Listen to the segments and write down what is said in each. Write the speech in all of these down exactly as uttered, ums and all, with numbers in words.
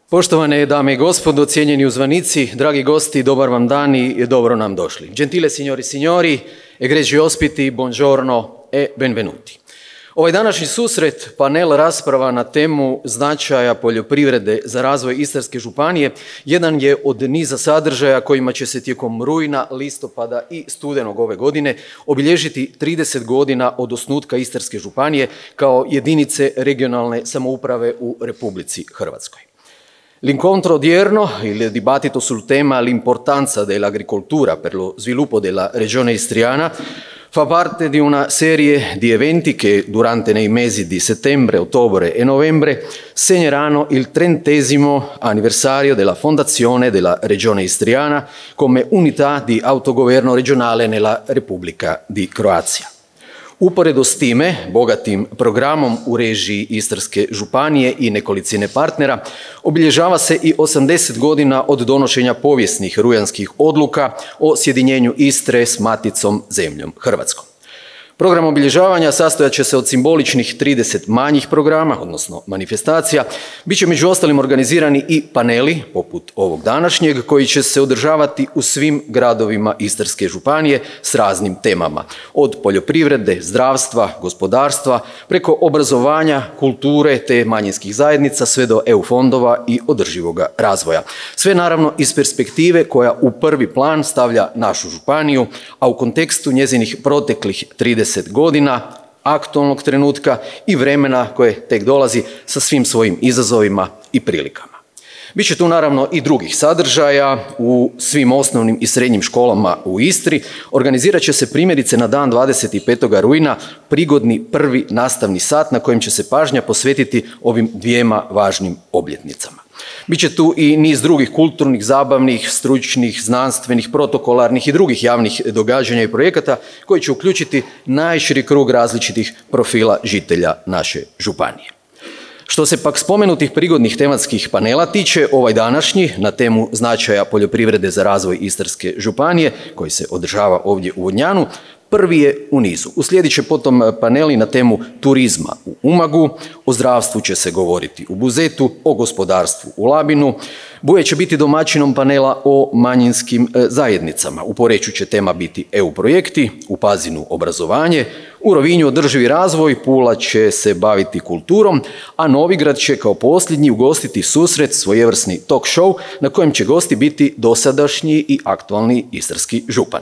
Poštovane dame i gospodo, cijenjeni uzvanici, dragi gosti, dobar vam dan i dobro nam došli. Gentile signori e signori, egregi ospiti, buongiorno e benvenuti. Ovaj današnji susret, panel rasprava na temu značaja poljoprivrede za razvoj Istarske županije, jedan je od niza sadržaja kojima će se tijekom rujna, listopada i studenog ove godine obilježiti trideset godina od osnutka Istarske županije kao jedinice regionalne samouprave u Republici Hrvatskoj. L'incontro odierno, il dibattito sul tema l'importanza dell'agricoltura per lo sviluppo della regione istriana, fa parte di una serie di eventi che durante nei mesi di settembre, ottobre e novembre segneranno il trentesimo anniversario della fondazione della regione istriana come unità di autogoverno regionale nella Repubblica di Croazia. Uporedo s time, bogatim programom u režiji Istarske županije i nekolicine partnera, obilježava se i osamdeset godina od donošenja povijesnih rujanskih odluka o sjedinjenju Istre s maticom zemljom Hrvatskom. Program obilježavanja sastojat će se od simboličnih trideset manjih programa, odnosno manifestacija. Biće među ostalim organizirani i paneli, poput ovog današnjeg, koji će se održavati u svim gradovima Istarske županije s raznim temama. Od poljoprivrede, zdravstva, gospodarstva, preko obrazovanja, kulture te manjinskih zajednica, sve do E U fondova i održivoga razvoja. Sve naravno iz perspektive koja u prvi plan stavlja našu županiju, a u kontekstu njezinih proteklih trideset godina, aktualnog trenutka i vremena koje tek dolazi sa svim svojim izazovima i prilikama. Biće tu naravno i drugih sadržaja. U svim osnovnim i srednjim školama u Istri organizirat će se primjerice na dan dvadeset petog rujna prigodni prvi nastavni sat na kojem će se pažnja posvetiti ovim dvijema važnim obljetnicama. Biće tu i niz drugih kulturnih, zabavnih, stručnih, znanstvenih, protokolarnih i drugih javnih događanja i projekata koji će uključiti najširi krug različitih profila žitelja naše županije. Što se pak spomenutih prigodnih tematskih panela tiče, ovaj današnji na temu značaja poljoprivrede za razvoj Istarske županije, koji se održava ovdje u Vodnjanu, prvi je u nizu. Uslijedit će potom paneli na temu turizma u Umagu, o zdravstvu će se govoriti u Buzetu, o gospodarstvu u Labinu. Buje će biti domaćinom panela o manjinskim zajednicama. U Poreču će tema biti E U projekti, u Pazinu obrazovanje, u Rovinju održivi razvoj, Pula će se baviti kulturom, a Novigrad će kao posljednji ugostiti susret, svojevrsni talk show na kojem će gosti biti dosadašnji i aktualni istarski župan.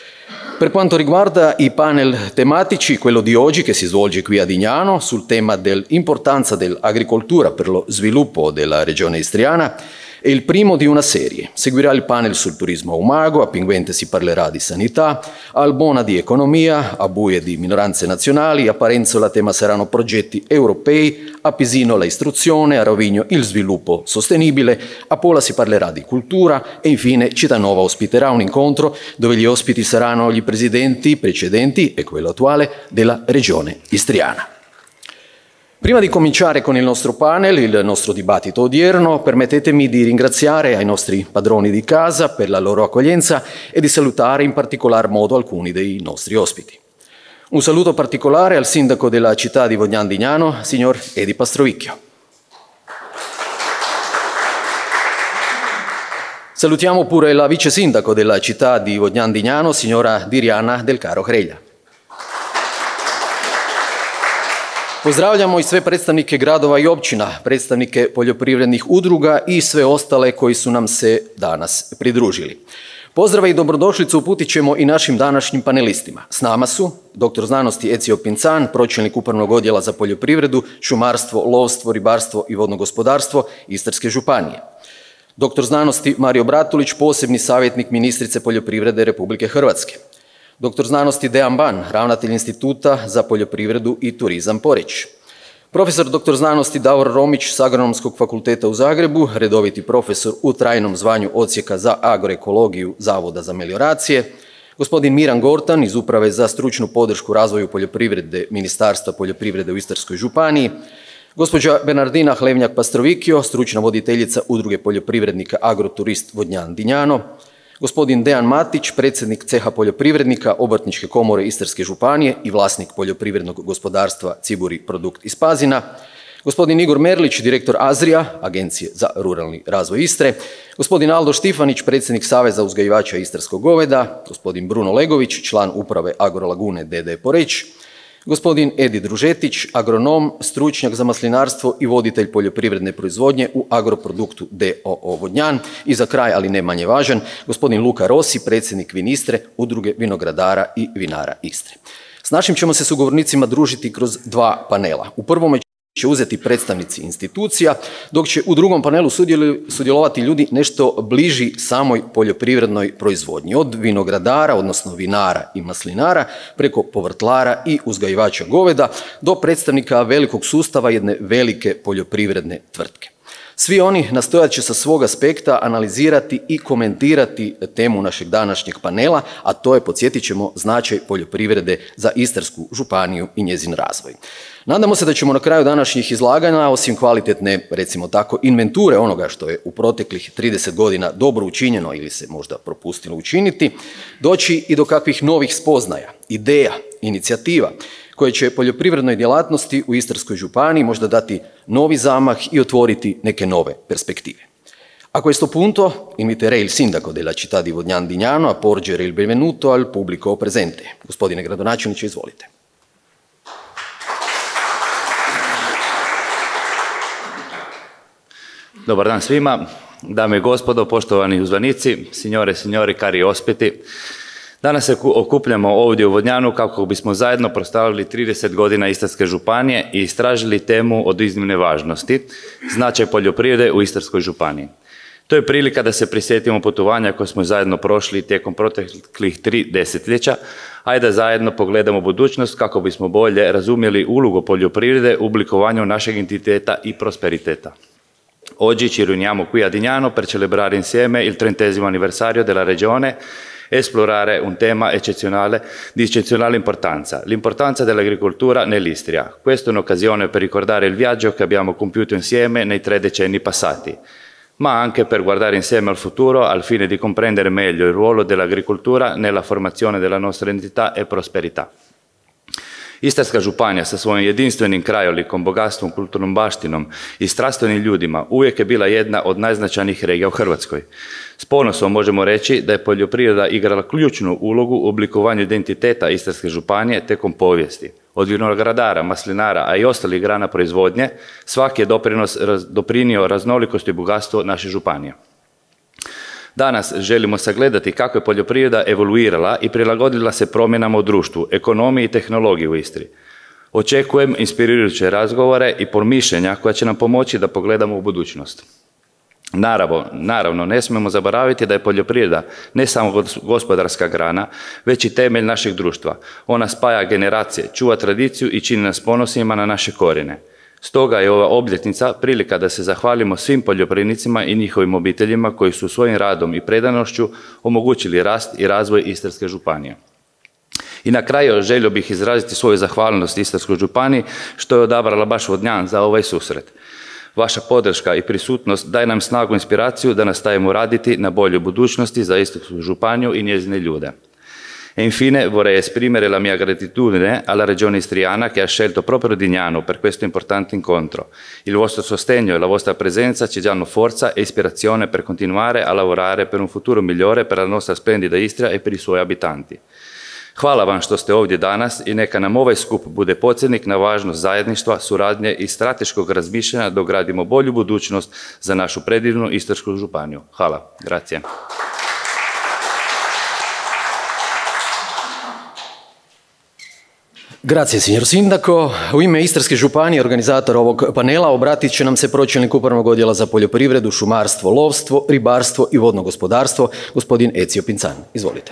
Per quanto riguarda i panel tematici, quello di oggi che si svolge qui a Dignano sul tema dell'importanza dell'agricoltura per lo sviluppo della regione istriana è il primo di una serie. Seguirà il panel sul turismo a Umago, a Pinguente si parlerà di sanità, a Albona di economia, a Buje di minoranze nazionali, a Parenzo la tema saranno progetti europei, a Pisino la istruzione, a Rovigno il sviluppo sostenibile, a Pola si parlerà di cultura e infine Cittànova ospiterà un incontro dove gli ospiti saranno gli presidenti precedenti e quello attuale della regione istriana. Prima di cominciare con il nostro panel, il nostro dibattito odierno, permettetemi di ringraziare ai nostri padroni di casa per la loro accoglienza e di salutare in particolar modo alcuni dei nostri ospiti. Un saluto particolare al sindaco della città di Vodnjan Dignano, signor Edi Pastrovicchio. Salutiamo pure la vice sindaco della città di Vodnjan Dignano, signora Diriana Del Caro Hrelja. Pozdravljamo i sve predstavnike gradova i općina, predstavnike poljoprivrednih udruga i sve ostale koji su nam se danas pridružili. Pozdrave i dobrodošlicu uputit ćemo i našim današnjim panelistima. S nama su doktor znanosti Ezio Pinzan, pročelnik Upravnog odjela za poljoprivredu, šumarstvo, lovstvo, ribarstvo i vodno gospodarstvo Istarske županije. Doktor znanosti Mario Bratulić, posebni savjetnik ministrice poljoprivrede Republike Hrvatske. Doktor znanosti Dejan Ban, ravnatelj Instituta za poljoprivredu i turizam Poreč. Profesor doktor znanosti Davor Romić s Agronomskog fakulteta u Zagrebu, redoviti profesor u trajnom zvanju odsjeka za agroekologiju Zavoda za melioracije. Gospodin Miran Gortan iz Uprave za stručnu podršku razvoju poljoprivrede Ministarstva poljoprivrede u Istarskoj županiji. Gospođa Bernardina Hlevnjak Pastrovicchio, stručna voditeljica Udruge poljoprivrednika Agroturist Vodnjan Dignano. Gospodin Dejan Matić, predsjednik ceha poljoprivrednika Obrtničke komore Istarske županije i vlasnik poljoprivrednog gospodarstva Ciburi Produkt iz Pazina. gospodin Igor Merlić, direktor Azrija, Agencije za ruralni razvoj Istre, gospodin Aldo Štifanić, predsjednik Saveza uzgajivača istarskog goveda, gospodin Bruno Legović, član uprave Agrolagune D D Poreč, gospodin Edi Družetić, agronom, stručnjak za maslinarstvo i voditelj poljoprivredne proizvodnje u Agroproduktu d o o Vodnjan i za kraj, ali ne manje važan, gospodin Luka Rossi, predsjednik Vinistre, udruge vinogradara i vinara Istre. S našim ćemo se sugovornicima družiti kroz dva panela. U prvom će uzeti predstavnici institucija, dok će u drugom panelu sudjelovati ljudi nešto bliži samoj poljoprivrednoj proizvodnji. Od vinogradara, odnosno vinara i maslinara, preko povrtlara i uzgajivača goveda, do predstavnika velikog sustava jedne velike poljoprivredne tvrtke. Svi oni nastojat će sa svog aspekta analizirati i komentirati temu našeg današnjeg panela, a to je, podsjetit ćemo, značaj poljoprivrede za Istarsku županiju i njezin razvoj. Nadamo se da ćemo na kraju današnjih izlaganja, osim kvalitetne, recimo tako, inventure onoga što je u proteklih trideset godina dobro učinjeno ili se možda propustilo učiniti, doći i do kakvih novih spoznaja, ideja, inicijativa, koje će poljoprivrednoj djelatnosti u Istarskoj županiji možda dati novi zamah i otvoriti neke nove perspektive. A questo punto inviterei il sindaco della città di Vodnjan di Gnano a porgere il benvenuto al pubblico presente. Gospodine gradonačelniče, izvolite. Dobar dan svima, dame i gospodo, poštovani uzvanici, signore, signori, cari ospiti. Danas se okupljamo ovdje u Vodnjanu kako bismo zajedno proslavili trideset godina Istarske županije i istražili temu od iznimne važnosti, značaj poljoprivrede u Istarskoj županiji. To je prilika da se prisjetimo putovanja koje smo zajedno prošli tijekom proteklih tri desetljeća, a i da zajedno pogledamo budućnost kako bismo bolje razumjeli ulogu poljoprivrede u oblikovanju našeg identiteta i prosperiteta. Oggi ci riuniamo qui a Dignano per celebrare insieme il trentesimo anniversario della regione e esplorare un tema eccezionale, di eccezionale importanza, l'importanza dell'agricoltura nell'Istria. Questa è un'occasione per ricordare il viaggio che abbiamo compiuto insieme nei tre decenni passati, ma anche per guardare insieme al futuro al fine di comprendere meglio il ruolo dell'agricoltura nella formazione della nostra identità e prosperità. Istarska županija sa svojim jedinstvenim krajolikom, bogatstvom, kulturnom baštinom i strastvenim ljudima uvijek je bila jedna od najznačajnijih regija u Hrvatskoj. S ponosom možemo reći da je poljoprivreda igrala ključnu ulogu u oblikovanju identiteta Istarske županije tijekom povijesti. Od vinogradara, maslinara, a i ostalih grana proizvodnje, svaki je doprinos raz, doprinio raznolikosti i bogatstvo naše županije. Danas želimo sagledati kako je poljoprivreda evoluirala i prilagodila se promjenama u društvu, ekonomiji i tehnologiji u Istri. Očekujem inspirirajuće razgovore i promišljenja koja će nam pomoći da pogledamo u budućnost. Naravno, naravno, ne smijemo zaboraviti da je poljoprivreda ne samo gospodarska grana, već i temelj našeg društva. Ona spaja generacije, čuva tradiciju i čini nas ponosnima na naše korijene. Stoga je ova obljetnica prilika da se zahvalimo svim poljoprivrednicima i njihovim obiteljima koji su svojim radom i predanošću omogućili rast i razvoj Istarske županije. I na kraju želio bih izraziti svoju zahvalnost Istarskoj županiji što je odabrala baš Vodnjan za ovaj susret. Vaša podrška i prisutnost daje nam snagu i inspiraciju da nastavimo raditi na boljoj budućnosti za Istarsku županiju i njezine ljude. E infine vorrei esprimere la mia gratitudine alla Regione Istriana che ha scelto proprio Dignano per questo importante incontro. Il vostro sostegno e la vostra presenza ci danno forza e ispirazione per continuare a lavorare per un futuro migliore per la nostra splendida Istria e per i suoi abitanti. Hvala vam što ste ovdje danas i neka nam ovaj skup bude podsjetnik na važnost zajedništva, suradnje i strateškog razmišljanja da gradimo bolju budućnost za našu predivnu Istarsku županiju. Hvala. Grazie. Grazie, signor Sindaco. U ime Istarske županije, organizator ovog panela, obratit će nam se pročelnik Upravnog odjela za poljoprivredu, šumarstvo, lovstvo, ribarstvo i vodno gospodarstvo, gospodin Ezio Pinzan. Izvolite.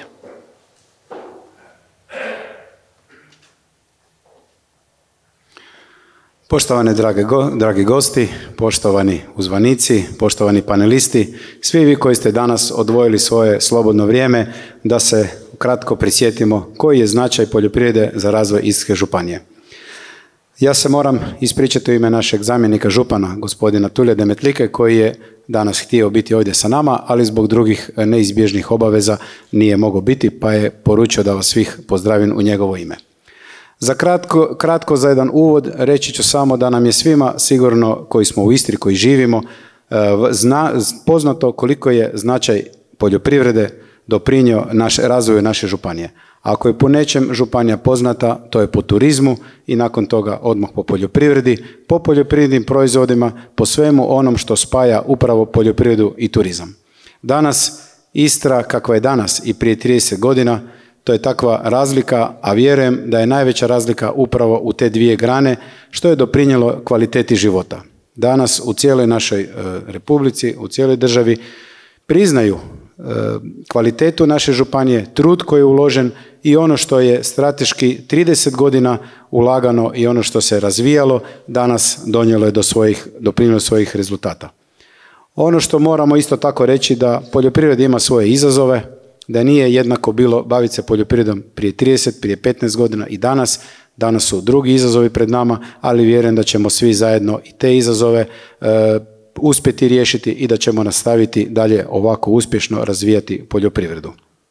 Poštovane drage go, dragi gosti, poštovani uzvanici, poštovani panelisti, svi vi koji ste danas odvojili svoje slobodno vrijeme da se kratko prisjetimo koji je značaj poljoprivrede za razvoj Istarske županije. Ja se moram ispričati u ime našeg zamjenika župana, gospodina Tulija Demetlike, koji je danas htio biti ovdje sa nama, ali zbog drugih neizbježnih obaveza nije mogao biti, pa je poručio da vas svih pozdravim u njegovo ime. Za kratko, kratko za jedan uvod reći ću samo da nam je svima sigurno koji smo u Istri, koji živimo, zna, poznato koliko je značaj poljoprivrede doprinio naš, razvoju naše županije. Ako je po nečem županija poznata, to je po turizmu i nakon toga odmah po poljoprivredi, po poljoprivrednim proizvodima, po svemu onom što spaja upravo poljoprivredu i turizam. Danas Istra kakva je danas i prije trideset godina, to je takva razlika, a vjerujem da je najveća razlika upravo u te dvije grane, što je doprinijelo kvaliteti života. Danas u cijeloj našoj e, republici, u cijeloj državi priznaju e, kvalitetu naše županije, trud koji je uložen i ono što je strateški trideset godina ulagano i ono što se razvijalo, danas donijelo je do svojih, doprinijelo svojih rezultata. Ono što moramo isto tako reći da poljoprivreda ima svoje izazove, da nije jednako bilo baviti se poljoprivredom prije trideset, prije petnaest godina i danas. Danas su drugi izazovi pred nama, ali vjerujem da ćemo svi zajedno i te izazove e, uspjeti riješiti i da ćemo nastaviti dalje ovako uspješno razvijati poljoprivredu.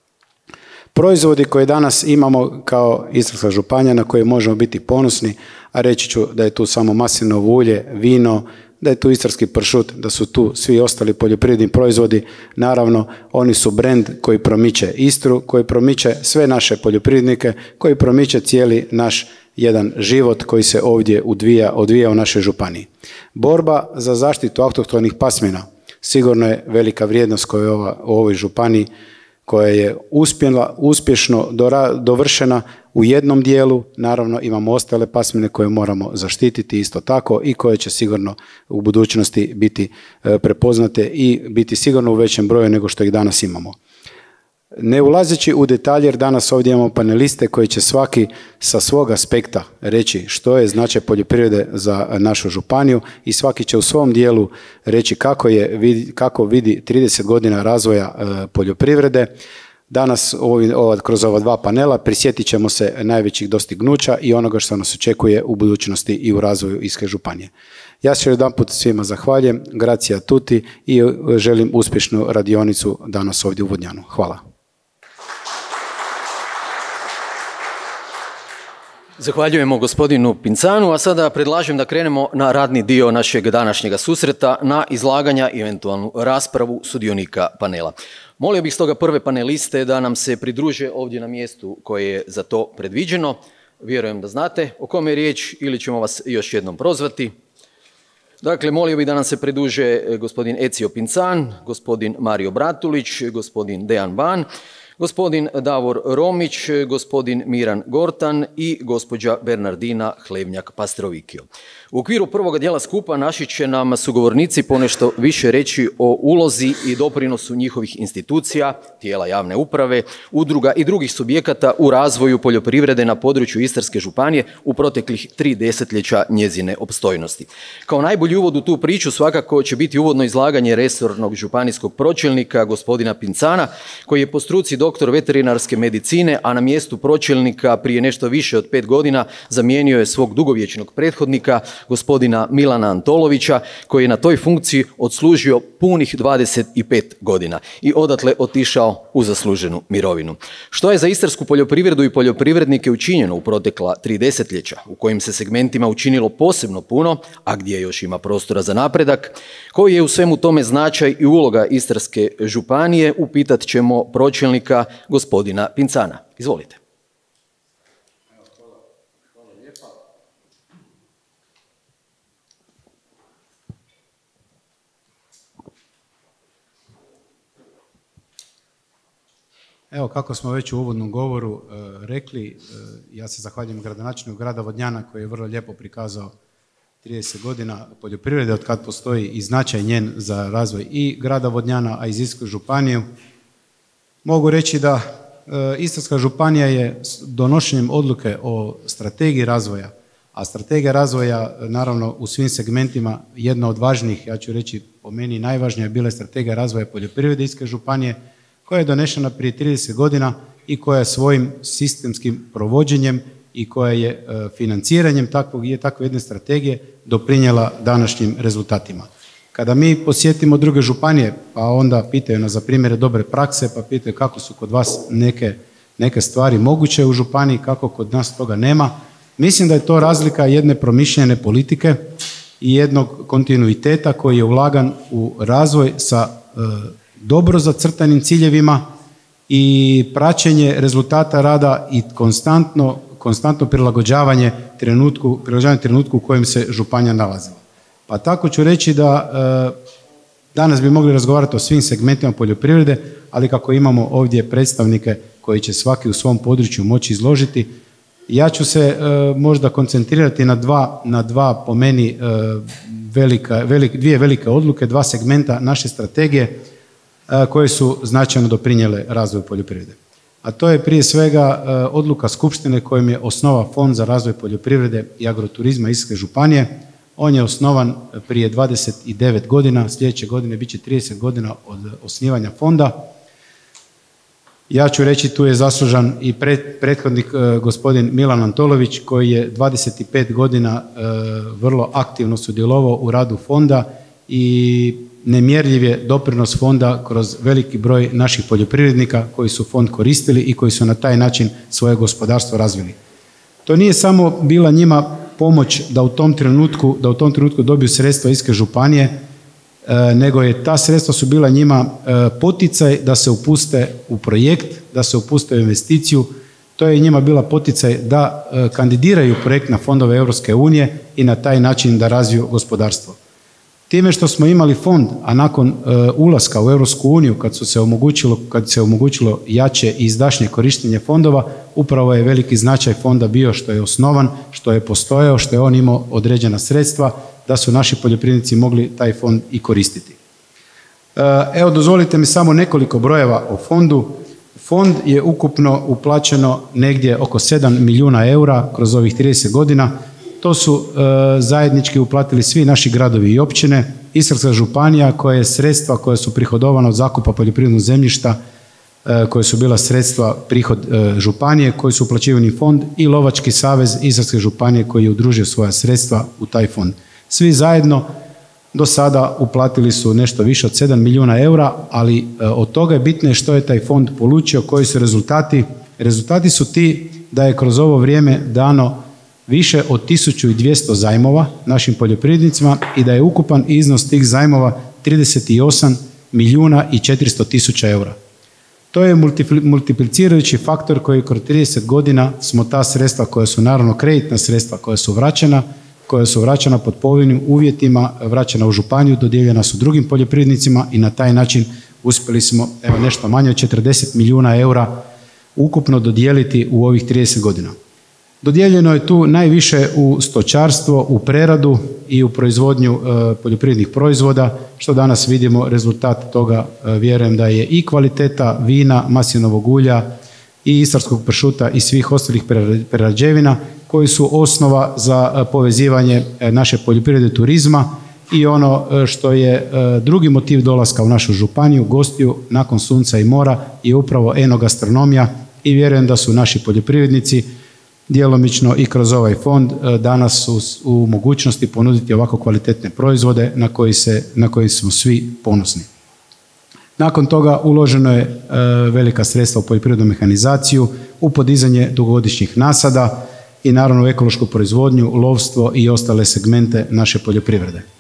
Proizvodi koje danas imamo kao Istarska županija na koje možemo biti ponosni, a reći ću da je tu samo maslinovo ulje, vino, da je tu istarski pršut, da su tu svi ostali poljoprivredni proizvodi. Naravno, oni su brend koji promiče Istru, koji promiče sve naše poljoprivrednike, koji promiče cijeli naš jedan život koji se ovdje odvija, odvija u našoj županiji. Borba za zaštitu autohtonih pasmina sigurno je velika vrijednost koja je ova, u ovoj županiji, koja je uspjela, uspješno dovršena u jednom dijelu. Naravno imamo ostale pasmine koje moramo zaštititi isto tako i koje će sigurno u budućnosti biti prepoznate i biti sigurno u većem broju nego što ih danas imamo. Ne ulazeći u detalje, jer danas ovdje imamo paneliste koji će svaki sa svog aspekta reći što je značaj poljoprivrede za našu županiju i svaki će u svom dijelu reći kako, je, kako vidi trideset godina razvoja poljoprivrede. Danas kroz ova dva panela prisjetit ćemo se najvećih dostignuća i onoga što nas očekuje u budućnosti i u razvoju Istarske županije. Ja se jedan put svima zahvaljujem, gracija tuti i želim uspješnu radionicu danas ovdje u Vodnjanu. Hvala. Zahvaljujemo gospodinu Pincanu, a sada predlažem da krenemo na radni dio našeg današnjega susreta, na izlaganja i eventualnu raspravu sudionika panela. Molio bih stoga prve paneliste da nam se pridruže ovdje na mjestu koje je za to predviđeno. Vjerujem da znate o kome je riječ ili ćemo vas još jednom prozvati. Dakle, molio bih da nam se pridruže gospodin Ezio Pincan, gospodin Mario Bratulić, gospodin Dejan Ban, gospodin Davor Romić, gospodin Miran Gortan i gospođa Bernardina Hlevnjak-Pastrovikio. U okviru prvoga dijela skupa naši će nam sugovornici ponešto više reći o ulozi i doprinosu njihovih institucija, tijela javne uprave, udruga i drugih subjekata u razvoju poljoprivrede na području Istarske županije u proteklih tri desetljeća njezine opstojnosti. Kao najbolji uvod u tu priču svakako će biti uvodno izlaganje resornog županijskog pročelnika gospodina Pincana, koji je po struci doktor veterinarske medicine, a na mjestu pročelnika prije nešto više od pet godina zamijenio je svog dugovječnog prethodnika, gospodina Milana Antolovića, koji je na toj funkciji odslužio punih dvadeset pet godina i odatle otišao u zasluženu mirovinu. Što je za istarsku poljoprivredu i poljoprivrednike učinjeno u protekla tri desetljeća, u kojim se segmentima učinilo posebno puno, a gdje još ima prostora za napredak, koji je u svemu tome značaj i uloga Istarske županije, upitat ćemo pročelnika gospodina Pincana. Izvolite. Evo, kako smo već u uvodnom govoru e, rekli, e, ja se zahvaljujem gradonačelniku grada Vodnjana koji je vrlo lijepo prikazao trideset godina poljoprivrede od kad postoji i značaj njen za razvoj i grada Vodnjana, a i Istarsku županiju. Mogu reći da e, Istarska županija je donošenjem odluke o strategiji razvoja, a strategija razvoja naravno u svim segmentima jedna od važnijih, ja ću reći po meni najvažnija je bila strategija razvoja poljoprivrede Istarske županije, koja je donešena prije trideset godina i koja je svojim sistemskim provođenjem i koja je e, financiranjem takvog, je takve jedne strategije doprinijela današnjim rezultatima. Kada mi posjetimo druge županije, pa onda pitaju nas za primjere dobre prakse, pa pitaju kako su kod vas neke, neke stvari moguće u županiji, kako kod nas toga nema, Mislim da je to razlika jedne promišljene politike i jednog kontinuiteta koji je ulagan u razvoj sa e, dobro zacrtanim ciljevima i praćenje rezultata rada i konstantno, konstantno prilagođavanje trenutku, prilagođavanje trenutku u kojem se županija nalazila. Pa tako ću reći da e, danas bi mogli razgovarati o svim segmentima poljoprivrede, ali kako imamo ovdje predstavnike koji će svaki u svom području moći izložiti, ja ću se e, možda koncentrirati na dva, na dva po meni e, velika, velik, dvije velike odluke, dva segmenta naše strategije e, koje su značajno doprinijele razvoju poljoprivrede. A to je prije svega e, odluka Skupštine kojim je osnova Fond za razvoj poljoprivrede i agroturizma Istarske županije. On je osnovan prije dvadeset devet godina, sljedeće godine bit će trideset godina od osnivanja fonda. Ja ću reći tu je zaslužan i pred, prethodnik e, gospodin Milan Antolović koji je dvadeset pet godina e, vrlo aktivno sudjelovao u radu fonda i nemjerljiv je doprinos fonda kroz veliki broj naših poljoprivrednika koji su fond koristili i koji su na taj način svoje gospodarstvo razvili. To nije samo bila njima pomoć da u tom trenutku, da u tom trenutku dobiju sredstva Istarske županije, e, nego je ta sredstva su bila njima e, poticaj da se upuste u projekt, da se upuste u investiciju. To je njima bila poticaj da e, kandidiraju projekt na fondove Europske unije i na taj način da razviju gospodarstvo. Time što smo imali fond, a nakon e, ulaska u Europsku uniju, kad su se omogućilo, kad se omogućilo jače i izdašnije korištenje fondova, upravo je veliki značaj fonda bio što je osnovan, što je postojao, što je on imao određena sredstva, da su naši poljoprivrednici mogli taj fond i koristiti. E, evo, dozvolite mi samo nekoliko brojeva o fondu. Fond je ukupno uplaćeno negdje oko sedam milijuna eura kroz ovih trideset godina. To su e, zajednički uplatili svi naši gradovi i općine, Istarska županija koja je sredstva koja su prihodovana od zakupa poljoprivrednog zemljišta, e, koje su bila sredstva prihod e, županije koji su uplaćivani fond i Lovački savez Istarske županije koji je udružio svoja sredstva u taj fond. Svi zajedno do sada uplatili su nešto više od sedam milijuna eura, ali e, od toga je bitno što je taj fond polučio, koji su rezultati. Rezultati su ti da je kroz ovo vrijeme dano više od tisuću dvjesto zajmova našim poljoprivrednicima i da je ukupan iznos tih zajmova trideset osam milijuna i četiristo tisuća eura. To je multiplicirajući faktor koji kroz trideset godina smo ta sredstva koja su naravno kreditna sredstva koja su vraćena, koja su vraćena pod povoljnim uvjetima, vraćena u županiju, dodijeljena su drugim poljoprivrednicima i na taj način uspjeli smo evo, nešto manje od četrdeset milijuna eura ukupno dodijeliti u ovih trideset godina. Dodijeljeno je tu najviše u stočarstvo, u preradu i u proizvodnju e, poljoprivrednih proizvoda, što danas vidimo rezultat toga, e, vjerujem da je i kvaliteta vina, maslinovog ulja i istarskog pršuta i svih ostalih prerađevina koji su osnova za e, povezivanje e, naše poljoprivrede turizma i ono e, što je e, drugi motiv dolaska u našu županiju, gostiju nakon sunca i mora je upravo enogastronomija i vjerujem da su naši poljoprivrednici djelomično i kroz ovaj fond danas su u mogućnosti ponuditi ovako kvalitetne proizvode na koji, se, na koji smo svi ponosni. Nakon toga uloženo je e, velika sredstva u poljoprivrednu mehanizaciju, u podizanje dugogodišnjih nasada i naravno u ekološku proizvodnju, lovstvo i ostale segmente naše poljoprivrede. E,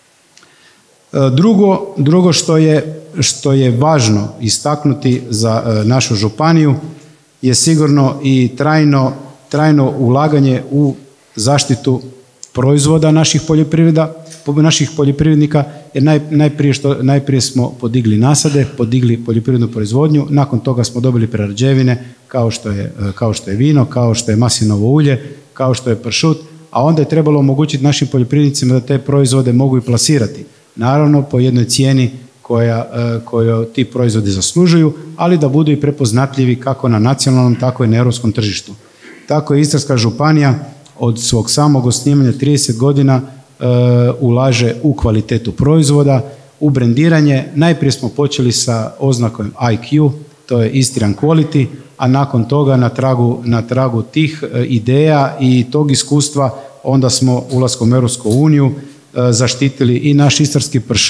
drugo, drugo što je, što je važno istaknuti za e, našu županiju je sigurno i trajno trajno ulaganje u zaštitu proizvoda naših poljoprivreda, naših poljoprivrednika, jer naj, najprije, što, najprije smo podigli nasade, podigli poljoprivrednu proizvodnju, nakon toga smo dobili prerađevine kao što je, kao što je vino, kao što je maslinovo ulje, kao što je pršut, a onda je trebalo omogućiti našim poljoprivrednicima da te proizvode mogu i plasirati. Naravno po jednoj cijeni koja, koju ti proizvodi zaslužuju, ali da budu i prepoznatljivi kako na nacionalnom, tako i na europskom tržištu. Tako je Istarska županija od svog samog osnivanja trideset godina e, ulaže u kvalitetu proizvoda, u brendiranje. Najprije smo počeli sa oznakom I Q, to je Istrian Quality, a nakon toga na tragu, na tragu tih e, ideja i tog iskustva onda smo ulaskom u Europsku uniju e, zaštitili i naš istarski pršut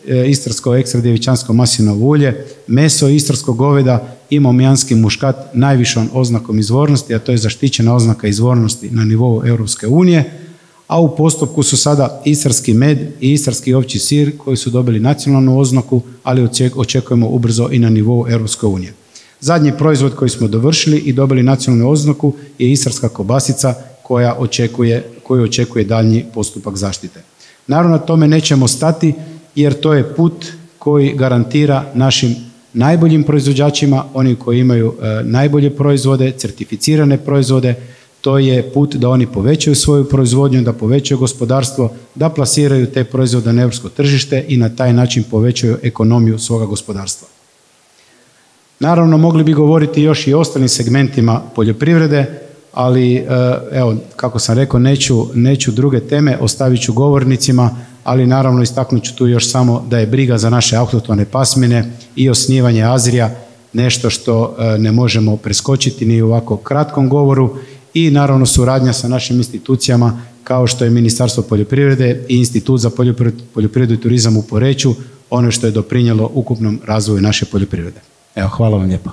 istarsko ekstra djevičansko maslinovo ulje, meso istarskog goveda i momijanski muškat najvišom oznakom izvornosti, a to je zaštićena oznaka izvornosti na nivou Europske unije, a u postupku su sada istarski med i istarski ovčji sir koji su dobili nacionalnu oznaku, ali očekujemo ubrzo i na nivou Europske unije. Zadnji proizvod koji smo dovršili i dobili nacionalnu oznaku je istarska kobasica koja očekuje, koju očekuje daljnji postupak zaštite. Naravno, na tome nećemo stati jer to je put koji garantira našim najboljim proizvođačima, oni koji imaju e, najbolje proizvode, certificirane proizvode, to je put da oni povećaju svoju proizvodnju, da povećaju gospodarstvo, da plasiraju te proizvode na europsko tržište i na taj način povećaju ekonomiju svoga gospodarstva. Naravno, mogli bi govoriti još i o ostalim segmentima poljoprivrede, ali evo, kako sam rekao, neću, neću druge teme, ostavit ću govornicima, ali naravno istaknut ću tu još samo da je briga za naše autohtone pasmine i osnivanje Azrija nešto što ne možemo preskočiti ni u ovako kratkom govoru i naravno suradnja sa našim institucijama kao što je Ministarstvo poljoprivrede i Institut za poljoprivredu i turizam u Poreču, ono što je doprinijelo ukupnom razvoju naše poljoprivrede. Evo, hvala vam lijepo.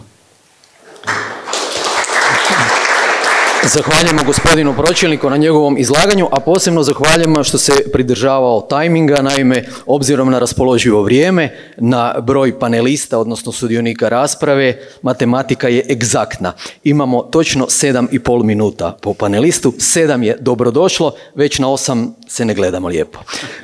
Zahvaljujemo gospodinu pročelniku na njegovom izlaganju, a posebno zahvaljujemo što se pridržavao tajminga, naime, obzirom na raspoloživo vrijeme, na broj panelista, odnosno sudionika rasprave, matematika je egzaktna. Imamo točno sedam i pol minuta po panelistu, sedam je dobrodošlo, već na osam se ne gledamo lijepo.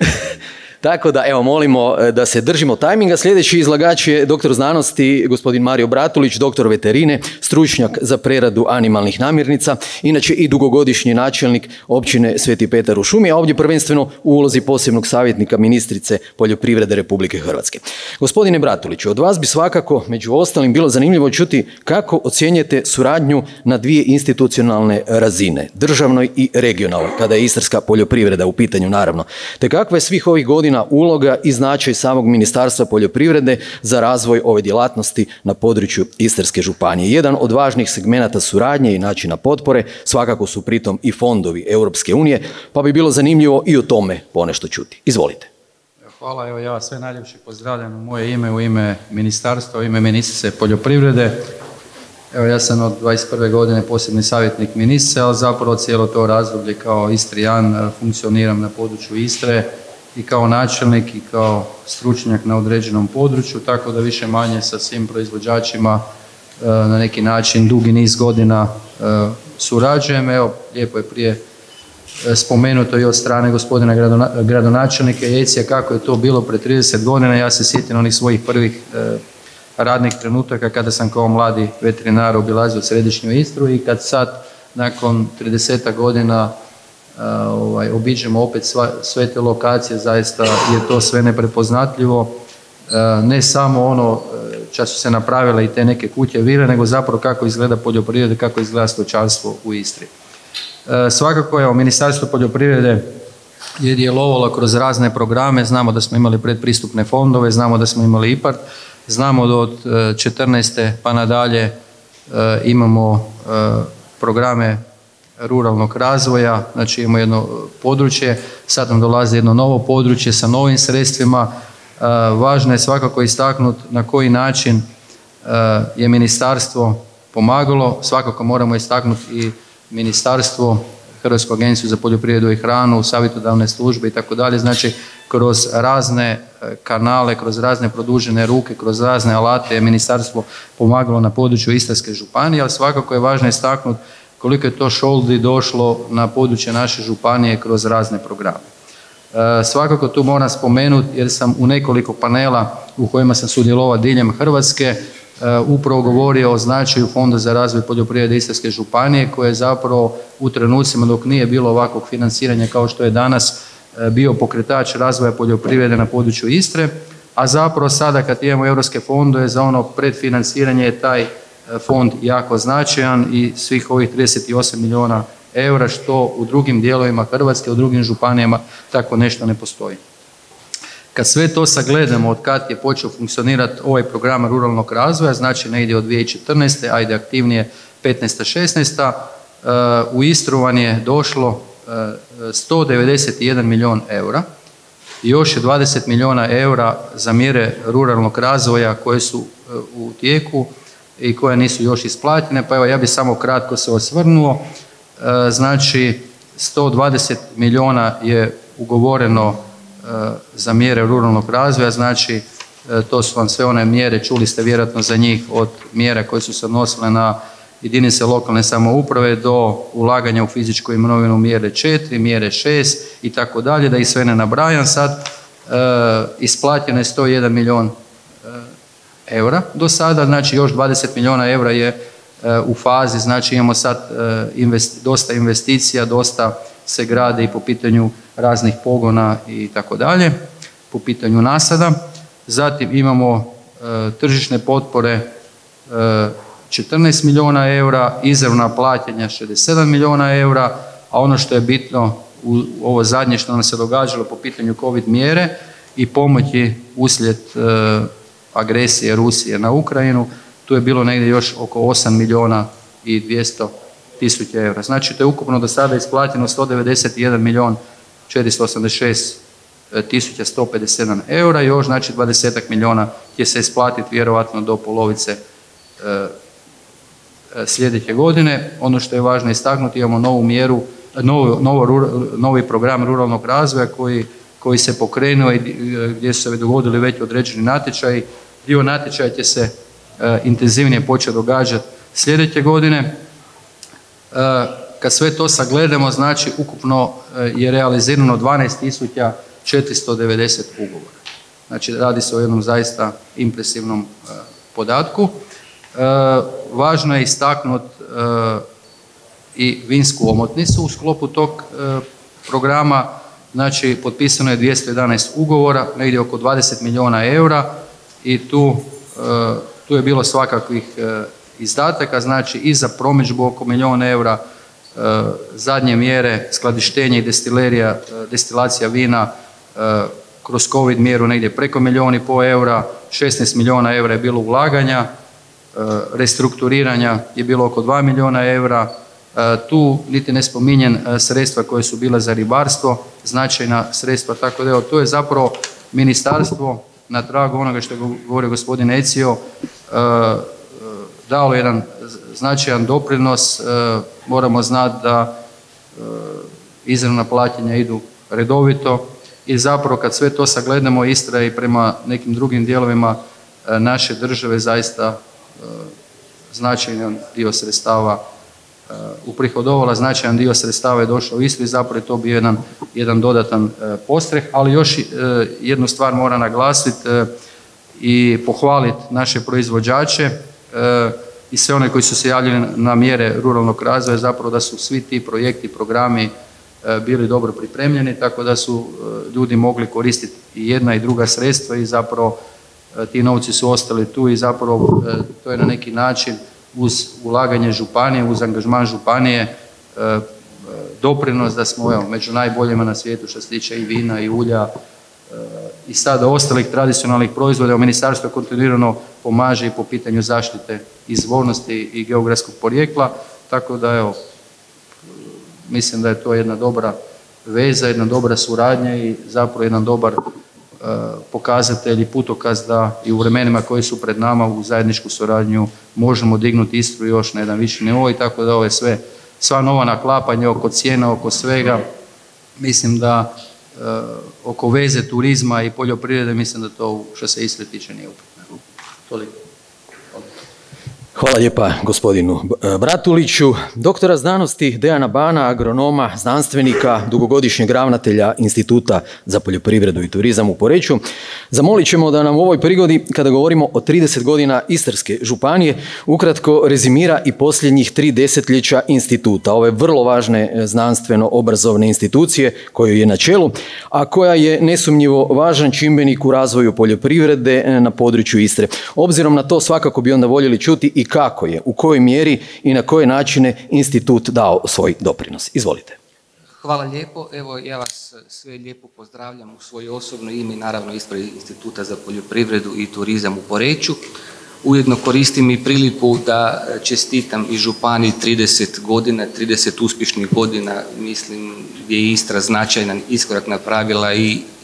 Tako da, evo, molimo da se držimo tajminga. Sljedeći izlagač je doktor znanosti, gospodin Mario Bratulić, doktor veterine, stručnjak za preradu animalnih namirnica, inače i dugogodišnji načelnik općine Sveti Petar u Šumi, a ovdje prvenstveno u ulozi posebnog savjetnika ministrice poljoprivrede Republike Hrvatske. Gospodine Bratuliću, od vas bi svakako, među ostalim, bilo zanimljivo čuti kako ocjenjujete suradnju na dvije institucionalne razine, državnoj i regionalnoj, kada je istarska poljoprivreda u pitanju, naravno, te kakva je svih ovih godina uloga i značaj samog Ministarstva poljoprivrede za razvoj ove djelatnosti na području Istarske županije. Jedan od važnih segmenata suradnje i načina potpore svakako su pritom i fondovi Europske unije, pa bi bilo zanimljivo i o tome ponešto čuti. Izvolite. Hvala, evo ja vas sve najljepše pozdravljam u moje ime, u ime ministarstva, u ime ministrice poljoprivrede. Evo ja sam od dvadeset prve godine posebni savjetnik ministrice, ali zapravo cijelo to razdoblje kao Istrijan funkcioniram na području Istre i kao načelnik i kao stručnjak na određenom području, tako da više manje sa svim proizvođačima na neki način dugi niz godina surađujem. Evo, lijepo je prije spomenuto i od strane gospodina gradonačelnika Jecija kako je to bilo pre trideset godina. Ja se sjetim onih svojih prvih radnih trenutaka kada sam kao mladi veterinar obilazio središnju Istru i kad sad nakon trideset godina Ovaj, obiđemo opet sva, sve te lokacije, zaista je to sve neprepoznatljivo. E, ne samo ono čas su se napravile i te neke kuće vile, nego zapravo kako izgleda poljoprivreda, kako izgleda stočarstvo u Istri. E, svakako je Ministarstvo poljoprivrede je djelovalo kroz razne programe, znamo da smo imali predpristupne fondove, znamo da smo imali IPARD, znamo da od četrnaeste pa nadalje e, imamo e, programe ruralnog razvoja, znači imamo jedno područje, sad nam dolazi jedno novo područje sa novim sredstvima. E, važno je svakako istaknuti na koji način e, je ministarstvo pomagalo, svakako moramo istaknuti i ministarstvo, Hrvatsku agenciju za poljoprivredu i hranu, savjetodavne službe i tako dalje, znači kroz razne kanale, kroz razne produžene ruke, kroz razne alate je ministarstvo pomagalo na području Istarske županije, ali svakako je važno istaknuti koliko je to šoldi došlo na područje naše županije kroz razne programe. E, svakako tu moram spomenuti jer sam u nekoliko panela u kojima sam sudjelovao diljem Hrvatske e, upravo govorio o značaju Fonda za razvoj poljoprivrede Istarske županije koje je zapravo u trenucima dok nije bilo ovakvog financiranja kao što je danas e, bio pokretač razvoja poljoprivrede na području Istre, a zapravo sada kad imamo europske fondove za ono predfinanciranje je taj fond jako značajan i svih ovih trideset osam milijuna eura što u drugim dijelovima Hrvatske, u drugim županijama tako nešto ne postoji. Kad sve to sagledamo od kad je počeo funkcionirati ovaj program ruralnog razvoja, znači negdje od dvije tisuće četrnaeste. ajde aktivnije petnaesta šesnaesta. u Istru vam je došlo sto devedeset jedan milijun eura i još je dvadeset milijuna eura za mjere ruralnog razvoja koje su u tijeku i koje nisu još isplaćene. Pa evo, ja bih samo kratko se osvrnuo. Znači, sto dvadeset milijuna je ugovoreno za mjere ruralnog razvoja, znači to su vam sve one mjere, čuli ste vjerojatno za njih, od mjera koje su se odnosile na jedinice lokalne samouprave do ulaganja u fizičku imovinu mjere četiri, mjere šest i tako dalje, da ih sve ne nabrajam sad. E, isplaćeno je sto jedan milijun e, eura do sada, znači još dvadeset milijuna eura je e, u fazi, znači imamo sad e, invest, dosta investicija, dosta se grade i po pitanju raznih pogona i tako dalje, po pitanju nasada. Zatim imamo e, tržišne potpore e, četrnaest milijuna eura, izravna plaćanja šezdeset sedam milijuna eura, a ono što je bitno u ovo zadnje što nam se događalo po pitanju COVID mjere i pomoći uslijed e, agresije Rusije na Ukrajinu, tu je bilo negdje još oko osam milijuna i dvjesto tisuća eura. Znači, to je ukupno do sada isplaćeno sto devedeset jedan milijun četiristo osamdeset šest tisuća sto pedeset sedam eura i još znači dvadeset milijuna će se isplatiti vjerojatno do polovice e, sljedeće godine. Ono što je važno istaknuti, imamo novu mjeru, novo, novo, novi program ruralnog razvoja koji, koji se pokrenuo i gdje su se dogodili već određeni natječaji. Dio natječaja će se e, intenzivnije početi događati sljedeće godine. E, kad sve to sagledamo, znači ukupno je realizirano dvanaest tisuća četiristo devedeset ugovora. Znači radi se o jednom zaista impresivnom e, podatku. E, važno je istaknuti e, i vinsku omotnicu u sklopu tog e, programa. Znači potpisano je dvjesto jedanaest ugovora, negdje oko dvadeset milijuna eura i tu, e, tu je bilo svakakvih e, izdataka, znači i za promidžbu oko milijun eura, e, zadnje mjere skladištenja i destilerija, e, destilacija vina e, kroz COVID mjeru negdje preko milijun i pol eura, šesnaest milijuna eura je bilo ulaganja, restrukturiranja je bilo oko dva milijuna eura, tu niti ne spominjem sredstva koje su bila za ribarstvo, značajna sredstva, tako da to je zapravo ministarstvo na tragu onoga što je govorio gospodin Ecio dalo jedan značajan doprinos. Moramo znati da izravna plaćanja idu redovito i zapravo kad sve to sagledamo, Istra i prema nekim drugim dijelovima naše države zaista značajan dio sredstava uprihodovala, značajan dio sredstava je došao u Istru i zapravo je to bio jedan, jedan dodatan postreh, ali još jednu stvar moram naglasiti i pohvaliti naše proizvođače i sve one koji su se javljali na mjere ruralnog razvoja, zapravo da su svi ti projekti, programi bili dobro pripremljeni, tako da su ljudi mogli koristiti i jedna i druga sredstva i zapravo ti novci su ostali tu i zapravo to je na neki način uz ulaganje županije, uz angažman županije doprinos da smo evo, među najboljima na svijetu što se tiče i vina i ulja i sada ostalih tradicionalnih proizvoda. Ministarstvo kontinuirano pomaže i po pitanju zaštite izvornosti i geografskog porijekla, tako da evo, mislim da je to jedna dobra veza, jedna dobra suradnja i zapravo jedan dobar pokazatelj i putokaz da i u vremenima koji su pred nama u zajedničku suradnju možemo dignuti Istru još na jedan viši nivo i tako da ove sve, sva nova naklapanja oko cijena, oko svega, mislim da e, oko veze turizma i poljoprivrede, mislim da to što se Istre tiče nije upitno. Toliko. Hvala lijepa gospodinu Bratuliću. Doktora znanosti Dejana Bana, agronoma, znanstvenika, dugogodišnjeg ravnatelja Instituta za poljoprivredu i turizam u Poreču, zamolit ćemo da nam u ovoj prigodi, kada govorimo o trideset godina Istarske županije, ukratko rezimira i posljednjih tri desetljeća instituta, ove vrlo važne znanstveno-obrazovne institucije koju je na čelu, a koja je nesumnjivo važan čimbenik u razvoju poljoprivrede na području Istre. Obzirom na to svakako bi onda voljeli čuti i kako je, u kojoj mjeri i na koje načine institut dao svoj doprinos. Izvolite. Hvala lijepo. Evo, ja vas sve lijepo pozdravljam u svoje osobno ime i naravno ispred Instituta za poljoprivredu i turizam u Poreču. Ujedno koristim i priliku da čestitam i županiji trideset godina, trideset uspješnih godina, mislim gdje je Istra značajan iskorak napravila i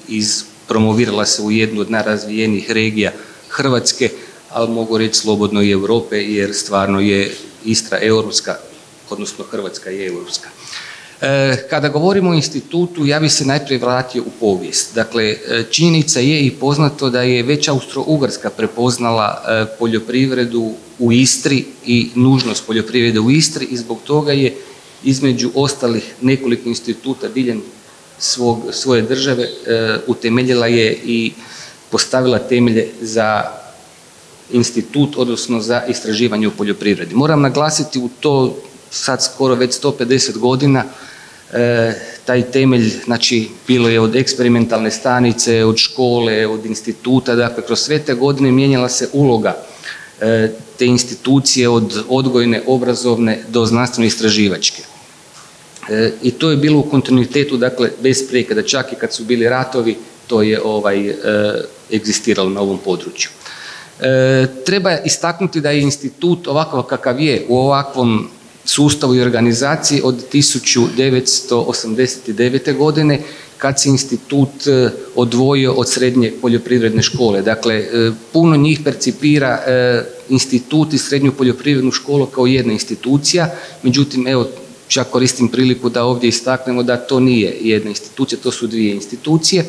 promovirala se u jednu od najrazvijenijih regija Hrvatske, ali mogu reći slobodno i Europe, jer stvarno je Istra europska, odnosno Hrvatska je europska. Kada govorimo o institutu, ja bih se najprije vratio u povijest. Dakle, činjenica je i poznato da je već Austro-Ugarska prepoznala poljoprivredu u Istri i nužnost poljoprivrede u Istri i zbog toga je između ostalih nekoliko instituta diljem svog, svoje države utemeljila je i postavila temelje za institut, odnosno za istraživanje u poljoprivredi. Moram naglasiti u to sad skoro već sto pedeset godina e, taj temelj, znači bilo je od eksperimentalne stanice, od škole, od instituta, dakle kroz sve te godine mijenjala se uloga e, te institucije od odgojne, obrazovne do znanstveno-istraživačke. E, I to je bilo u kontinuitetu, dakle bez prekida, čak i kad su bili ratovi, to je ovaj, e, egzistiralo na ovom području. E, treba istaknuti da je institut ovakav kakav je u ovakvom sustavu i organizaciji od tisuću devetsto osamdeset devete. godine kad se institut odvojio od srednje poljoprivredne škole. Dakle, puno njih percipira institut i srednju poljoprivrednu školu kao jedna institucija, međutim, evo, čak koristim priliku da ovdje istaknemo da to nije jedna institucija, to su dvije institucije.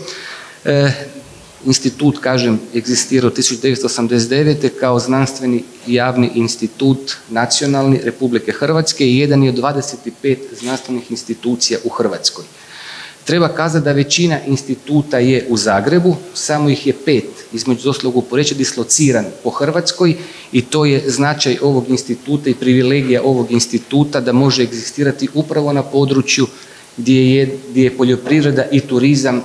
Institut, kažem, egzistira od tisuću devetsto osamdeset devete. kao znanstveni javni institut nacionalni Republike Hrvatske i jedan je od dvadeset pet znanstvenih institucija u Hrvatskoj. Treba kazati da većina instituta je u Zagrebu, samo ih je pet, između ostalog u Poreču, dislociran po Hrvatskoj i to je značaj ovog instituta i privilegija ovog instituta da može egzistirati upravo na području gdje je, gdje je poljoprivreda i turizam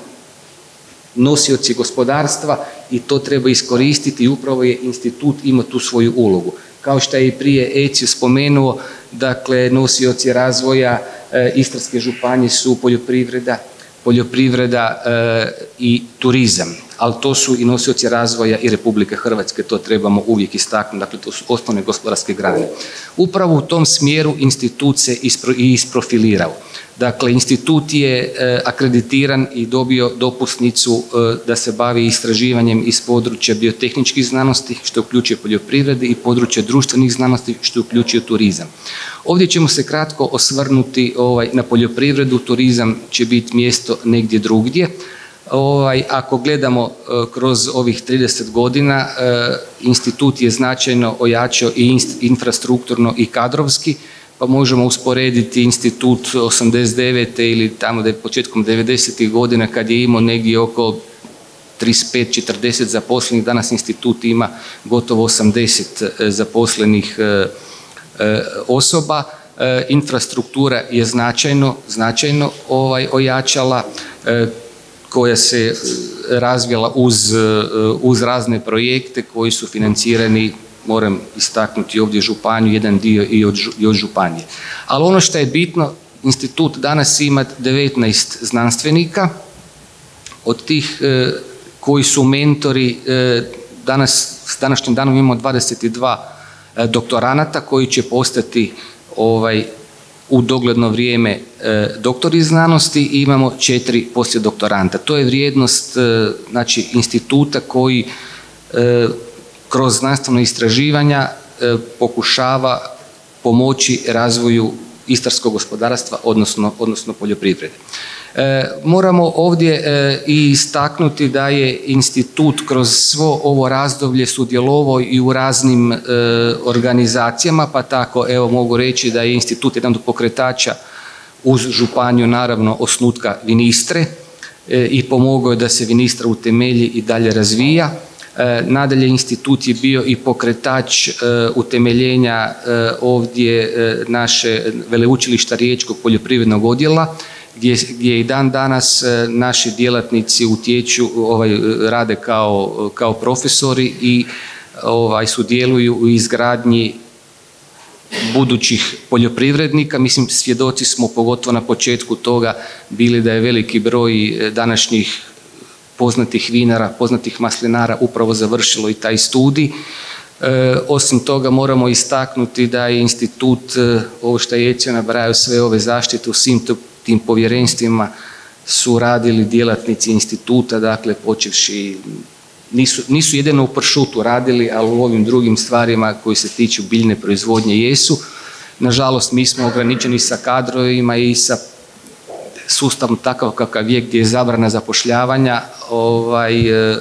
nosioci gospodarstva i to treba iskoristiti i upravo je institut ima tu svoju ulogu. Kao što je i prije Ecio spomenuo, dakle nosioci razvoja e, Istarske županije su poljoprivreda, poljoprivreda e, i turizam, ali to su i nosioci razvoja i Republike Hrvatske, to trebamo uvijek istaknuti, dakle to su osnovne gospodarske grane. Upravo u tom smjeru institut se ispro, i isprofilirao. Dakle, institut je e, akreditiran i dobio dopusnicu e, da se bavi istraživanjem iz područja biotehničkih znanosti, što uključuje poljoprivrede, i područja društvenih znanosti, što uključuje turizam. Ovdje ćemo se kratko osvrnuti ovaj, na poljoprivredu, turizam će biti mjesto negdje drugdje. Ovaj, ako gledamo e, kroz ovih trideset godina, e, institut je značajno ojačao i inst, infrastrukturno i kadrovski, pa možemo usporediti institut osamdeset devete ili tamo da je početkom devedesetih godina kad je imao negdje oko trideset pet četrdeset zaposlenih, danas institut ima gotovo osamdeset zaposlenih e, e, osoba. E, infrastruktura je značajno, značajno ovaj, ojačala, e, koja se razvijala uz, uz razne projekte koji su financirani, moram istaknuti ovdje županiju, jedan dio i od, i od županije. Ali ono što je bitno, institut danas ima devetnaest znanstvenika, od tih e, koji su mentori, e, danas, s današnjim danom imamo dvadeset dva e, doktoranata koji će postati ovaj, u dogledno vrijeme e, doktori znanosti i imamo četiri poslijedoktoranta. To je vrijednost e, znači, instituta koji e, kroz znanstveno istraživanja e, pokušava pomoći razvoju istarskog gospodarstva, odnosno, odnosno poljoprivrede. E, moramo ovdje e, i istaknuti da je institut kroz svo ovo razdoblje sudjelovao i u raznim e, organizacijama, pa tako evo mogu reći da je institut jedan od pokretača uz županiju naravno osnutka Vinistre e, i pomogao je da se Vinistra utemelji i dalje razvija. E, nadalje institut je bio i pokretač e, utemeljenja e, ovdje e, naše veleučilišta Riječkog poljoprivrednog odjela, gdje, gdje i dan danas e, naši djelatnici utječu, ovaj, rade kao, kao profesori i ovaj, sudjeluju u izgradnji budućih poljoprivrednika. Mislim, svjedoci smo pogotovo na početku toga bili da je veliki broj današnjih poznatih vinara, poznatih maslinara upravo završilo i taj studij. E, osim toga moramo istaknuti da je institut, e, ovo što je Ecio nabrajao, sve ove zaštite u svim tim povjerenstvima su radili djelatnici instituta, dakle počevši, nisu, nisu jedino u pršutu radili, ali u ovim drugim stvarima koji se tiču biljne proizvodnje jesu. Nažalost, mi smo ograničeni sa kadrovima i sa sustavom takav kakav je, gdje je zabrana zapošljavanja, ovaj,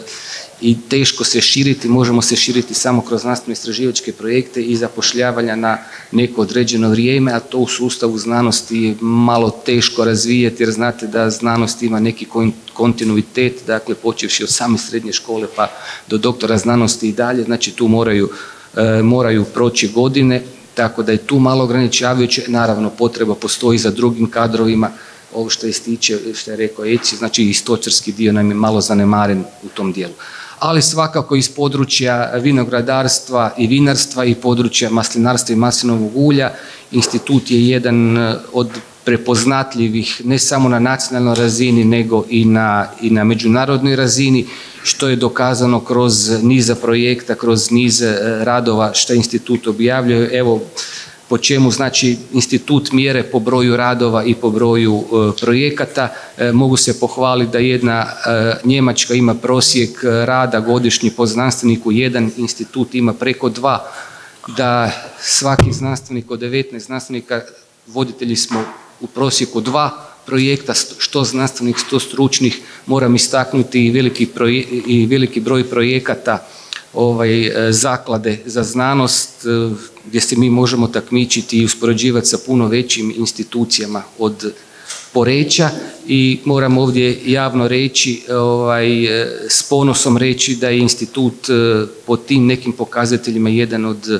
i teško se širiti, možemo se širiti samo kroz znanstveno-istraživačke projekte i zapošljavanja na neko određeno vrijeme, a to u sustavu znanosti je malo teško razvijeti, jer znate da znanost ima neki kontinuitet, dakle počevši od same srednje škole pa do doktora znanosti i dalje, znači tu moraju, e, moraju proći godine, tako da je tu malo ograničavajuće. Naravno, potreba postoji za drugim kadrovima, ovo što ističe, što je rekao Eci, znači i stočarski dio nam je malo zanemaren u tom dijelu. Ali svakako iz područja vinogradarstva i vinarstva i područja maslinarstva i maslinovog ulja, institut je jedan od prepoznatljivih ne samo na nacionalnoj razini nego i na, i na međunarodnoj razini, što je dokazano kroz niza projekta, kroz niz radova što institut objavljuje. Evo, po čemu znači institut mjere po broju radova i po broju e, projekata. E, mogu se pohvaliti da jedna e, Njemačka ima prosjek rada godišnji po znanstveniku, jedan institut ima preko dva, da svaki znanstvenik od devetnaest znanstvenika, voditelji smo u prosjeku dva projekta, što znanstvenih, što stručnih. Moram istaknuti i veliki, proje, i veliki broj projekata ovaj, zaklade za znanost, gdje se mi možemo takmičiti i uspoređivati sa puno većim institucijama od Poreča, i moram ovdje javno reći, ovaj, s ponosom reći da je institut po tim nekim pokazateljima jedan od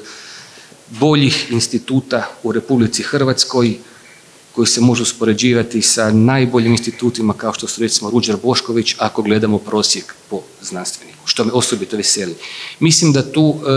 boljih instituta u Republici Hrvatskoj, koji se može uspoređivati sa najboljim institutima kao što su recimo Ruđer Bošković, ako gledamo prosjek po znanstveniku, što me osobito veseli. Mislim da tu e,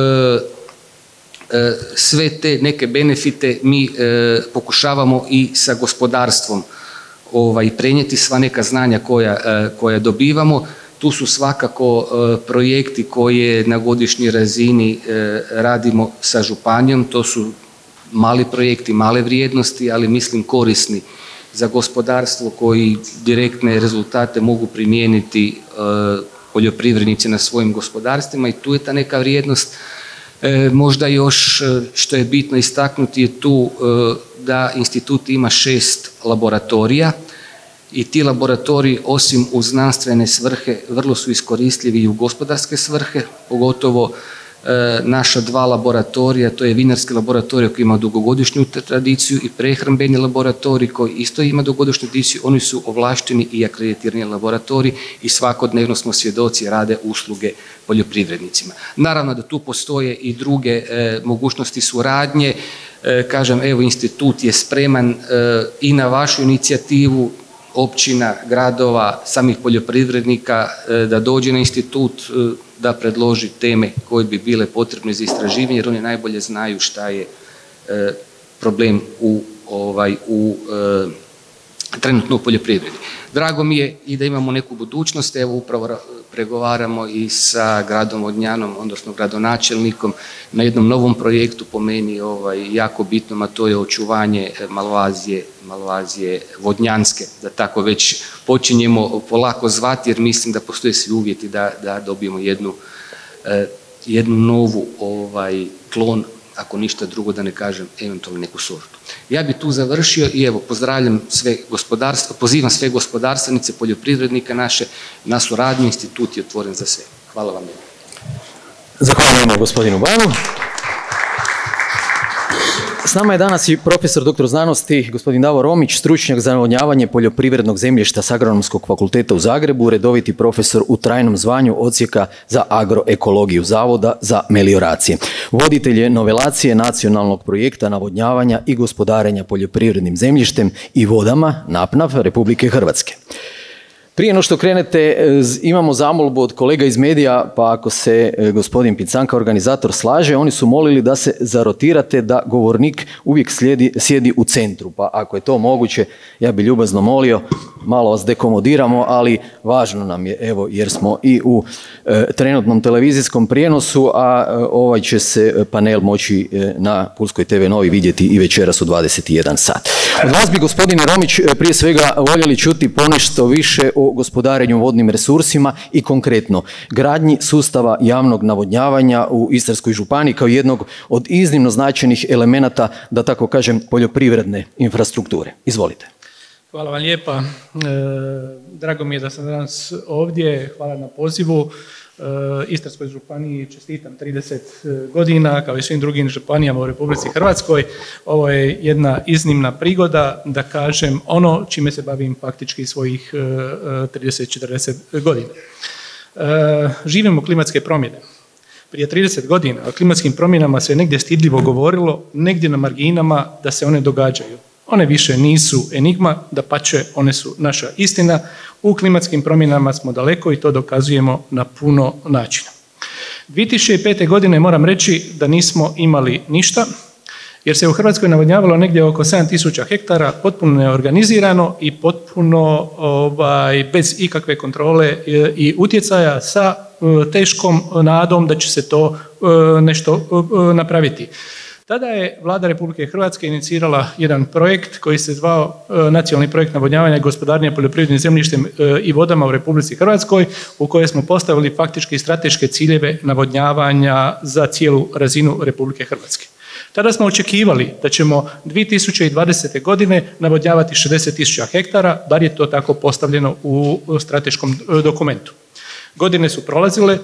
e, sve te neke benefite mi e, pokušavamo i sa gospodarstvom ovaj, prenijeti, sva neka znanja koja, e, koja dobivamo. Tu su svakako e, projekti koje na godišnjoj razini e, radimo sa županijom, to su mali projekti, male vrijednosti, ali mislim korisni za gospodarstvo, koji direktne rezultate mogu primijeniti e, poljoprivrednici na svojim gospodarstvima, i tu je ta neka vrijednost. E, možda još što je bitno istaknuti je tu e, da institut ima šest laboratorija, i ti laboratoriji osim u znanstvene svrhe vrlo su iskoristljivi i u gospodarske svrhe, pogotovo naša dva laboratorija, to je vinarski laboratorij koji ima dugogodišnju tradiciju i prehrambeni laboratorij koji isto ima dugogodišnju tradiciju. Oni su ovlašteni i akreditirani laboratoriji i svakodnevno smo svjedoci, rade usluge poljoprivrednicima. Naravno da tu postoje i druge e, mogućnosti suradnje. E, kažem, evo, institut je spreman e, i na vašu inicijativu općina, gradova, samih poljoprivrednika, da dođe na institut, da predloži teme koje bi bile potrebne za istraživanje, jer oni najbolje znaju šta je problem u, ovaj, u trenutno u poljoprivredi. Drago mi je i da imamo neku budućnost, evo upravo pregovaramo i sa gradom Vodnjanom, odnosno gradonačelnikom, na jednom novom projektu, po meni ovaj, jako bitnom, a to je očuvanje malvazije, malvazije vodnjanske, da tako već počinjemo polako zvati, jer mislim da postoje svi uvjeti da, da dobijemo jednu, eh, jednu novu ovaj, klon, ako ništa drugo da ne kažem, eventualno neku sortu. Ja bi tu završio i evo, pozdravljam sve gospodarstvo, pozivam sve gospodarstvenice, poljoprivrednike naše na suradnju, institut je otvoren za sve. Hvala vam. Zahvaljujemo gospodinu Banu. S nama je danas i profesor doktor znanosti gospodin Davor Romić, stručnjak za navodnjavanje poljoprivrednog zemljišta s Agronomskog fakulteta u Zagrebu, redoviti profesor u trajnom zvanju odsjeka za agroekologiju Zavoda za melioracije. Voditelj je novelacije nacionalnog projekta navodnjavanja i gospodarenja poljoprivrednim zemljištem i vodama NAPNAV Republike Hrvatske. Prije no što krenete, imamo zamolbu od kolega iz medija, pa ako se gospodin Picanka, organizator, slaže, oni su molili da se zarotirate, da govornik uvijek slijedi, sjedi u centru. Pa ako je to moguće, ja bi ljubazno molio, malo vas dekomodiramo, ali važno nam je, evo, jer smo i u e, trenutnom televizijskom prijenosu, a e, ovaj će se panel moći e, na Pulskoj te ve Novi vidjeti i večeras u dvadeset jedan sat. Od vas bi, gospodine Romić, prije svega voljeli čuti ponešto više o gospodarenju vodnim resursima i konkretno gradnji sustava javnog navodnjavanja u Istarskoj županiji kao jednog od iznimno značajnih elemenata, da tako kažem, poljoprivredne infrastrukture. Izvolite. Hvala vam lijepa. E, drago mi je da sam danas ovdje. Hvala na pozivu. E, Istarskoj županiji čestitam trideset godina, kao i svim drugim županijama u Republici Hrvatskoj. Ovo je jedna iznimna prigoda da kažem ono čime se bavim faktički svojih e, trideset četrdeset godina. E, živimo klimatske promjene. Prije trideset godina o klimatskim promjenama se negdje stidljivo govorilo, negdje na marginama da se one događaju. One više nisu enigma, dapače, one su naša istina. U klimatskim promjenama smo daleko i to dokazujemo na puno načina. dvije tisuće pete. godine moram reći da nismo imali ništa, jer se u Hrvatskoj navodnjavalo negdje oko sedam tisuća hektara, potpuno neorganizirano i potpuno ovaj, bez ikakve kontrole i utjecaja, sa teškom nadom da će se to nešto napraviti. Tada je Vlada Republike Hrvatske inicirala jedan projekt koji se zvao Nacionalni projekt navodnjavanja i gospodarenja poljoprivrednim zemljištem i vodama u Republici Hrvatskoj, u kojoj smo postavili faktički strateške ciljeve navodnjavanja za cijelu razinu Republike Hrvatske. Tada smo očekivali da ćemo dvije tisuće dvadesete. godine navodnjavati šezdeset tisuća hektara, bar je to tako postavljeno u strateškom dokumentu. Godine su prolazile,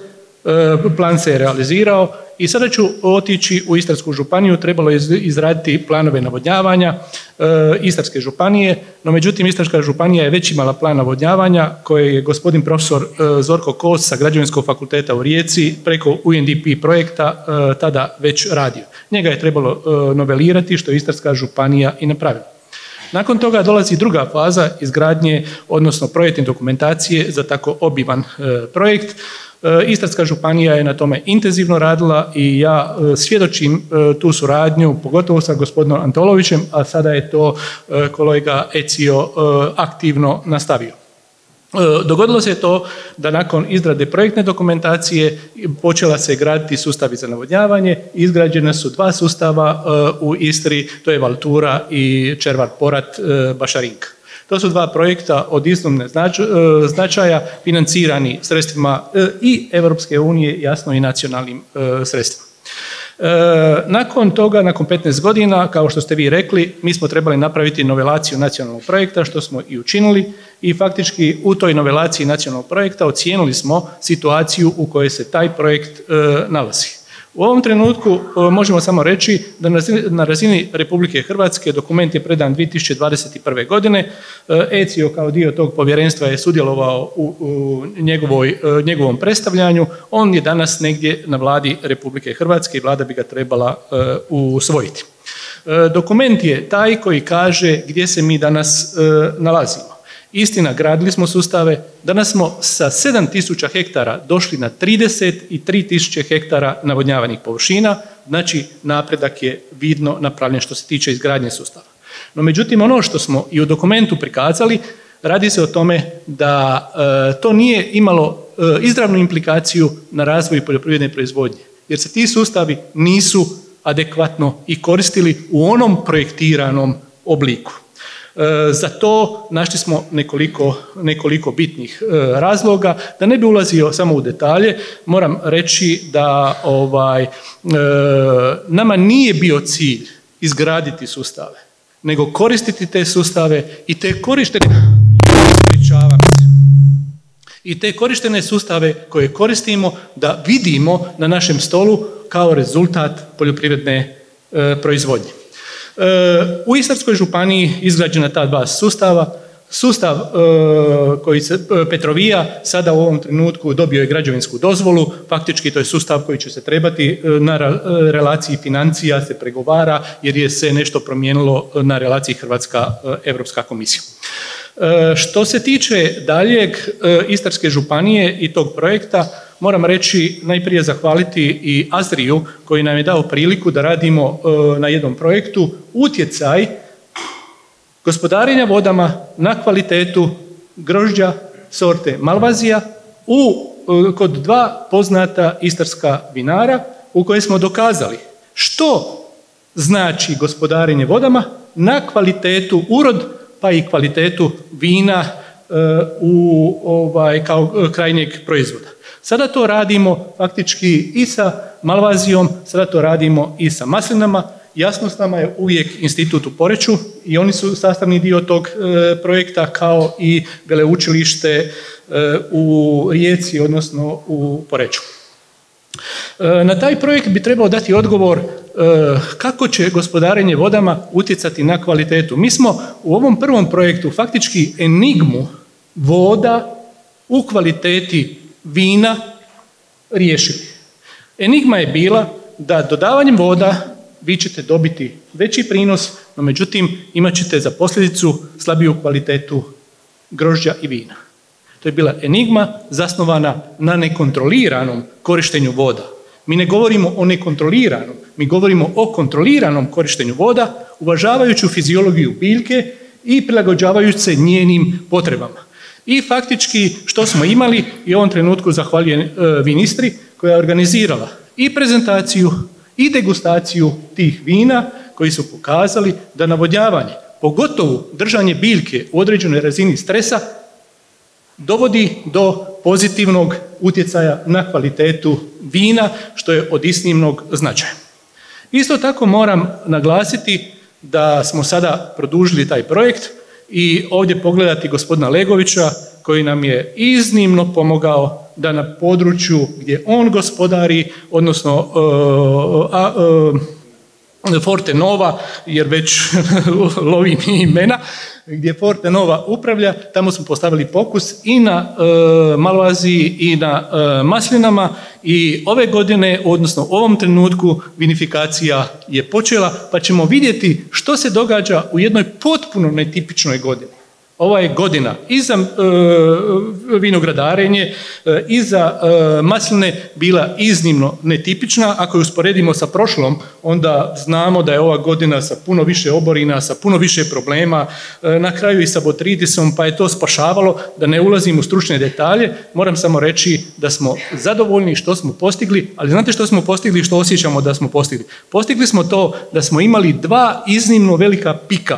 plan se je realizirao i sada ću otići u Istarsku županiju. Trebalo je izraditi planove navodnjavanja Istarske županije, no međutim Istarska županija je već imala plan navodnjavanja koje je gospodin profesor Zorko Kos sa Građevinskog fakulteta u Rijeci preko U N D P projekta tada već radio. Njega je trebalo novelirati, što je Istarska županija i napravila. Nakon toga dolazi druga faza izgradnje, odnosno projektne dokumentacije za tako obiman projekt. Istarska županija je na tome intenzivno radila i ja svjedočim tu suradnju, pogotovo sa gospodinom Antolovićem, a sada je to kolega Ecio aktivno nastavio. Dogodilo se to da nakon izrade projektne dokumentacije počela se graditi sustavi za navodnjavanje. Izgrađena su dva sustava u Istri, to je Valtura i Červar Porat Bašarinka. To su dva projekta od iznimnog značaja, financirani sredstvima i Europske unije, jasno i nacionalnim sredstvima. Nakon toga, nakon petnaest godina, kao što ste vi rekli, mi smo trebali napraviti novelaciju nacionalnog projekta, što smo i učinili, i faktički u toj novelaciji nacionalnog projekta ocijenili smo situaciju u kojoj se taj projekt nalazi. U ovom trenutku možemo samo reći da na razini Republike Hrvatske dokument je predan dvije tisuće dvadeset prve. godine. Ecio kao dio tog povjerenstva je sudjelovao u, u njegovoj, njegovom predstavljanju. On je danas negdje na Vladi Republike Hrvatske i Vlada bi ga trebala uh, usvojiti. Uh, dokument je taj koji kaže gdje se mi danas uh, nalazimo. Istina, gradili smo sustave, danas smo sa sedam tisuća hektara došli na trideset tri tisuće hektara navodnjavanih površina, znači napredak je vidno napravljen što se tiče izgradnje sustava. No međutim, ono što smo i u dokumentu prikazali, radi se o tome da e, to nije imalo e, izravnu implikaciju na razvoj poljoprivredne proizvodnje, jer se ti sustavi nisu adekvatno i koristili u onom projektiranom obliku. E, za to našli smo nekoliko, nekoliko bitnih e, razloga. Da ne bi ulazio samo u detalje, moram reći da ovaj, e, nama nije bio cilj izgraditi sustave, nego koristiti te sustave i te korištene, ispričavam se, i te korištene sustave koje koristimo da vidimo na našem stolu kao rezultat poljoprivredne e, proizvodnje. U Istarskoj županiji izgrađena ta dva sustava. Sustav koji se, Petrovija, sada u ovom trenutku dobio je građevinsku dozvolu, faktički to je sustav koji će se trebati na relaciji financija se pregovara jer je se nešto promijenilo na relaciji Hrvatska-Europska komisija. Što se tiče daljeg Istarske županije i tog projekta, moram reći najprije zahvaliti i Azriju koji nam je dao priliku da radimo na jednom projektu utjecaj gospodarenja vodama na kvalitetu grožđa sorte Malvazija u, kod dva poznata istarska vinara u kojoj smo dokazali što znači gospodarenje vodama na kvalitetu urod pa i kvalitetu vina e, u, ovaj, kao krajnjeg proizvoda. Sada to radimo faktički i sa Malvazijom, sada to radimo i sa maslinama. Jasno s nama je uvijek institut u Poreču i oni su sastavni dio tog e, projekta kao i veleučilište e, u Rijeci, odnosno u Poreču. E, na taj projekt bi trebao dati odgovor e, kako će gospodarenje vodama utjecati na kvalitetu. Mi smo u ovom prvom projektu faktički enigmu voda u kvaliteti vina riješili. Enigma je bila da dodavanjem voda vi ćete dobiti veći prinos, no međutim imat ćete za posljedicu slabiju kvalitetu grožđa i vina. To je bila enigma zasnovana na nekontroliranom korištenju voda. Mi ne govorimo o nekontroliranom, mi govorimo o kontroliranom korištenju voda, uvažavajući fiziologiju biljke i prilagođavajući se njenim potrebama. I faktički što smo imali, i u ovom trenutku zahvaljujem e, ministri koja je organizirala i prezentaciju i degustaciju tih vina koji su pokazali da navodnjavanje, pogotovo držanje biljke u određenoj razini stresa, dovodi do pozitivnog utjecaja na kvalitetu vina, što je od iznimnog značaja. Isto tako moram naglasiti da smo sada produžili taj projekt i ovdje pogledati gospodina Legovića koji nam je iznimno pomogao da na području gdje on gospodari, odnosno uh, a, uh, Forte Nova, jer već lovim imena, gdje Forte Nova upravlja, tamo smo postavili fokus i na uh, Malvaziji i na uh, maslinama i ove godine, odnosno u ovom trenutku, vinifikacija je počela, pa ćemo vidjeti što se događa u jednoj potpuno netipičnoj godini. Ova je godina i za e, vinogradarenje e, i za e, masline bila iznimno netipična. Ako je usporedimo sa prošlom, onda znamo da je ova godina sa puno više oborina, sa puno više problema, e, na kraju i sa botritisom, pa je to spašavalo. Da ne ulazim u stručne detalje, moram samo reći da smo zadovoljni što smo postigli, ali znate što smo postigli i što osjećamo da smo postigli? Postigli smo to da smo imali dva iznimno velika pika,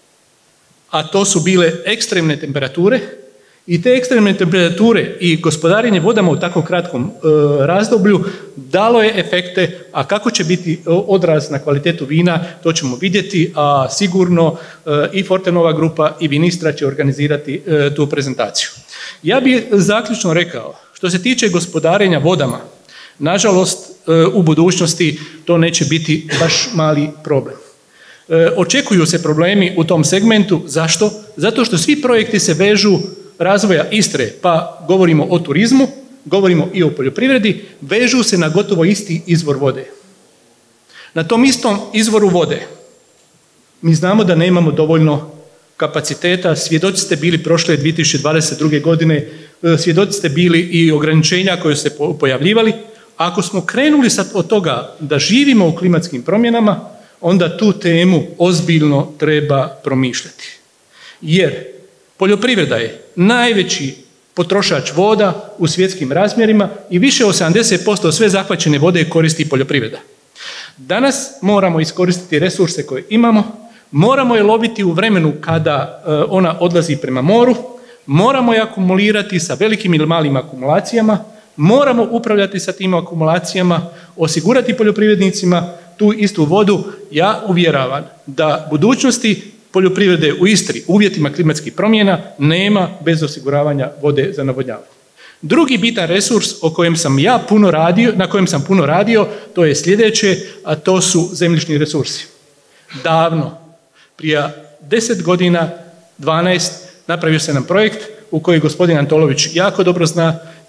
a to su bile ekstremne temperature i te ekstremne temperature i gospodarenje vodama u tako kratkom e, razdoblju dalo je efekte, a kako će biti odraz na kvalitetu vina, to ćemo vidjeti, a sigurno e, i Forte Nova grupa i Vinistra će organizirati e, tu prezentaciju. Ja bih zaključno rekao, što se tiče gospodarenja vodama, nažalost e, u budućnosti to neće biti baš mali problem. E, očekuju se problemi u tom segmentu. Zašto? Zato što svi projekti se vežu razvoja Istre, pa govorimo o turizmu, govorimo i o poljoprivredi, vežu se na gotovo isti izvor vode. Na tom istom izvoru vode mi znamo da nemamo dovoljno kapaciteta, svjedoci ste bili prošle dvije tisuće dvadeset druge. godine, svjedoci ste bili i ograničenja koje su se pojavljivali. Ako smo krenuli sad od toga da živimo u klimatskim promjenama, onda tu temu ozbiljno treba promišljati. Jer poljoprivreda je najveći potrošač voda u svjetskim razmjerima i više od sedamdeset posto sve zahvaćene vode koristi poljoprivreda. Danas moramo iskoristiti resurse koje imamo, moramo je loviti u vremenu kada ona odlazi prema moru, moramo je akumulirati sa velikim ili malim akumulacijama, moramo upravljati sa tim akumulacijama, osigurati poljoprivrednicima tu istu vodu. Ja uvjeravam da budućnosti poljoprivrede u Istri u uvjetima klimatskih promjena nema bez osiguravanja vode za navodnjavanje. Drugi bitan resurs o kojem sam ja puno radio, na kojem sam puno radio, to je sljedeće, a to su zemljišni resursi. Davno, prije deset godina, dvanaest, napravio se nam projekt u koji gospodin Antolović jako dobro zna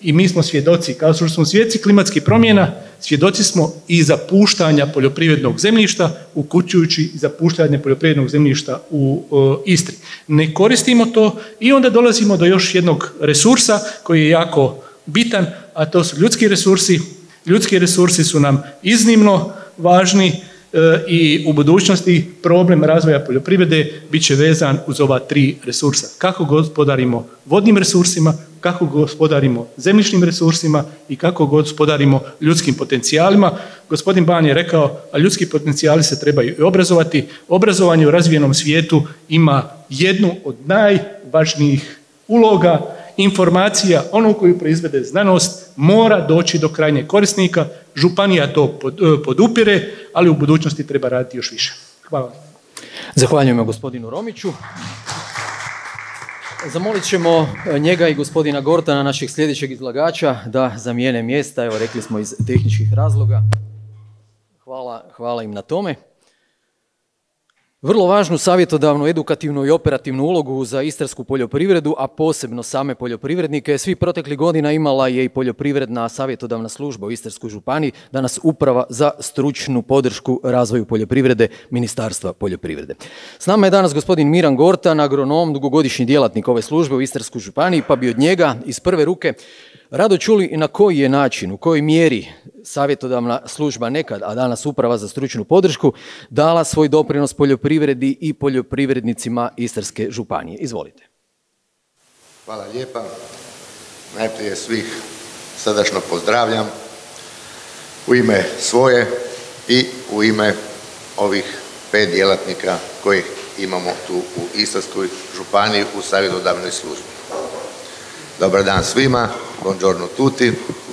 i mi smo svjedoci, kao što smo svjedoci klimatskih promjena, svjedoci smo i zapuštanja poljoprivrednog zemljišta, uključujući zapuštanje poljoprivrednog zemljišta u o, Istri. Ne koristimo to i onda dolazimo do još jednog resursa koji je jako bitan, a to su ljudski resursi. Ljudski resursi su nam iznimno važni e, i u budućnosti problem razvoja poljoprivrede bit će vezan uz ova tri resursa. Kako gospodarimo vodnim resursima, kako gospodarimo zemljišnim resursima i kako gospodarimo ljudskim potencijalima. Gospodin Ban je rekao, a ljudski potencijali se trebaju i obrazovati. Obrazovanje u razvijenom svijetu ima jednu od najvažnijih uloga. Informacija, ono koju proizvede znanost, mora doći do krajnjeg korisnika. Županija to podupire, ali u budućnosti treba raditi još više. Hvala. Zahvaljujemo gospodinu Romiću. Zamolit ćemo njega i gospodina Gortana, našeg sljedećeg izlagača, da zamijene mjesta. Evo, rekli smo iz tehničkih razloga. Hvala, hvala im na tome. Vrlo važnu savjetodavnu, edukativnu i operativnu ulogu za istarsku poljoprivredu, a posebno same poljoprivrednike, svi proteklih godina imala je i poljoprivredna savjetodavna služba u Istarskoj županiji, danas uprava za stručnu podršku razvoju poljoprivrede Ministarstva poljoprivrede. S nama je danas gospodin Miran Gortan, agronom, dugogodišnji djelatnik ove službe u Istarskoj županiji, pa bi od njega iz prve ruke rado čuli na koji je način, u kojoj mjeri savjetodavna služba nekad, a danas uprava za stručnu podršku, dala svoj doprinos poljoprivredi i poljoprivrednicima Istarske županije. Izvolite. Hvala lijepa. Najprije svih srdačno pozdravljam u ime svoje i u ime ovih pet djelatnika kojih imamo tu u Istarskoj županiji u savjetodavnoj službi. Dobar dan svima, buongiorno tutti.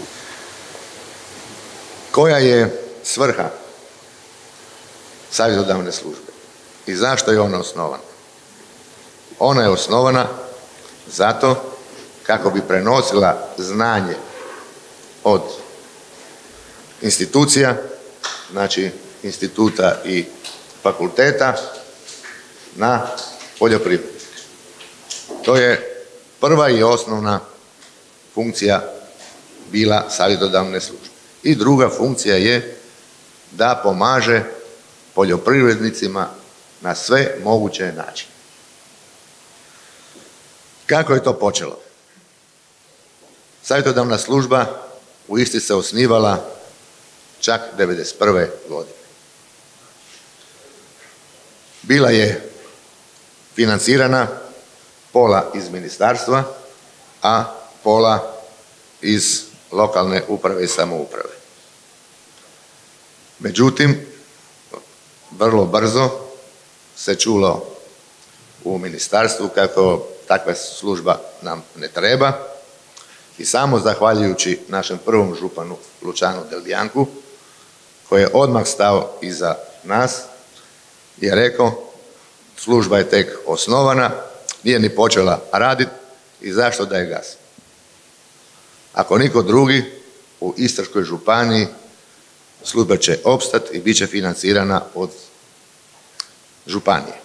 Koja je svrha savjetodavne službe i zašto je ona osnovana? Ona je osnovana zato kako bi prenosila znanje od institucija, znači instituta i fakulteta, na poljoprivredu. To je prva i osnovna funkcija bila savjetodavne službe. I druga funkcija je da pomaže poljoprivrednicima na sve moguće načine. Kako je to počelo? Savjetodavna služba u Istri se osnivala čak devedeset prve godine. Bila je financirana pola iz ministarstva, a pola iz lokalne uprave i samouprave. Međutim, vrlo brzo se čulo u ministarstvu kako takva služba nam ne treba i samo zahvaljujući našem prvom županu Lucianu Del Biancu, koji je odmah stao iza nas, je rekao služba je tek osnovana, nije ni počela raditi i zašto da je gasi. Ako niko drugi u Istarskoj županiji služba će opstati i bit će financirana od županije.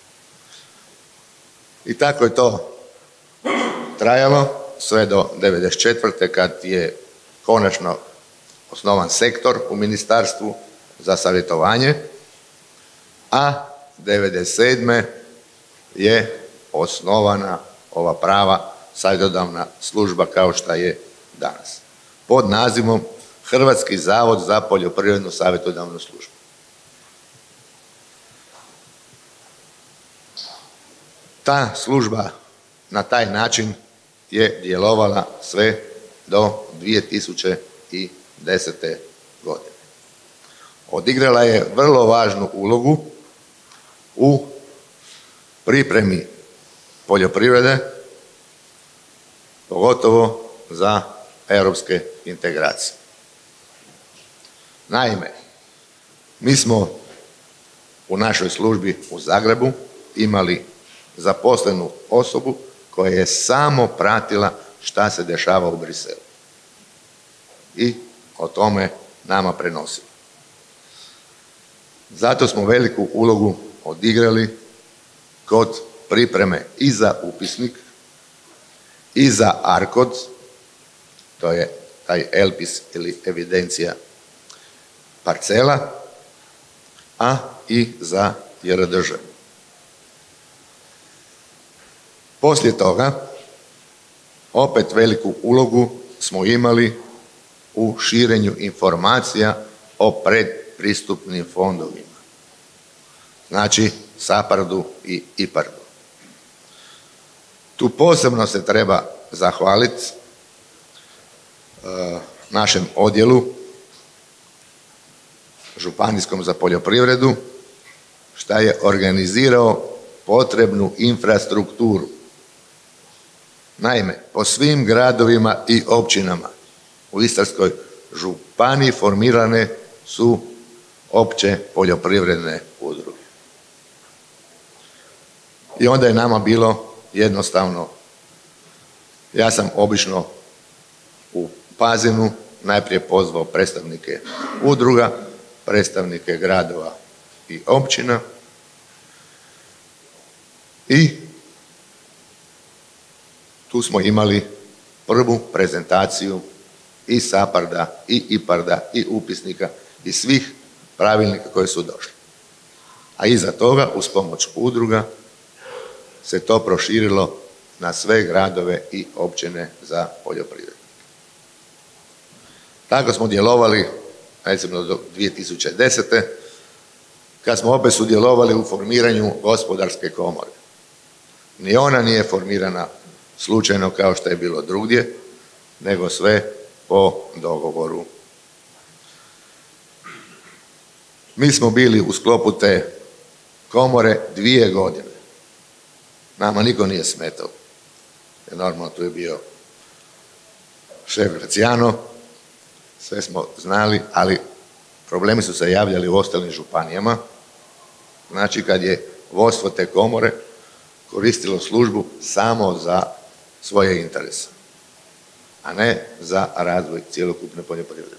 I tako je to trajalo sve do devedeset četvrte kad je konačno osnovan sektor u ministarstvu za savjetovanje, a devedeset sedme je osnovana ova prava savjetodavna služba kao što je danas, pod nazivom Hrvatski zavod za poljoprivrednu savjetodavnu službu. Ta služba na taj način je djelovala sve do dvije tisuće desete. godine. Odigrala je vrlo važnu ulogu u pripremi poljoprivrede, pogotovo za europske integracije. Naime, mi smo u našoj službi u Zagrebu imali zaposlenu osobu koja je samo pratila šta se dešava u Briselu i o tome nama prenosila. Zato smo veliku ulogu odigrali kod pripreme i za upisnik, i za ARKOD, to je taj elpis ili evidencija parcela, a i za J R D Ž. Poslije toga, opet veliku ulogu smo imali u širenju informacija o predpristupnim fondovima. Znači, SAPARD-u i IPARD-u. Tu posebno se treba zahvaliti e, našem odjelu županijskom za poljoprivredu, šta je organizirao potrebnu infrastrukturu. Naime, po svim gradovima i općinama u Istarskoj županiji formirane su opće poljoprivredne udruge. I onda je nama bilo jednostavno, ja sam obično u Pazinu najprije pozvao predstavnike udruga, predstavnike gradova i općina i tu smo imali prvu prezentaciju i SAPARD-a, i IPARD-a, i upisnika, i svih pravilnika koji su došli. A iza toga, uz pomoć udruga, se to proširilo na sve gradove i općine za poljoprivredu. Tako smo djelovali, recimo do dvije tisuće desete. kad smo opet sudjelovali u formiranju gospodarske komore. Ni ona nije formirana slučajno kao što je bilo drugdje, nego sve po dogovoru. Mi smo bili u sklopu te komore dvije godine. Nama niko nije smetao. Jer normalno tu je bio šef Graciano, sve smo znali, ali problemi su se javljali u ostalim županijama. Znači kad je vodstvo te komore koristilo službu samo za svoje interese, a ne za razvoj cjelokupne poljoprivrede.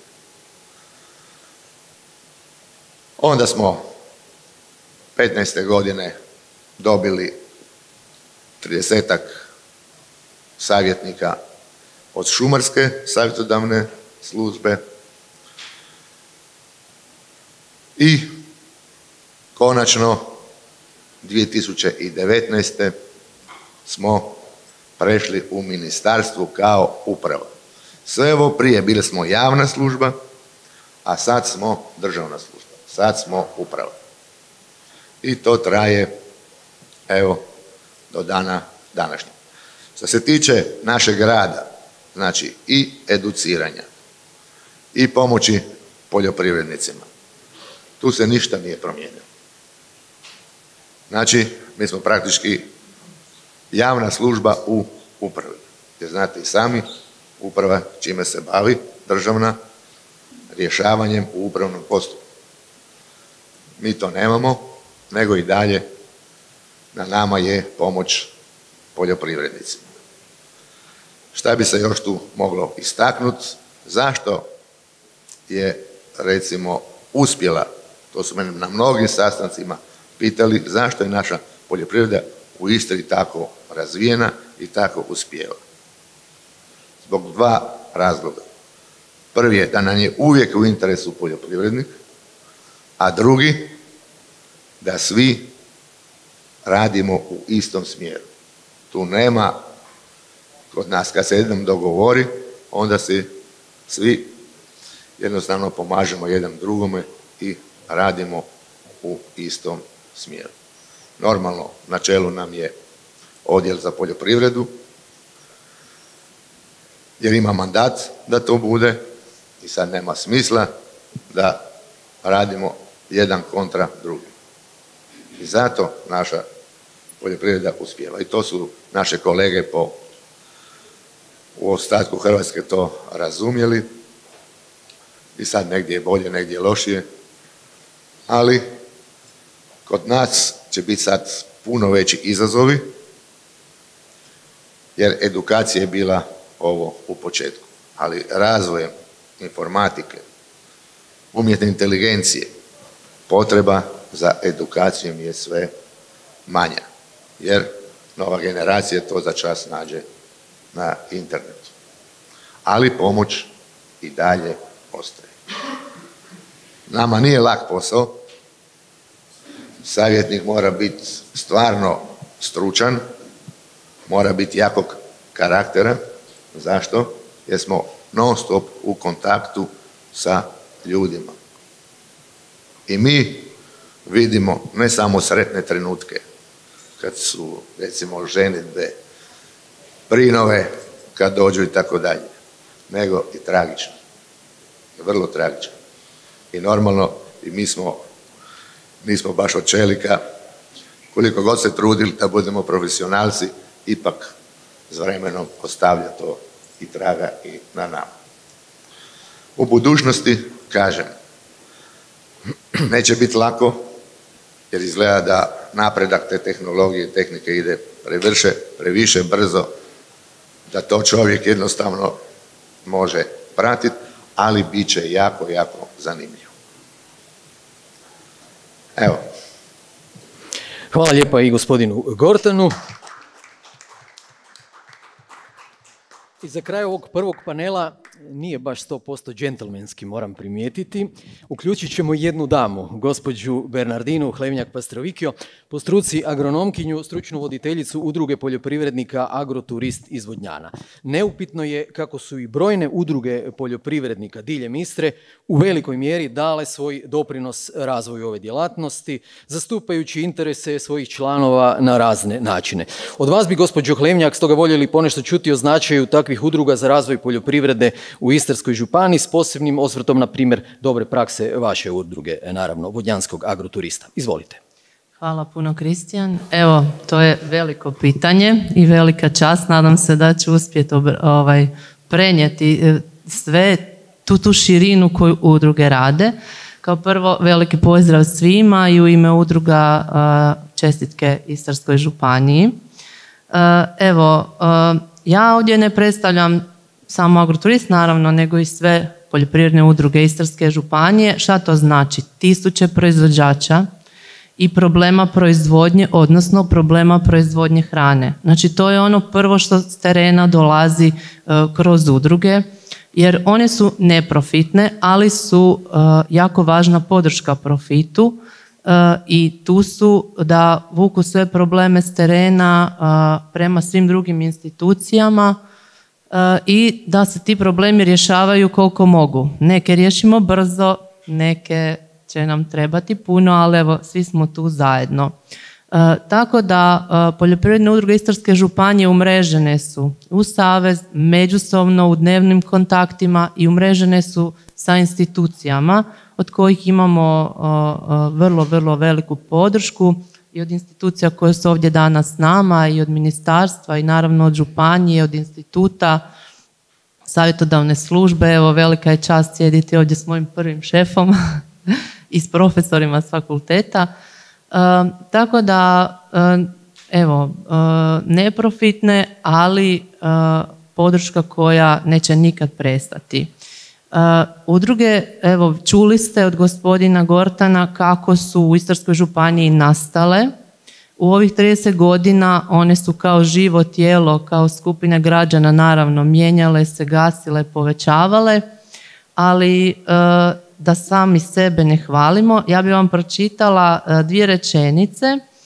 Onda smo petnaeste godine dobili tridesetak savjetnika od šumarske savjetodavne službe i konačno dvije tisuće devetnaeste. smo prešli u ministarstvu kao uprava. Sve ovo prije bili smo javna služba, a sad smo državna služba. Sad smo uprava. I to traje, evo, do dana današnjeg. Što se tiče našeg rada, znači i educiranja, i pomoći poljoprivrednicima, tu se ništa nije promijenilo. Znači, mi smo praktički javna služba u upravi. Jer znate i sami, uprava čime se bavi, državna, rješavanjem u upravnom postupku. Mi to nemamo, nego i dalje na nama je pomoć poljoprivrednicima. Šta bi se još tu moglo istaknuti? Zašto je, recimo, uspjela, to su mene na mnogim sastancima pitali, zašto je naša poljoprivreda u Istri tako razvijena i tako uspjeva? Zbog dva razloga. Prvi je da nam je uvijek u interesu poljoprivrednik, a drugi da svi radimo u istom smjeru. Tu nema, kod nas kad se jednom dogovori, onda se svi jednostavno pomažemo jedan drugome i radimo u istom smjeru. Normalno, na čelu nam je odjel za poljoprivredu, jer ima mandat da to bude i sad nema smisla da radimo jedan kontra drugi. I zato naša poljoprivreda uspijeva. I to su naše kolege po u ostatku Hrvatske to razumjeli. I sad negdje je bolje, negdje je lošije. Ali kod nas će biti sad puno veći izazovi, jer edukacija je bila ovo u početku. Ali razvojem informatike, umjetne inteligencije, potreba za edukacijom je sve manja, jer nova generacija to za čas nađe na internetu. ali pomoć i dalje ostaje. Nama nije lak posao, savjetnik mora biti stvarno stručan, mora biti jakog karaktera. Zašto? Jer smo non stop u kontaktu sa ljudima. I mi vidimo ne samo sretne trenutke, kad su recimo ženidbe, prinove, kad dođu i tako dalje, nego i tragično. Vrlo tragično. I normalno, i mi smo, nismo baš od čelika, koliko god se trudili da budemo profesionalci, ipak s vremenom ostavlja to i traga i na nama. U budućnosti, kažem, neće biti lako, jer izgleda da napredak te tehnologije i tehnike ide prevrše, previše brzo, da to čovjek jednostavno može pratiti, ali bit će jako, jako zanimljivo. Evo. Hvala lijepa i gospodinu Gortanu. I za kraj ovog prvog panela, nije baš sto posto džentlmenski, moram primijetiti, uključit ćemo jednu damu, gospođu Bernardinu Hlevnjak-Pastrovikio, po struci agronomkinju, stručnu voditeljicu Udruge poljoprivrednika Agroturist iz Vodnjana. Neupitno je kako su i brojne udruge poljoprivrednika diljem Istre u velikoj mjeri dale svoj doprinos razvoju ove djelatnosti, zastupajući interese svojih članova na razne načine. Od vas bi, gospođo Hlevnjak, stoga voljeli ponešto čuti o značaju takvih udruga za razvoj poljoprivrede u Istarskoj županiji s posebnim osvrtom na primjer dobre prakse vaše udruge, naravno, Vodnjanskog agroturista. Izvolite. Hvala puno, Kristijan. Evo, to je veliko pitanje i velika čast. Nadam se da ću uspjeti ovaj, prenijeti sve tu, tu širinu koju udruge rade. Kao prvo, veliki pozdrav svima i u ime udruga čestitke Istarskoj županiji. Evo, ja ovdje ne predstavljam samo agroturist, naravno, nego i sve poljoprivredne udruge Istarske županije. Šta to znači? Tisuće proizvođača i problema proizvodnje, odnosno problema proizvodnje hrane. Znači, to je ono prvo što s terena dolazi uh, kroz udruge, jer one su neprofitne, ali su uh, jako važna podrška profitu uh, i tu su da vuku sve probleme s terena uh, prema svim drugim institucijama uh, i da se ti problemi rješavaju koliko mogu. Neke riješimo brzo, neke će nam trebati puno, ali evo, svi smo tu zajedno. E, tako da e, poljoprivredne udruge Istarske županije umrežene su u savez, međusobno u dnevnim kontaktima i umrežene su sa institucijama od kojih imamo e, vrlo, vrlo veliku podršku i od institucija koje su ovdje danas s nama i od ministarstva i naravno od županije, od instituta, savjetodavne službe. Evo, velika je čast sjediti ovdje s mojim prvim šefom i s profesorima s fakulteta. E, tako da, e, evo, e, neprofitne, ali e, podrška koja neće nikad prestati. E, udruge, evo, čuli ste od gospodina Gortana kako su u Istarskoj županiji nastale. U ovih trideset godina one su kao živo tijelo, kao skupine građana, naravno, mijenjale se, gasile, povećavale, ali e, da sami sebe ne hvalimo, ja bih vam pročitala dvije rečenice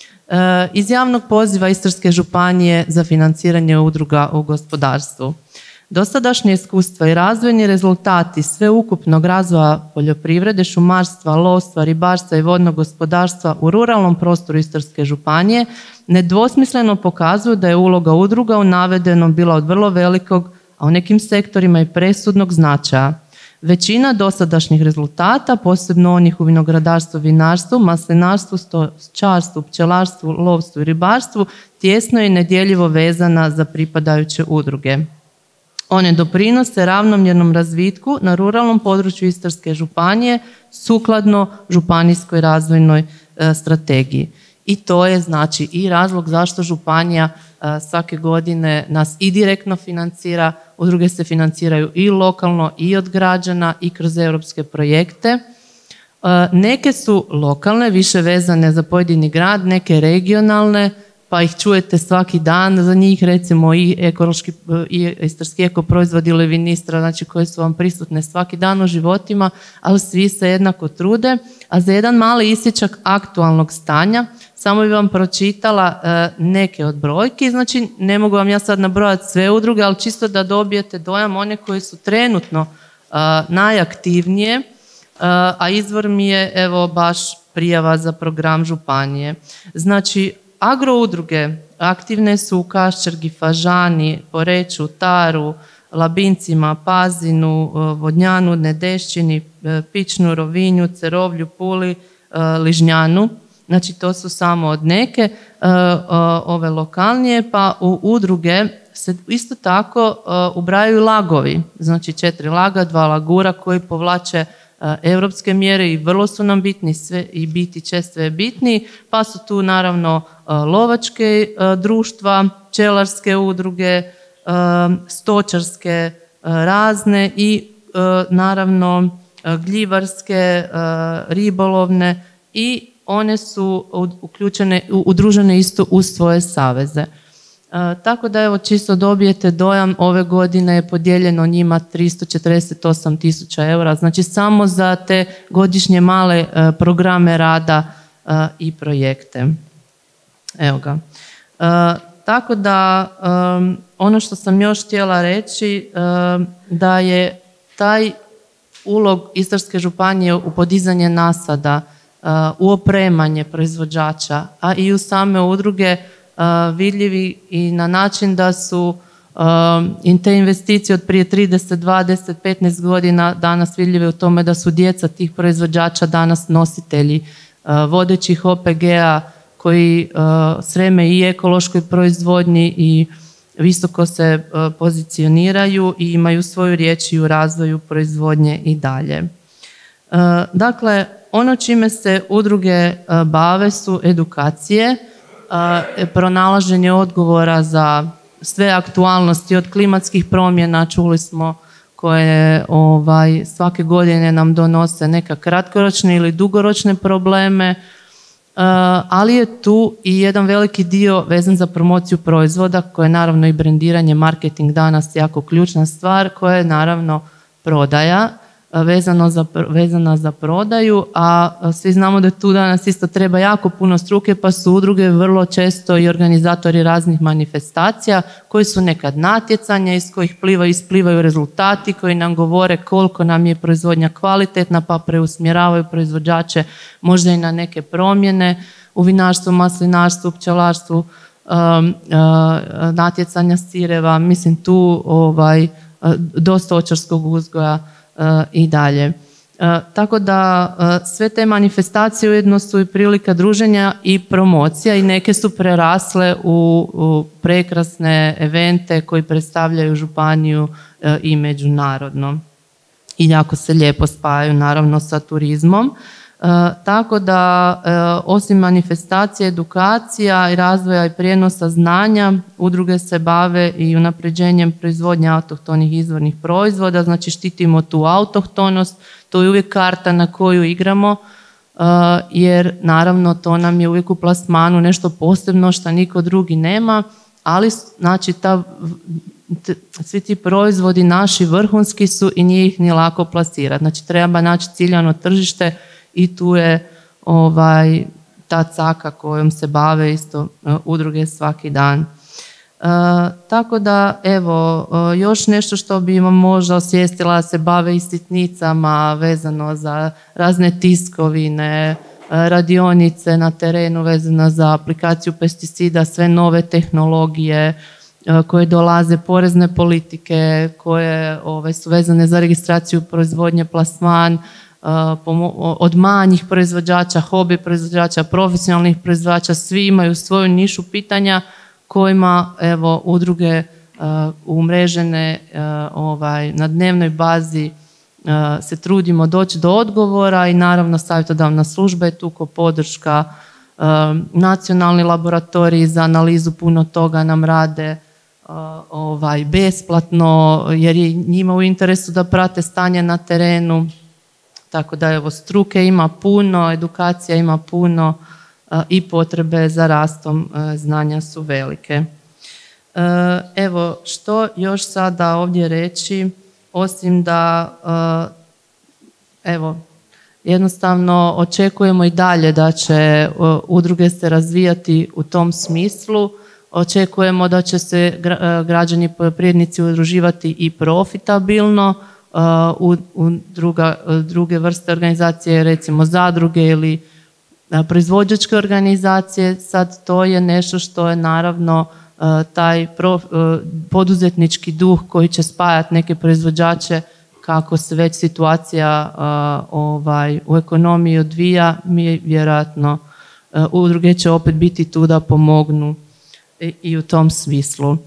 iz javnog poziva Istarske županije za financiranje udruga u gospodarstvu. Dosadašnje iskustva i razvojni rezultati sveukupnog razvoja poljoprivrede, šumarstva, lovstva, ribarstva i vodnog gospodarstva u ruralnom prostoru Istarske županije nedvosmisleno pokazuju da je uloga udruga u navedenom bila od vrlo velikog, a u nekim sektorima i presudnog značaja. Većina dosadašnjih rezultata, posebno onih u vinogradarstvu, vinarstvu, maslinarstvu, stočarstvu, pčelarstvu, lovstvu i ribarstvu, tijesno je i nedjeljivo vezana za pripadajuće udruge. One doprinose ravnomjernom razvitku na ruralnom području Istarske županije sukladno županijskoj razvojnoj e, strategiji. I to je znači i razlog zašto županija a, svake godine nas i direktno financira, udruge se financiraju i lokalno i od građana i kroz europske projekte. A, neke su lokalne, više vezane za pojedini grad, neke regionalne, pa ih čujete svaki dan za njih, recimo i ekološki, i istarski eko proizvodi ili Vinistra, znači koji su vam prisutne svaki dan u životima, ali svi se jednako trude. A za jedan mali isječak aktualnog stanja, samo bi vam pročitala uh, neke od brojki, znači ne mogu vam ja sad nabrojati sve udruge, ali čisto da dobijete dojam one koji su trenutno uh, najaktivnije, uh, a izvor mi je evo baš prijava za program županije. Znači, agroudruge aktivne su u Kaščergi, Fažani, Poreču, Taru, Labincima, Pazinu, Vodnjanu, Nedešćini, Pičnu, Rovinju, Cerovlju, Puli, Ližnjanu. Znači, to su samo od neke ove lokalnije, pa u udruge se isto tako ubrajaju lagovi. Znači, četiri laga, dva lagura koji povlače europske mjere i vrlo su nam bitni sve, i biti će sve bitniji, pa su tu naravno lovačke društva, pčelarske udruge, stočarske razne i naravno gljivarske, ribolovne, i one su uključene, udružene isto u svoje saveze. Tako da evo čisto dobijete dojam, ove godine je podijeljeno njima tristo četrdeset osam tisuća eura, znači samo za te godišnje male programe rada i projekte. Evo ga. Tako da ono što sam još htjela reći, da je taj ulog Istarske županije u podizanje nasada, u opremanje proizvođača, a i u same udruge vidljivi i na način da su i te investicije od prije trideset, dvadeset, petnaest godina danas vidljive u tome da su djeca tih proizvođača danas nositelji vodećih O P G-a koji streme i ekološkoj proizvodnji i visoko se pozicioniraju i imaju svoju riječ i u razvoju proizvodnje i dalje. Dakle, ono čime se udruge bave su edukacije, pronalaženje odgovora za sve aktualnosti od klimatskih promjena, čuli smo, koje ovaj, svake godine nam donose neka kratkoročne ili dugoročne probleme, ali je tu i jedan veliki dio vezan za promociju proizvoda, koje je naravno i brendiranje, marketing danas jako ključna stvar, koja je naravno prodaja, vezano za, vezana za prodaju, a svi znamo da tu danas isto treba jako puno struke, pa su udruge vrlo često i organizatori raznih manifestacija koji su nekad natjecanja iz kojih plivaju, isplivaju rezultati koji nam govore koliko nam je proizvodnja kvalitetna, pa preusmjeravaju proizvođače možda i na neke promjene u vinarstvu, maslinarstvu, pčelarstvu, um, uh, natjecanja sireva, mislim tu ovaj, dosta očarskog uzgoja i dalje. Tako da sve te manifestacije ujedno su i prilika druženja i promocija i neke su prerasle u prekrasne evente koji predstavljaju županiju i međunarodno. I jako se lijepo spajaju naravno sa turizmom. Tako da osim manifestacije, edukacija i razvoja i prijenosa znanja, udruge se bave i unapređenjem proizvodnje autohtonih izvornih proizvoda, znači štitimo tu autohtonost, to je uvijek karta na koju igramo, jer naravno to nam je uvijek u plasmanu nešto posebno što niko drugi nema, ali znači ta, svi ti proizvodi naši vrhunski su i nije ih ni lako plasirati, znači treba naći ciljano tržište i tu je ovaj, ta caka kojom se bave isto uh, udruge svaki dan. Uh, tako da, evo, uh, još nešto što bi vam možda osvijestila, se bave i sitnicama vezano za razne tiskovine, uh, radionice na terenu vezano za aplikaciju pesticida, sve nove tehnologije uh, koje dolaze, porezne politike koje ovaj, su vezane za registraciju proizvodnje, plasman, od manjih proizvođača, hobi proizvođača, profesionalnih proizvođača, svi imaju svoju nišu pitanja kojima evo udruge uh, umrežene uh, ovaj, na dnevnoj bazi uh, se trudimo doći do odgovora i naravno savjetodavna služba je tu ko podrška, uh, nacionalni laboratoriji za analizu puno toga nam rade uh, ovaj, besplatno jer je njima u interesu da prate stanje na terenu. Tako da evo struke ima puno, edukacija ima puno, i potrebe za rastom znanja su velike. Evo, što još sada ovdje reći, osim da evo, jednostavno očekujemo i dalje da će udruge se razvijati u tom smislu. Očekujemo da će se građani poljoprivrednici udruživati i profitabilno u, u druga, druge vrste organizacije, recimo zadruge ili proizvođačke organizacije. Sad to je nešto što je naravno taj prof, poduzetnički duh koji će spajati neke proizvođače kako se već situacija uh, ovaj, u ekonomiji odvija, mi vjerojatno uh, udruge će opet biti tu da pomognu i, i u tom smislu. Uh,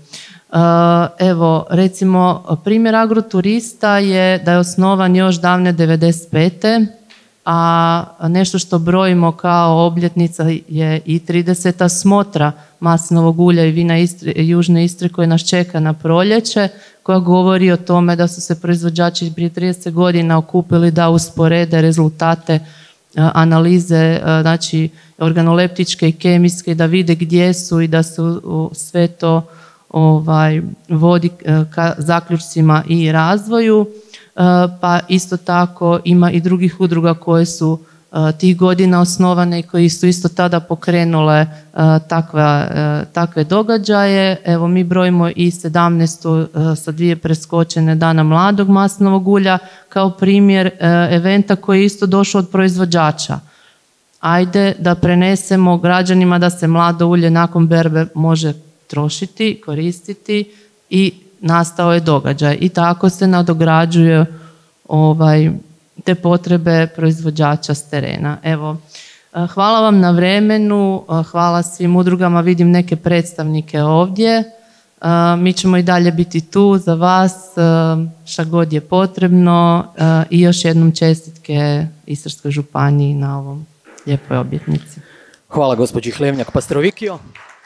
evo, recimo, primjer agroturista je da je osnovan još davne devedeset pete a nešto što brojimo kao obljetnica je i trideseta smotra maslinovog ulja i vina Istre, Južne Istre koje nas čeka na proljeće, koja govori o tome da su se proizvođači prije trideset godina okupili da usporede rezultate analize, znači organoleptičke i kemijske, da vide gdje su i da se sve to ovaj, vodi ka zaključcima i razvoju. Pa isto tako ima i drugih udruga koje su tih godina osnovane i koji su isto tada pokrenule takve, takve događaje. Evo, mi brojimo i sedamnaestu sa dvije preskočene dana mladog maslinovog ulja kao primjer eventa koji je isto došao od proizvođača. Ajde da prenesemo građanima da se mlado ulje nakon berbe može trošiti, koristiti i nastao je događaj. I tako se nadograđuje ovaj, te potrebe proizvođača s terena. Evo, hvala vam na vremenu, hvala svim udrugama, vidim neke predstavnike ovdje. Mi ćemo i dalje biti tu za vas, šta god je potrebno, i još jednom čestitke Istarskoj županiji na ovom lijepoj obljetnici. Hvala gospođi Hlevnjak Pastrovikio.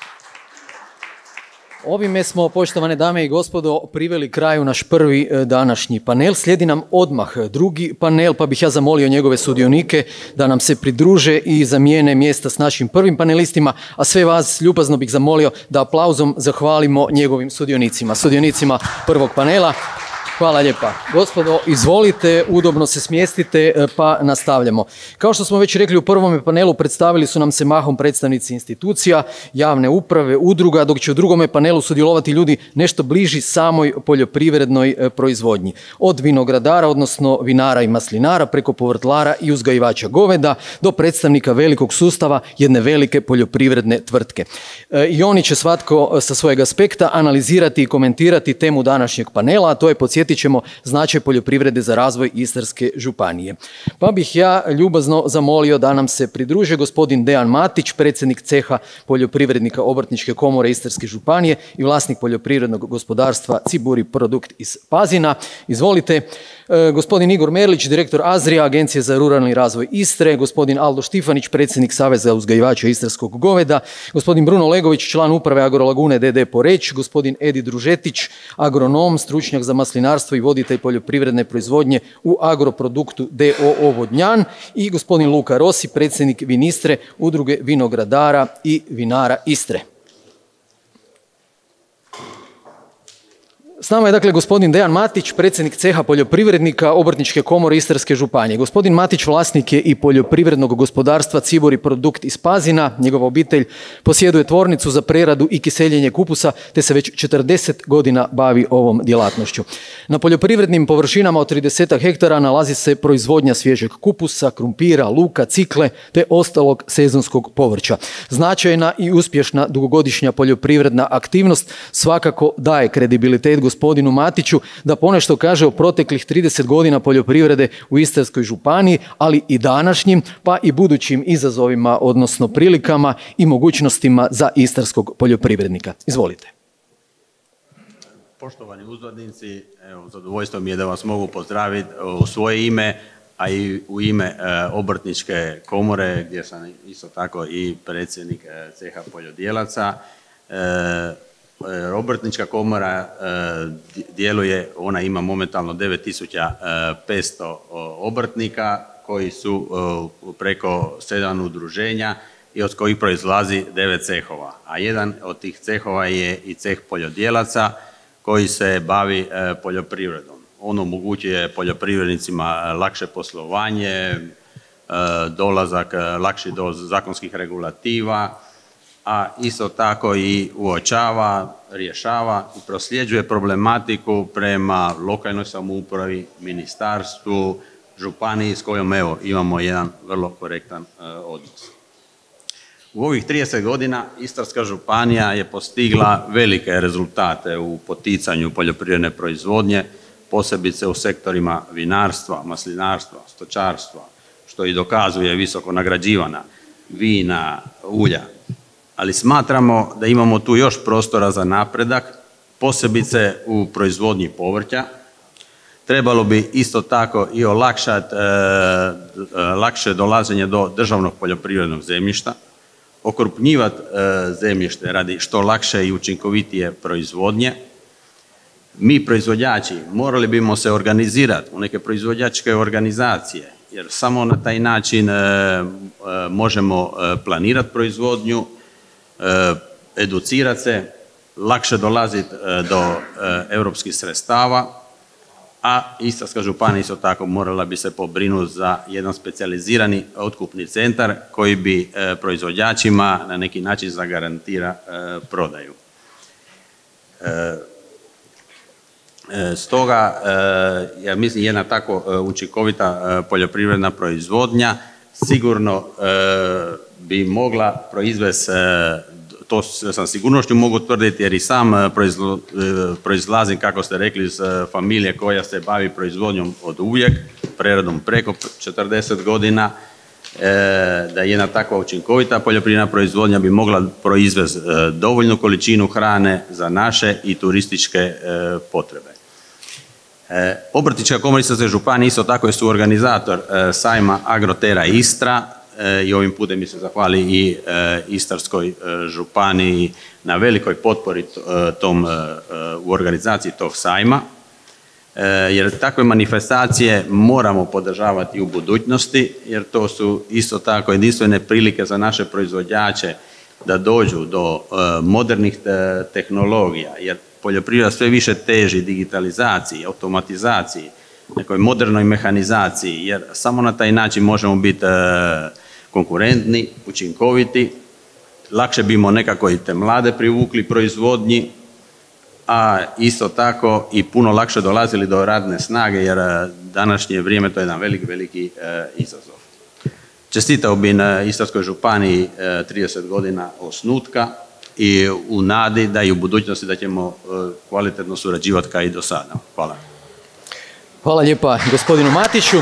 Ovime smo, poštovane dame i gospodo, priveli kraju naš prvi današnji panel. Slijedi nam odmah drugi panel, pa bih ja zamolio njegove sudionike da nam se pridruže i zamijene mjesta s našim prvim panelistima, a sve vas ljubazno bih zamolio da aplauzom zahvalimo njegovim sudionicima, sudionicima prvog panela. Hvala lijepa. Gospodo, izvolite, udobno se smjestite pa nastavljamo. Kao što smo već rekli u prvom panelu, predstavili su nam se mahom predstavnici institucija, javne uprave, udruga, dok će u drugome panelu sudjelovati ljudi nešto bliži samoj poljoprivrednoj proizvodnji. Od vinogradara, odnosno vinara i maslinara, preko povrtlara i uzgajivača goveda, do predstavnika velikog sustava jedne velike poljoprivredne tvrtke. I oni će svatko sa svojeg aspekta analizirati i komentirati temu današnjeg panela, a to je, podsjetiti ćemo, značaj poljoprivrede za razvoj Istarske županije. Pa bih ja ljubazno zamolio da nam se pridruže gospodin Dejan Matić, predsjednik ceha poljoprivrednika Obrtničke komore Istarske županije i vlasnik poljoprivrednog gospodarstva Ciburi Produkt iz Pazina. Izvolite. Gospodin Igor Merlić, direktor Azrija, Agencije za ruralni razvoj Istre, gospodin Aldo Štifanić, predsjednik Saveza uzgajivača istarskog goveda, gospodin Bruno Legović, član uprave Agrolagune d d. Poreć, gospodin Edi Družetić, agronom, stručnjak za maslinarstvo i voditelj poljoprivredne proizvodnje u Agroproduktu d o o. Vodnjan i gospodin Luka Rosi, predsjednik Vinistre, udruge vinogradara i vinara Istre. S nama je dakle gospodin Dejan Matić, predsjednik ceha poljoprivrednika Obrtničke komore Istarske županije. Gospodin Matić vlasnik je i poljoprivrednog gospodarstva Ciburi Produkt iz Pazina. Njegova obitelj posjeduje tvornicu za preradu i kiseljenje kupusa, te se već četrdeset godina bavi ovom djelatnošću. Na poljoprivrednim površinama od trideset hektara nalazi se proizvodnja svježeg kupusa, krumpira, luka, cikle te ostalog sezonskog povrća. Značajna i uspješna dugogodišnja poljoprivredna aktivnost svakako daje kredibilitet gospodinu Matiću da ponešto kaže o proteklih trideset godina poljoprivrede u Istarskoj županiji, ali i današnjim pa i budućim izazovima, odnosno prilikama i mogućnostima za istarskog poljoprivrednika. Izvolite. Poštovani uzvodnici, evo, zadovoljstvo mi je da vas mogu pozdraviti u svoje ime, a i u ime e, Obrtničke komore, gdje sam isto tako i predsjednik e, ceha poljodjelaca. E, Obrtnička komora djeluje, ona ima momentalno devet tisuća petsto obrtnika koji su preko sedam udruženja i od kojih proizlazi devet cehova. A jedan od tih cehova je i ceh poljodjelaca koji se bavi poljoprivredom. On omogućuje poljoprivrednicima lakše poslovanje, dolazak lakši do zakonskih regulativa, a isto tako i uočava, rješava i prosljeđuje problematiku prema lokalnoj samoupravi, ministarstvu, županiji s kojom evo imamo jedan vrlo korektan odnos. U ovih trideset godina Istarska županija je postigla velike rezultate u poticanju poljoprivredne proizvodnje, posebice u sektorima vinarstva, maslinarstva, stočarstva, što i dokazuje visoko nagrađivana vina, ulja. Ali smatramo da imamo tu još prostora za napredak, posebice u proizvodnji povrća. Trebalo bi isto tako i olakšati e, lakše dolaženje do državnog poljoprivrednog zemljišta, okrupnjivati e, zemljište radi što lakše i učinkovitije proizvodnje. Mi proizvođači morali bimo se organizirati u neke proizvođačke organizacije, jer samo na taj način e, e, možemo planirati proizvodnju, e, educirati se, lakše dolaziti e, do e, europskih sredstava, a Istarska županija isto tako morala bi se pobrinuti za jedan specijalizirani otkupni centar koji bi e, proizvođačima na neki način zagarantira e, prodaju. E, e, stoga, e, ja mislim, jedna tako e, učinkovita e, poljoprivredna proizvodnja sigurno e, bi mogla proizvesti, e, to sam sigurnošću mogu tvrditi jer i sam proizlazim, kako ste rekli, iz familije koja se bavi proizvodnjom od uvijek, preradom preko četrdeset godina, da jedna takva učinkovita poljoprivredna proizvodnja bi mogla proizvesti dovoljnu količinu hrane za naše i turističke potrebe. Obrtnička komora Istarske županije isto tako je suorganizator sajma Agrotera Istra, i ovim putem bi se zahvali i Istarskoj županiji na velikoj potpori tom, u organizaciji tog sajma, jer takve manifestacije moramo podržavati u budućnosti, jer to su isto tako jedinstvene prilike za naše proizvođače da dođu do modernih tehnologija, jer poljoprivreda sve više teži digitalizaciji, automatizaciji, nekoj modernoj mehanizaciji, jer samo na taj način možemo biti konkurentni, učinkoviti, lakše bimo nekako i te mlade privukli proizvodnji, a isto tako i puno lakše dolazili do radne snage, jer današnje vrijeme to je jedan veliki, veliki izazov. Čestitao bi na Istarskoj županiji trideset godina osnutka i u nadi da i u budućnosti da ćemo kvalitetno surađivati kao i do sada. Hvala. Hvala lijepa gospodinu Matiću.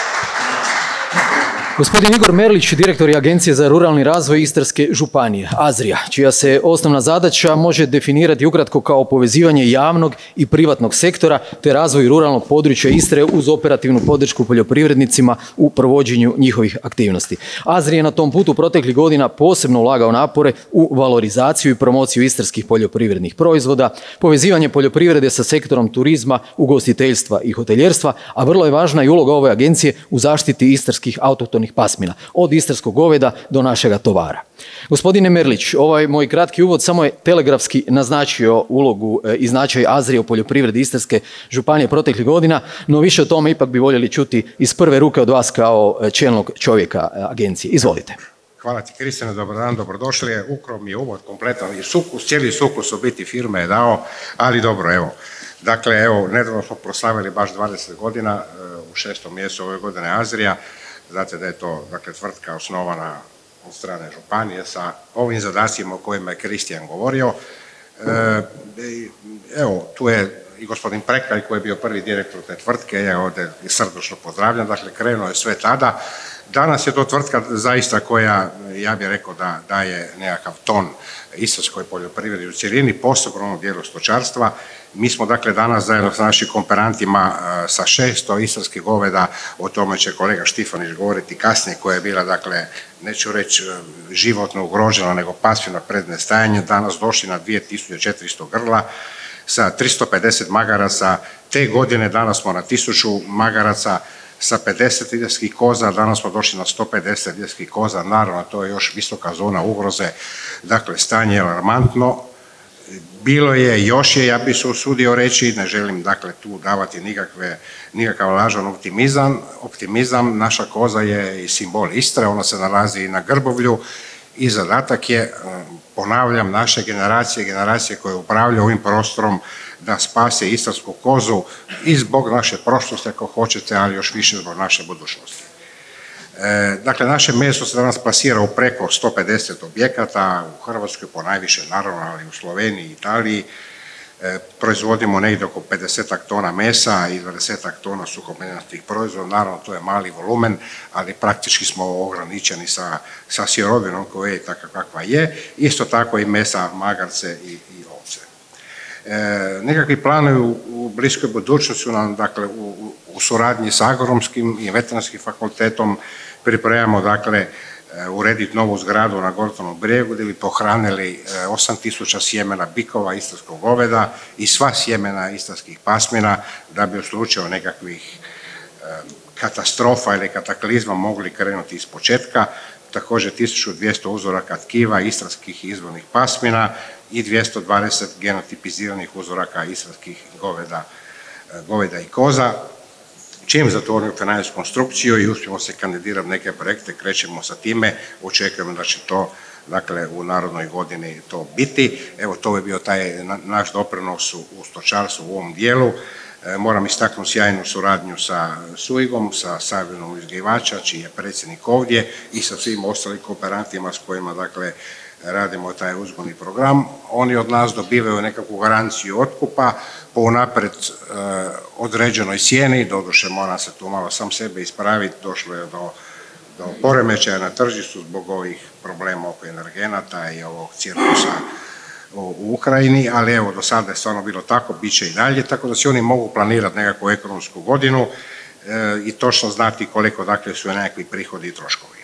Gospodin Igor Merlić, direktor Agencije za ruralni razvoj Istarske županije, Azrija, čija se osnovna zadaća može definirati ukratko kao povezivanje javnog i privatnog sektora te razvoj ruralnog područja Istre uz operativnu podršku poljoprivrednicima u provođenju njihovih aktivnosti. Azrija je na tom putu proteklih godina posebno ulagao napore u valorizaciju i promociju istarskih poljoprivrednih proizvoda, povezivanje poljoprivrede sa sektorom turizma, ugostiteljstva i hoteljerstva, a vrlo je važna i uloga ove agencije u zaštiti istarskih autohtonih pasmina, od istarskog goveda do našega tovara. Gospodine Merlić, ovaj moj kratki uvod samo je telegrafski naznačio ulogu i značaj Azrije u poljoprivredi Istarske županije proteklih godina, no više o tome ipak bi voljeli čuti iz prve ruke od vas kao čelnog čovjeka agencije. Izvolite. Hvala ti, Kristijane, dobar dan, dobrodošli. Ukro mi je uvod kompletan i sukus, cijeli sukus u biti firme je dao, ali dobro, evo. Dakle, evo, nedavno smo proslavili baš dvadeset godina, u šestom mjesecu ove godine Azrija. Znate da je to, dakle, tvrtka osnovana od strane županije sa ovim zadacima o kojima je Kristijan govorio. E, evo, tu je i gospodin Prekalj koji je bio prvi direktor te tvrtke, ja ovdje srdačno pozdravljam, dakle, krenuo je sve tada. Danas je to tvrtka zaista koja, ja bih rekao, da daje nekakav ton istarskoj poljoprivredi u cjelini, posebno u onom dijelu stočarstva. Mi smo, dakle, danas zajedno s našim kooperantima sa šesto istarskih goveda, o tome će kolega Štifanić govoriti kasnije, koja je bila, dakle, neću reći životno ugrožena, nego pasivno pred nestajanjem, danas došli na dvije tisuće četiristo grla sa tristo pedeset magaraca. Te godine danas smo na tisuću magaraca. sa pedeset ilirskih koza, danas smo došli na sto pedeset ilirskih koza, naravno to je još visoka zona ugroze, dakle stanje je alarmantno. Bilo je, još je, ja bih se usudio reći, ne želim dakle tu davati nikakve, nikakav lažan optimizam, optimizam, naša koza je i simbol Istre, ona se nalazi i na Grbovlju i zadatak je, ponavljam, naše generacije, generacije koje upravljaju ovim prostorom da spase istarsku kozu i zbog naše prošlosti ako hoćete, ali još više zbog naše budućnosti. Dakle, naše meso se danas plasira u preko sto pedeset objekata, u Hrvatskoj ponajviše naravno, ali u Sloveniji i Italiji. Proizvodimo negdje oko pedesetak tona mesa i dvadesetak tona suhomesnatih proizvoda, naravno to je mali volumen, ali praktički smo ograničeni sa, sa sirovinom koja je takva kakva je, isto tako i mesa, magarce i, i ovce. E, nekakvi planovi u, u bliskoj budućnosti su nam, dakle, u, u suradnji sa Agronomskim i Veterinarskim fakultetom pripremamo, dakle, urediti novu zgradu na Gortovnom brijegu gdje bi pohranili osam tisuća sjemena bikova istarskog goveda i sva sjemena istarskih pasmina da bi u slučaju nekakvih katastrofa ili kataklizma mogli krenuti iz početka. Također tisuću dvjesto uzoraka tkiva istarskih izvornih pasmina i dvjesto dvadeset genotipiziranih uzoraka istarskih goveda, goveda i koza. Čim zatvorimo financijsku konstrukciju i uspijemo se kandidirati neke projekte, krećemo sa time, očekujemo da će to, dakle, u narodnoj godini to biti. Evo, to bi bio taj naš doprinos u stočarstvu u ovom dijelu. E, moram istaknuti sjajnu suradnju sa Suigom, sa Savezom uzgajivača, čiji je predsjednik ovdje, i sa svim ostalim kooperantima s kojima, dakle, radimo taj uzgojni program. Oni od nas dobivaju nekakvu garanciju otkupa po unaprijed e, određenoj cijeni, doduše mora se tu malo sam sebe ispraviti, došlo je do, do poremećaja na tržištu zbog ovih problema oko energenata i ovog cirkusa u, u Ukrajini, ali evo do sada je stvarno bilo tako, bit će i dalje, tako da si oni mogu planirati nekakvu ekonomsku godinu e, i točno znati koliko, dakle, su nekakvi prihodi i troškovi.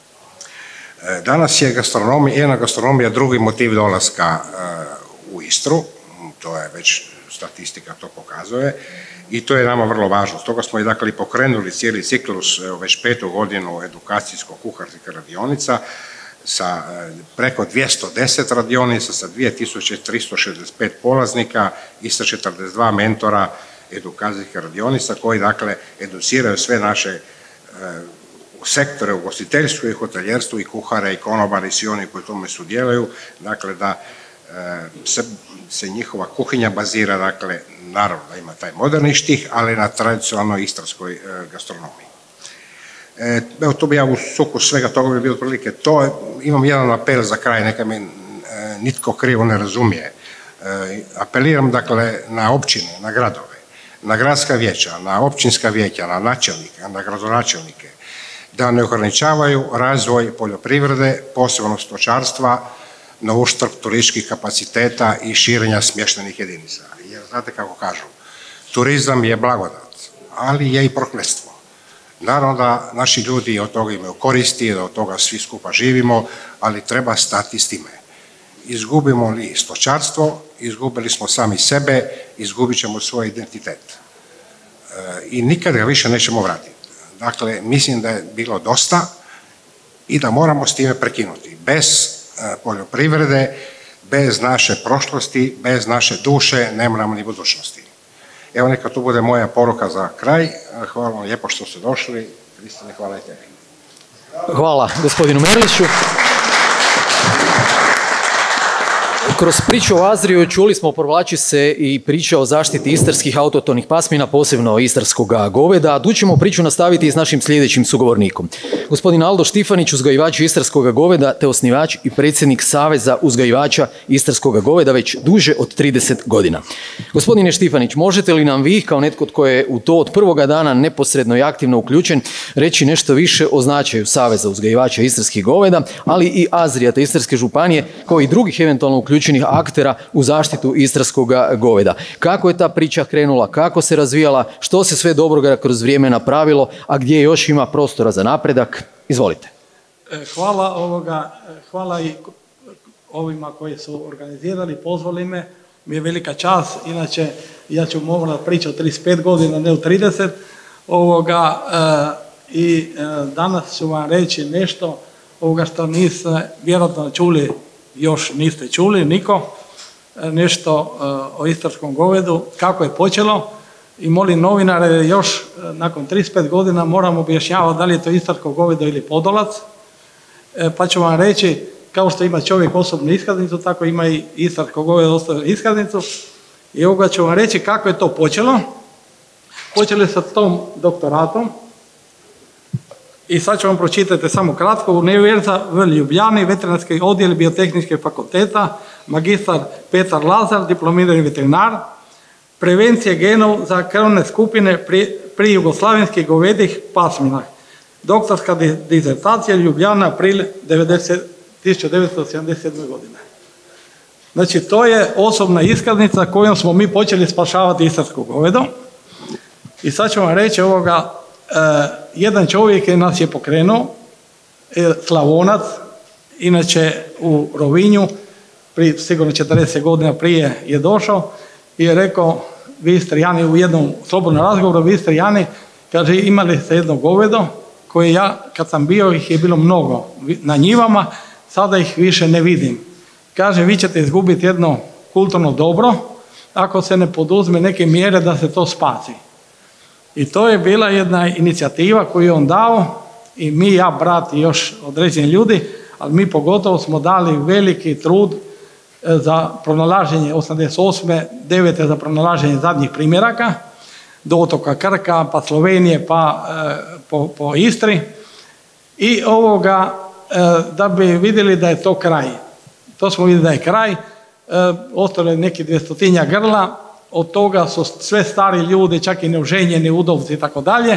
Danas je gastronomija, jedna gastronomija drugi motiv dolaska u Istru, to je već statistika to pokazuje i to je nama vrlo važno. Stoga smo i, dakle, pokrenuli cijeli ciklus, evo, već petu godinu edukacijsko-kuharskih radionica sa preko dvjesto deset radionica, sa dvije tisuće tristo šezdeset pet polaznika i sa četrdeset dva mentora edukacijskih radionica koji, dakle, educiraju sve naše u sektore ugostiteljstvu i hoteljerstvu i kuhare i konobari i svi oni koji tome sudjeluju, dakle da e, se, se njihova kuhinja bazira, dakle, naravno da ima taj moderni štih, ali na tradicionalnoj istarskoj e, gastronomiji. E, evo, to bi ja u sukus svega toga bi bilo prilike to. Imam jedan apel za kraj, neka mi e, nitko krivo ne razumije. E, apeliram, dakle, na općine, na gradove, na gradska vijeća, na općinska vijeća, na načelnike, na gradonačelnike, da ne ograničavaju razvoj poljoprivrede, posebno stočarstva, na uštrb turističkih kapaciteta i širenja smještenih jedinica. Jer znate kako kažu, turizam je blagodat, ali je i prokletstvo. Naravno da naši ljudi od toga imaju koristi, da od toga svi skupa živimo, ali treba stati s time. Izgubimo li stočarstvo, izgubili smo sami sebe, izgubit ćemo svoj identitet. E, I nikad ga više nećemo vratiti. Dakle, mislim da je bilo dosta i da moramo s time prekinuti. Bez e, poljoprivrede, bez naše prošlosti, bez naše duše, nemamo ni budućnosti. Evo, neka tu bude moja poruka za kraj. Hvala vam lijepo što ste došli. Kristine, hvala i tebi. Hvala gospodinu Merliću. Kroz priču o Azriju čuli smo, provlači se i priča o zaštiti istarskih autotonih pasmina, posebno istarskog goveda, a tu ćemo priču nastaviti i s našim sljedećim sugovornikom. Gospodin Aldo Štifanić, uzgajivač istarskog goveda, te osnivač i predsjednik Saveza uzgajivača istarskog goveda već duže od trideset godina. Gospodine Štifanić, možete li nam vi, kao netko tko je u to od prvoga dana neposredno i aktivno uključen, reći nešto više o značaju Saveza uzgajivača istarskih goveda, ali i Azrija te Istarske županije, kao i drugih eventualno uključenih aktera u zaštitu istarskog goveda? Kako je ta priča krenula, kako se razvijala, što se sve dobroga kroz vrijeme napravilo, a gdje još ima prostora za napredak? Izvolite. Hvala, ovoga, hvala i ovima koji su organizirali, pozvali me, mi je velika čast. Inače, ja ću morati pričati o trideset pet godina, ne u trideset, Ovoga, e, I e, danas ću vam reći nešto ovoga što niste vjerojatno čuli, još niste čuli niko, e, nešto e, o istarskom govedu, kako je počelo. I molim novinare, još e, nakon trideset pet godina moram objašnjavati da li je to istarsko govedo ili podolac. E, pa ću vam reći, kao što ima čovjek osobnu iskaznicu, tako ima i istarsko govedo osobnu iskaznicu. I ovoga ću vam reći kako je to počelo. Počeli sa tom doktoratom. I sad ću vam pročitati samo kratko. Univerza v Ljubljani, veterinarski odjel biotehničkog fakulteta, magistar Petar Lazar, diplomirani veterinar, prevencije genov za krvne skupine pri, pri jugoslavenskih govedih pasminah. Doktorska disertacija Ljubljana, april tisuća devetsto sedamdeset sedme. godine. Znači, to je osobna iskaznica kojom smo mi počeli spašavati istarsko govedo. I sad ću vam reći ovoga, e, jedan čovjek je nas je pokrenuo, e, Slavonac, inače u Rovinju, pri, sigurno četrdeset godina prije je došao i je rekao, vi Istrijani, u jednom slobodnom razgovoru, vi Istrijani, kaže, imali ste jedno govedo, koje ja, kad sam bio, ih je bilo mnogo na njivama, sada ih više ne vidim. Kaže, vi ćete izgubiti jedno kulturno dobro, ako se ne poduzme neke mjere da se to spasi. I to je bila jedna inicijativa koju je on dao i mi, ja, brat i još određeni ljudi, ali mi pogotovo smo dali veliki trud za pronalaženje osamdeset osme. devete za pronalaženje zadnjih primjeraka, do otoka Krka, pa Slovenije, pa e, po, po Istri. I ovoga, e, da bi vidjeli da je to kraj. To smo vidjeli da je kraj. E, ostalo je neki dvjestotinja grla, od toga su sve stari ljudi, čak i neoženjeni, udovci i tako dalje.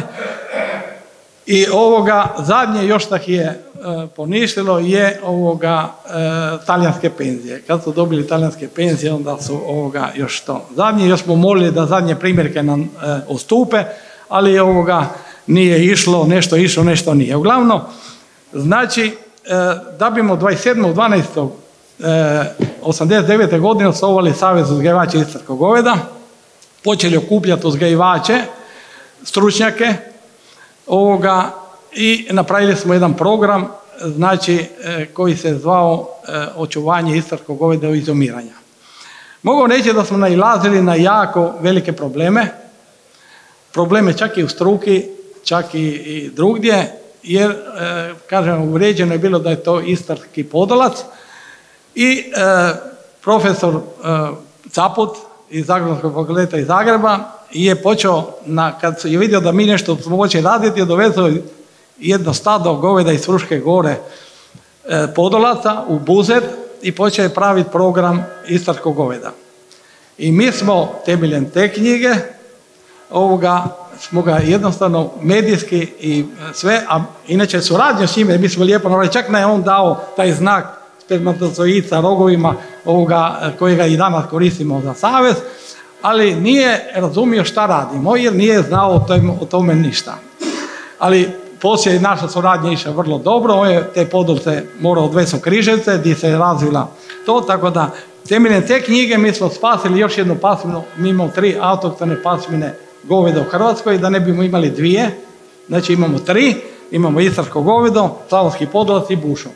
I ovoga, zadnje još tak je e, poništilo je ovoga e, talijanske penzije. Kad su dobili talijanske penzije, onda su ovoga još to. Zadnje, još smo molili da zadnje primjerke nam e, ostupe, ali ovoga nije išlo, nešto išlo, nešto nije. Uglavnom, znači, e, da bimo dvadeset sedmog dvanaestog osamdeset devete. godine osnovali Savez uzgajivača istarskog goveda, počeli okupljati uzgajivače, stručnjake ovoga, i napravili smo jedan program, znači, koji se zvao očuvanje istarskog goveda od izumiranja. Mogu reći da smo nailazili na jako velike probleme, probleme čak i u struki, čak i, i drugdje, jer, kažem, uvrijeđeno je bilo da je to istarski podolac. I e, profesor e, Caput iz Zagrebačkog fakulteta iz Zagreba je počeo, na, kad je vidio da mi nešto smo počeli raditi, je dovezao jedno stado goveda iz Fruške gore e, podolaca u Buzet i počeo je praviti program istarskog goveda. I mi smo temeljem te knjige ovoga, smo ga jednostavno medijski i sve, a inače suradnju s njime, mi smo lijepo napravili, čak ne on dao taj znak spermatozoid sa rogovima ovoga, kojega i danas koristimo za savez, ali nije razumio šta radimo jer nije znao o tome, o tome ništa. Ali poslije je naša suradnja išla vrlo dobro, on je te podolce morao odvesti u Križevce gdje se je razvila to, tako da temeljem te knjige mi smo spasili još jednu pasminu, mi imamo tri autohtone pasmine goveda u Hrvatskoj, da ne bismo imali dvije, znači imamo tri, imamo istarsko govedo, slavonski podolac i bušo.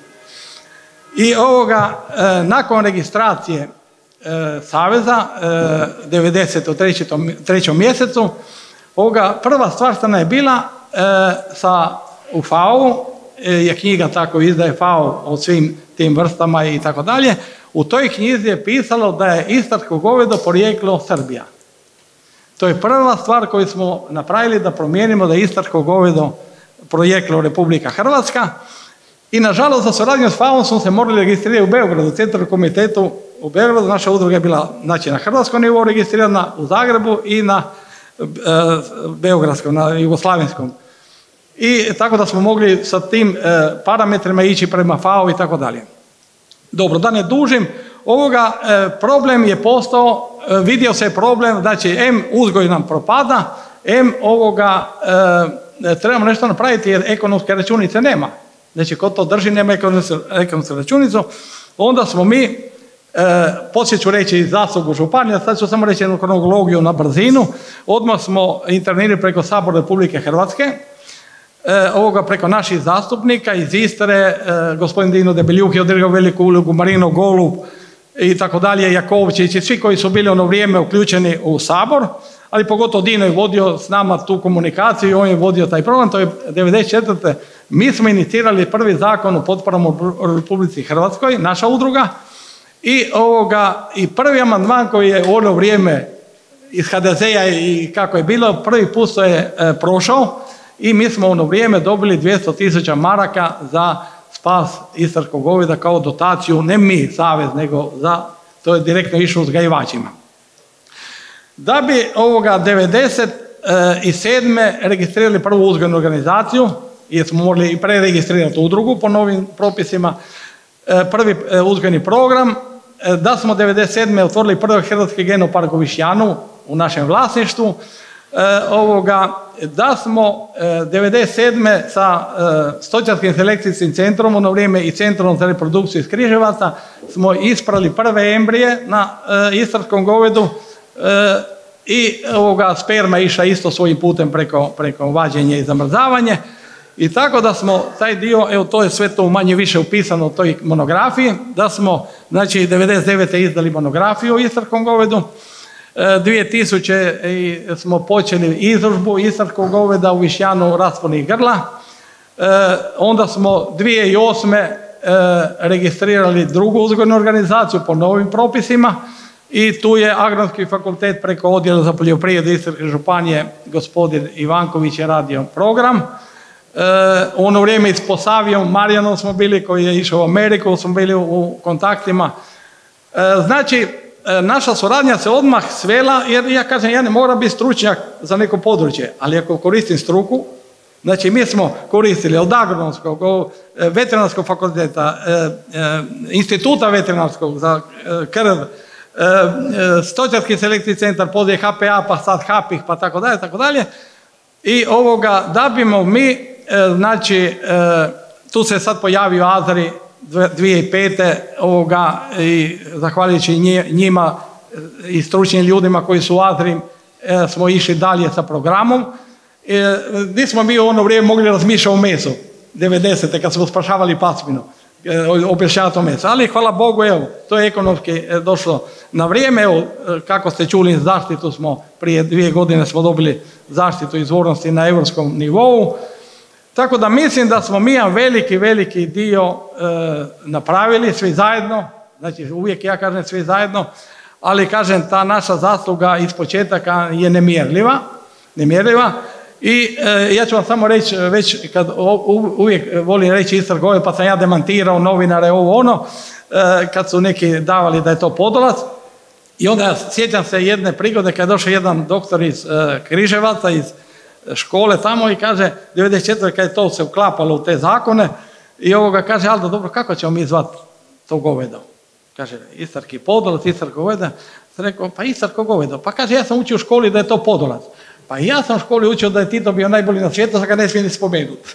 I ovoga, e, nakon registracije e, Saveza, e, devedeset u trećem mjesecu, ovoga, prva stvar što nam je bila e, sa, u F A O, e, je knjiga tako izdaje F A O o svim tim vrstama i tako dalje, u toj knjizi je pisalo da je istarsko govedo porijeklo Srbija. To je prva stvar koju smo napravili da promijenimo da je istarsko govedo porijeklo Republika Hrvatska. I nažalost za suradnju s F A O smo se morali registrirati u Beogradu, u Centralnom komitetu u Beogradu. Naša udruga je bila, znači, na hrvatskom nivou registrirana, u Zagrebu i na e, beogradskom, na jugoslavenskom. I tako da smo mogli sa tim e, parametrima ići prema F A O i tako dalje. Dobro, da ne dužim, ovoga e, problem je postao, e, vidio se problem, znači M uzgoj nam propada, M ovoga e, trebamo nešto napraviti jer ekonomske računice nema. Znači, ko to drži, nema ekonomsku računicu. Onda smo mi Poslije ću reći zaslugu županija, sad ću samo reći jednu kronologiju na brzinu. Odmah smo internirali preko Sabora Republike Hrvatske, e, ovoga preko naših zastupnika iz Istre, e, gospodin Dino Debeljuh je odigrao veliku ulogu, Marino Golub i tako dalje, Jakovčić i svi koji su bili ono vrijeme uključeni u Sabor, ali pogotovo Dino je vodio s nama tu komunikaciju i on je vodio taj program, to je devedeset četvrte Mi smo inicirali prvi zakon o potporama u Republici Hrvatskoj, naša udruga, i, ovoga, i prvi amandman koji je u ono vrijeme iz ha de ze a i kako je bilo, prvi put je e, prošao i mi smo u ono vrijeme dobili dvjesto tisuća maraka za spas istarskog goveda kao dotaciju, ne mi, savez, nego za, to je direktno išlo uzgajivačima. Da bi ovoga devedeset sedme registrirali prvu uzgojnu organizaciju, jer smo morali i preregistrirati udrugu po novim propisima, prvi uzgojni program, da smo devedeset sedme otvorili prvi hrvatski genopark u Višjanu u našem vlasništvu, ovoga, da smo devedeset sedme sa stočarskim selekcijskim centrom, ono vrijeme i centrom za reprodukciju iz Križevaca, smo isprali prve embrije na istarskom govedu i ovoga, sperma je išla isto svojim putem preko, preko vađenja i zamrzavanje. I tako da smo taj dio, evo to je sve to manje više upisano u toj monografiji, da smo znači devedeset devete izdali monografiju o istarskom govedu, dvije tisuće smo počeli izložbu istarskog goveda u Višjanu rasponih grla, onda smo dvije tisuće osme registrirali drugu uzgojnu organizaciju po novim propisima i tu je Agronomski fakultet preko odjela za poljoprivredu Istarske županije gospodin Ivanković je radio program. U ono vrijeme i s Posavijom Marijanom smo bili, koji je išao u Ameriku, smo bili u kontaktima. Znači, naša suradnja se odmah svela, jer ja kažem, ja ne moram biti stručnjak za neko područje, ali ako koristim struku, znači mi smo koristili od Agronomskog, od Veterinarskog fakulteta, Instituta veterinarskog za krv, Stočarski selekcijski centar, poslije ha pe a, pa sad hapih, pa tako dalje, tako dalje. I ovoga, da bimo mi, znači, tu se sad pojavio Azari dvije tisuće pete ovoga, i zahvaljujući njima i stručnim ljudima koji su u Azri, smo išli dalje sa programom. Gdje smo mi u ono vrijeme mogli razmišljati o mesu, devedesete kad smo spašavali pasminu, objašnjavati o mesu. Ali hvala Bogu, evo, to je ekonomski došlo na vrijeme. Evo, kako ste čuli, zaštitu smo prije dvije godine smo dobili zaštitu izvornosti na europskom nivou. Tako da mislim da smo mi jedan veliki, veliki dio e, napravili, svi zajedno, znači uvijek ja kažem svi zajedno, ali kažem ta naša zasluga iz početaka je nemjerljiva, nemjerljiva. I e, ja ću vam samo reći, već kad u, uvijek volim reći Istar goved, pa sam ja demantirao novinare ovo ono, e, kad su neki davali da je to podolac. I onda sjećam se jedne prigode kad je došao jedan doktor iz e, Križevaca, iz škole tamo i kaže, devedeset četvrte kad je to se uklapalo u te zakone, i ovoga kaže, Aldo, dobro, kako ćemo mi zvati to govedo? Kaže, istarski podolac, istarsko govedo. Sam rekao, pa istarsko govedo. Pa kaže, ja sam učio u školi da je to podolac. Pa i ja sam u školi učio da je Tito bio najbolji na svijetu, sad ga ne smijem ni spomenuti.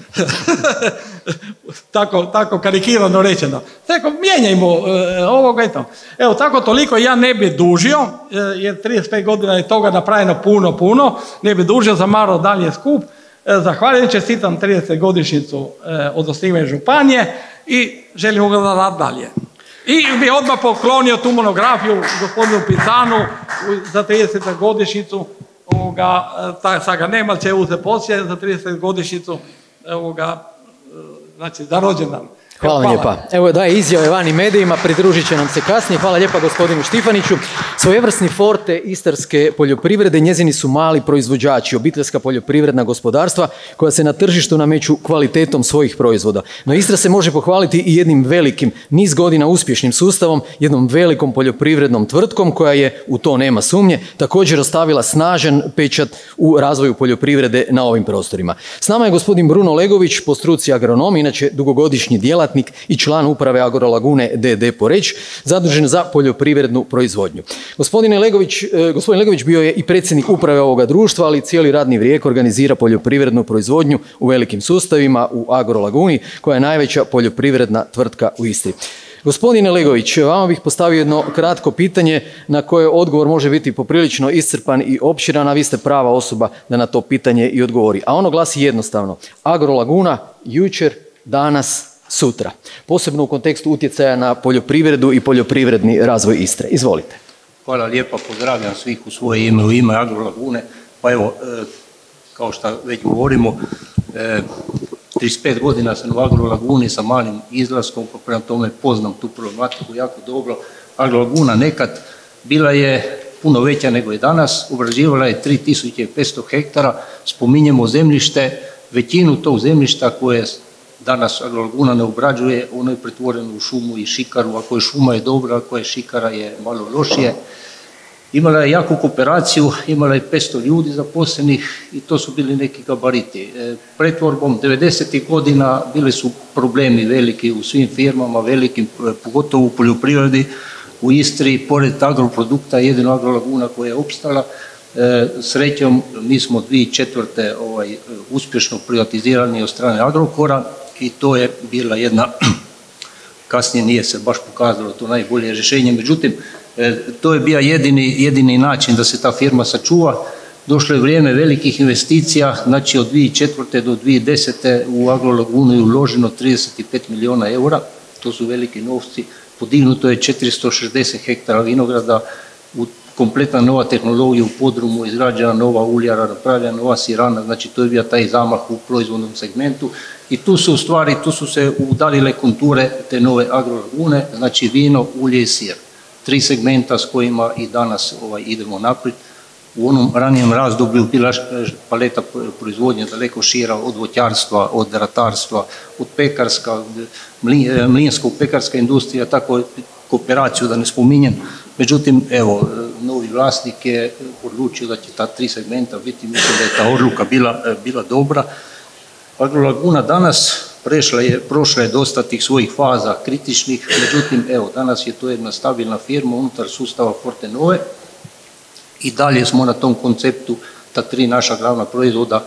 tako, tako karikirano rečeno. Rekao, mijenjajmo e, ovoga i to. Evo, tako toliko ja ne bi dužio, e, jer trideset pet godina je toga napravljeno puno, puno, ne bi dužio, zamarao dalje skup. E, zahvaljujem, čestitam trideset godišnjicu e, od osnivanja županije i želim ga rad dalje. I bi odmah poklonio tu monografiju gospodinu Picanu za tridesetu godišnjicu. Ovoga, ta, sad ga nema, će uzeti poslije za tridesetu godišnjicu, ovoga, znači za rođendan. Hvala vam lijepa. Evo daje izjave vani medijima, pridružit će nam se kasnije. Hvala lijepa gospodinu Štifaniću. Svojevrsni forte istarske poljoprivrede njezini su mali proizvođači, obiteljska poljoprivredna gospodarstva koja se na tržištu nameću kvalitetom svojih proizvoda. No Istra se može pohvaliti i jednim velikim, niz godina uspješnim sustavom, jednom velikom poljoprivrednom tvrtkom koja je, u to nema sumnje, također ostavila snažan pečat u razvoju poljoprivrede na ovim prostorima. S nama je gospodin Bruno Legović, po struci agronom, inače dugogodišnji djelatnik i član uprave Agrolagune de de Poreč, zadužen za poljoprivrednu proizvodnju. Gospodine Legović, eh, gospodin Legović bio je i predsjednik uprave ovoga društva, ali cijeli radni vijek organizira poljoprivrednu proizvodnju u velikim sustavima u Agrolaguni, koja je najveća poljoprivredna tvrtka u Istri. Gospodine Legović, vama bih postavio jedno kratko pitanje na koje odgovor može biti poprilično iscrpan i opširan, a vi ste prava osoba da na to pitanje i odgovori. A ono glasi jednostavno. Agrolaguna jučer, danas, sutra. Posebno u kontekstu utjecaja na poljoprivredu i poljoprivredni razvoj Istre. Izvolite. Hvala lijepa, pozdravljam svih u svoje ime, u ime Agrolagune. Pa evo, kao što već govorimo, trideset pet godina sam u Agrolaguni sa malim izlaskom, pa prema tome poznam tu problematiku jako dobro. Agrolaguna nekad bila je puno veća nego je danas, obrađivala je tri tisuće petsto hektara, spominjemo zemljište, većinu tog zemljišta koje danas Agrolaguna ne obrađuje, ono je pretvoreno u šumu i šikaru, ako je šuma je dobra, ako je šikara je malo lošije. Imala je jaku kooperaciju, imala je petsto ljudi zaposlenih i to su bili neki gabariti. Pretvorbom devedesetih godina bili su problemi veliki u svim firmama, velikim, pogotovo u poljoprivredi. U Istri, pored agroprodukta, jedino Agrolaguna koja je opstala. Srećom, mi smo dvije tisuće četvrte ovaj, uspješno privatizirani od strane Agrokora i to je bila jedna, kasnije nije se baš pokazalo to najbolje rješenje, međutim, to je bio jedini, jedini način da se ta firma sačuva. Došlo je vrijeme velikih investicija, znači od dvije tisuće četvrte do dvije tisuće desete u Agrolagunu je uloženo trideset pet milijuna eura, to su veliki novci, podignuto je četiristo šezdeset hektara vinograda, u kompletna nova tehnologija u podrumu, izgrađena nova uljara, napravljena nova sirana, znači to je bio taj zamah u proizvodnom segmentu i tu su u stvari, tu su se udarile konture te nove Agrolagune, znači vino, ulje i sir. Tri segmenta s kojima i danas ovaj, idemo naprijed. U onom ranijem razdoblju bila paleta proizvodnje daleko šira od voćarstva, od ratarstva, od pekarska, mlinsko-pekarska industrija, tako kooperaciju da ne spominjem. Međutim, evo, novi vlasnik je odlučio da će ta tri segmenta biti, mislim da je ta odluka bila, bila dobra. Agrolaguna danas prešla je, prošla je dosta tih svojih faza kritičnih, međutim, evo, danas je to jedna stabilna firma unutar sustava Fortenove i dalje smo na tom konceptu, ta tri naša glavna proizvoda,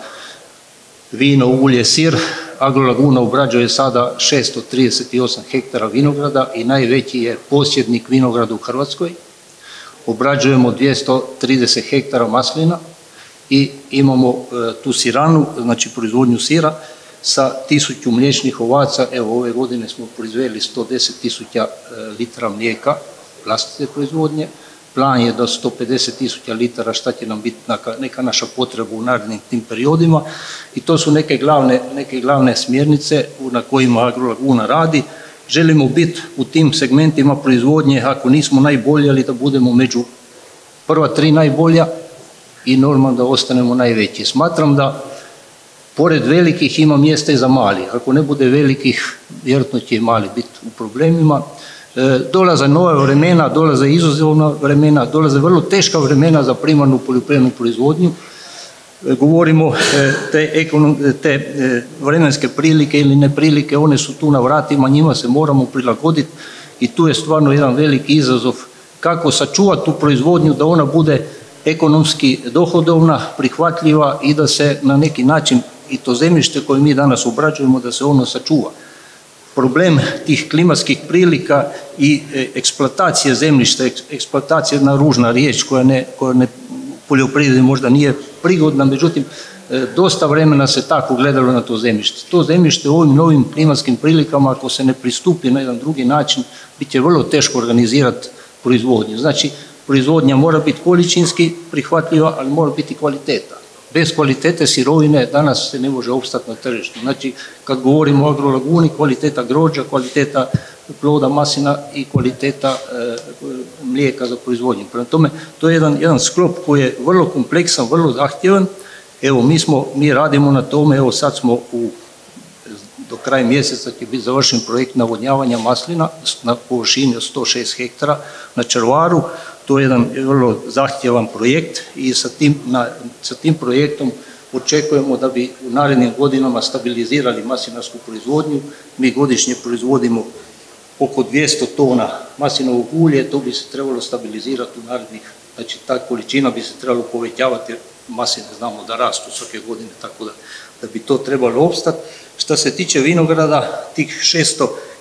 vino, ulje, sir. Agrolaguna obrađuje sada šesto trideset osam hektara vinograda i najveći je posjednik vinograda u Hrvatskoj. Obrađujemo dvjesto trideset hektara maslina i imamo tu siranu, znači proizvodnju sira, sa tisuću mliječnih ovaca. Evo, ove godine smo proizveli sto deset tisuća litra mlijeka vlastite proizvodnje. Plan je da sto pedeset tisuća litara, šta će nam biti neka naša potreba u narednim tim periodima. I to su neke glavne, neke glavne smjernice na kojima Agrolaguna radi. Želimo biti u tim segmentima proizvodnje, ako nismo najbolji, ali da budemo među prva tri najbolja i normalno da ostanemo najveći. Smatram da pored velikih ima mjesta i za mali. Ako ne bude velikih, vjerojatno će i mali biti u problemima. Dolaze nove vremena, dolaze izazovna vremena, dolaze vrlo teška vremena za primarnu poljoprivrednu proizvodnju. Govorimo te, ekonom, te vremenske prilike ili neprilike, one su tu na vratima, njima se moramo prilagoditi i tu je stvarno jedan veliki izazov kako sačuvati tu proizvodnju da ona bude ekonomski dohodovna, prihvatljiva i da se na neki način i to zemljište koje mi danas obrađujemo da se ono sačuva. Problem tih klimatskih prilika i eksploatacije zemljišta, eksploatacija je jedna ružna riječ koja ne, koja ne poljoprivredi možda nije prigodna, međutim dosta vremena se tako gledalo na to zemljište. To zemljište u ovim novim klimatskim prilikama, ako se ne pristupi na jedan drugi način, bit će vrlo teško organizirati proizvodnju. Znači, proizvodnja mora biti količinski prihvatljiva, ali mora biti kvaliteta. Bez kvalitete sirovine danas se ne može opstati na tržištu. Znači, kad govorimo o Agrolaguni, kvaliteta grožđa, kvaliteta ploda maslina i kvaliteta e, mlijeka za proizvodnju. Prema tome, to je jedan, jedan sklop koji je vrlo kompleksan, vrlo zahtjevan. Evo, mi, smo, mi radimo na tome, evo sad smo u, do kraja mjeseca će biti završen projekt navodnjavanja maslina na površini od sto šest hektara na Červaru. To je jedan vrlo zahtjevan projekt i sa tim, na, sa tim projektom očekujemo da bi u narednim godinama stabilizirali maslinarsku proizvodnju. Mi godišnje proizvodimo oko dvjesto tona maslinovog ulje, to bi se trebalo stabilizirati u narednih, znači ta količina bi se trebalo povećavati, masline znamo da rastu svake godine, tako da, da bi to trebalo opstati. Što se tiče vinograda, tih šesto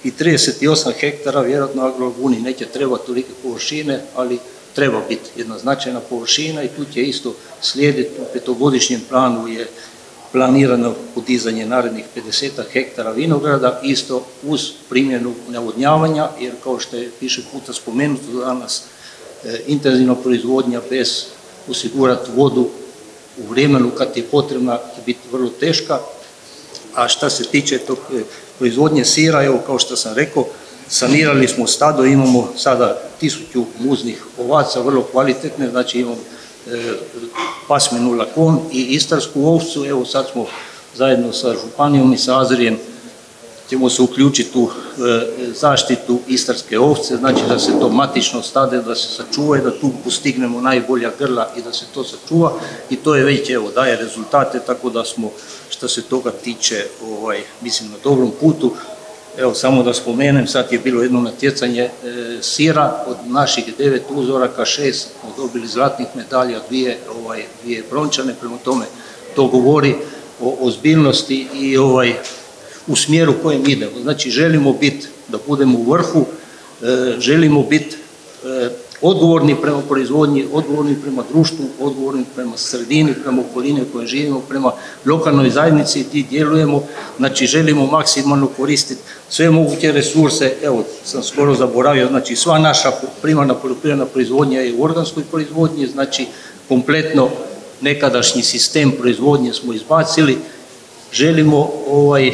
i trideset osam hektara, vjerojatno Agrolaguni neće trebati tolike površine, ali treba biti jedna značajna površina i tu će isto slijediti, u petogodišnjem planu je planirano podizanje narednih pedeset hektara vinograda, isto uz primjenu navodnjavanja, jer kao što je više puta spomenuto danas, e, intenzivna proizvodnja bez osigurati vodu u vremenu kad je potrebna će biti vrlo teška. A šta se tiče tog proizvodnje sira, evo kao što sam rekao, sanirali smo stado, imamo sada tisuću muznih ovaca, vrlo kvalitetne, znači imamo e, pasminu Lakon i istarsku ovcu, evo sad smo zajedno sa županijom i sa Azrijem ćemo se uključiti u e, zaštitu istarske ovce, znači da se to matično stade, da se sačuva i da tu postignemo najbolja grla i da se to sačuva i to je već, evo, daje rezultate, tako da smo, što se toga tiče, ovaj, mislim, na dobrom putu. Evo, samo da spomenem, sad je bilo jedno natjecanje e, sira, od naših devet uzoraka, šest smo dobili zlatnih medalja, dvije, ovaj, dvije brončane, prema tome to govori o ozbiljnosti i ovaj, u smjeru kojem idemo. Znači, želimo biti, da budemo u vrhu, e, želimo biti e, odgovorni prema proizvodnji, odgovorni prema društvu, odgovorni prema sredini, prema okolini u kojoj živimo, prema lokalnoj zajednici gdje djelujemo. Znači, želimo maksimalno koristiti sve moguće resurse. Evo, sam skoro zaboravio, znači, sva naša primarna poljoprivredna proizvodnja je u organskoj proizvodnji, znači, kompletno nekadašnji sistem proizvodnje smo izbacili. Želimo ovaj,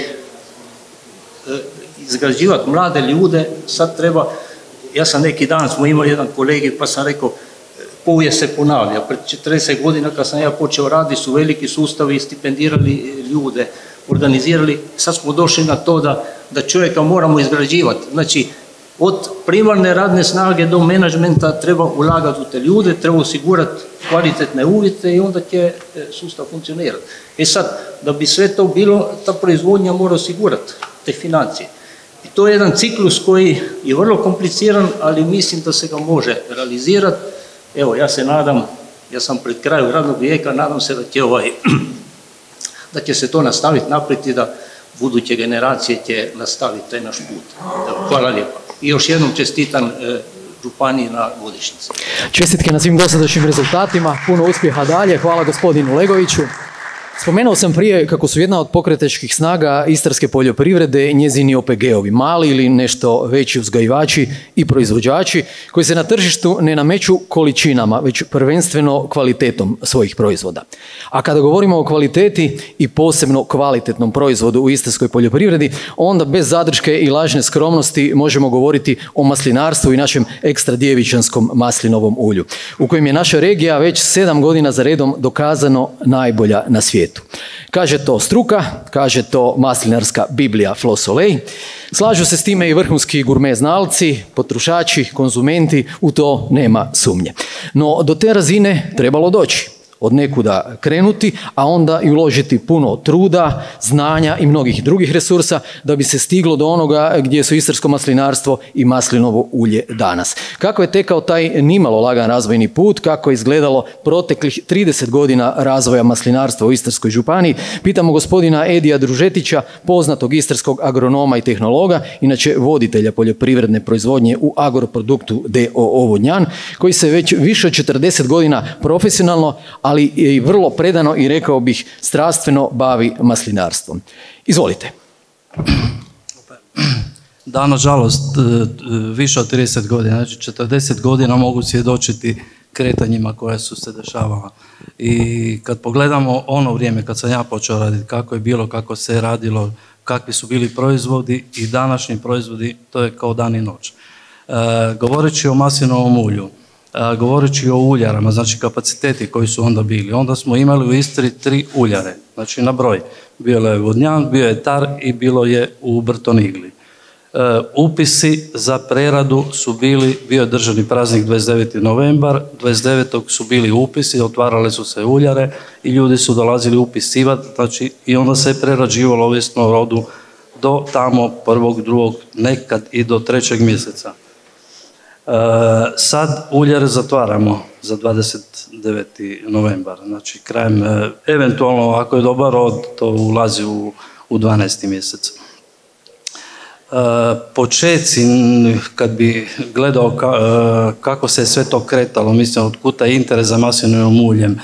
izgrađivati mlade ljude, sad treba. Ja sam neki dan, smo imali jedan kolegi, pa sam rekao, povijest se ponavlja. Pred četrdeset godina kad sam ja počeo raditi su veliki sustavi stipendirali ljude, organizirali. Sad smo došli na to da, da čovjeka moramo izgrađivati. Znači, od primarne radne snage do menadžmenta treba ulagati u te ljude, treba osigurati kvalitetne uvjete i onda će sustav funkcionirati. E sad, da bi sve to bilo, ta proizvodnja mora osigurati te financije. I to je jedan ciklus koji je vrlo kompliciran, ali mislim da se ga može realizirati. Evo, ja se nadam, ja sam pred kraju radnog vijeka, nadam se da će, ovaj, da će se to nastaviti naprijed i da buduće generacije će nastaviti taj naš put. Evo, hvala lijepa. I još jednom čestitam e, županiji na godišnjici. Čestitke na svim dosadašnjim rezultatima, puno uspjeha dalje. Hvala gospodinu Legoviću. Spomenuo sam prije kako su jedna od pokretačkih snaga istarske poljoprivrede njezini O P G-ovi, mali ili nešto veći uzgajivači i proizvođači koji se na tržištu ne nameću količinama, već prvenstveno kvalitetom svojih proizvoda. A kada govorimo o kvaliteti i posebno kvalitetnom proizvodu u istarskoj poljoprivredi, onda bez zadrške i lažne skromnosti možemo govoriti o maslinarstvu i našem ekstra djevičanskom maslinovom ulju, u kojem je naša regija već sedam godina za redom dokazano najbolja na svijetu. Kaže to struka, kaže to maslinarska Biblija Flo Soleil. Slažu se s time i vrhunski gurme znalci, potrošači, konzumenti, u to nema sumnje. No do te razine trebalo doći. Od nekuda krenuti, a onda i uložiti puno truda, znanja i mnogih drugih resursa da bi se stiglo do onoga gdje su istarsko maslinarstvo i maslinovo ulje danas. Kako je tekao taj nimalo lagan razvojni put, kako je izgledalo proteklih trideset godina razvoja maslinarstva u Istarskoj županiji, pitamo gospodina Edija Družetića, poznatog istarskog agronoma i tehnologa, inače voditelja poljoprivredne proizvodnje u Agroproduktu d o o Vodnjan, koji se već više od četrdeset godina profesionalno, ali i vrlo predano i rekao bih strastveno bavi maslinarstvom. Izvolite. Da, nažalost, više od trideset godina, znači četrdeset godina mogu svjedočiti kretanjima koja su se dešavala. I kad pogledamo ono vrijeme kad sam ja počeo raditi, kako je bilo, kako se je radilo, kakvi su bili proizvodi i današnji proizvodi, to je kao dan i noć. E, govoreći o maslinovom ulju, e, govoreći o uljarama, znači kapaciteti koji su onda bili, onda smo imali u Istri tri uljare, znači na broj. Bio je Vodnjan, bio je Tar i bilo je u Brtonigli. Uh, upisi za preradu su bili, bio je državni praznik dvadeset deveti novembar, dvadeset devetog su bili upisi, otvarale su se uljare i ljudi su dolazili upisivati, znači i onda se je prerađivalo ovisno o rodu do tamo prvog, drugog, nekad i do trećeg mjeseca. Uh, sad uljare zatvaramo za dvadeset deveti novembar, znači krajem, uh, eventualno ako je dobar rod, to ulazi u, u dvanaesti mjesec. počeci, kad bi gledao kako se sve to kretalo, mislim, od kuda je interes za maslinovim uljem,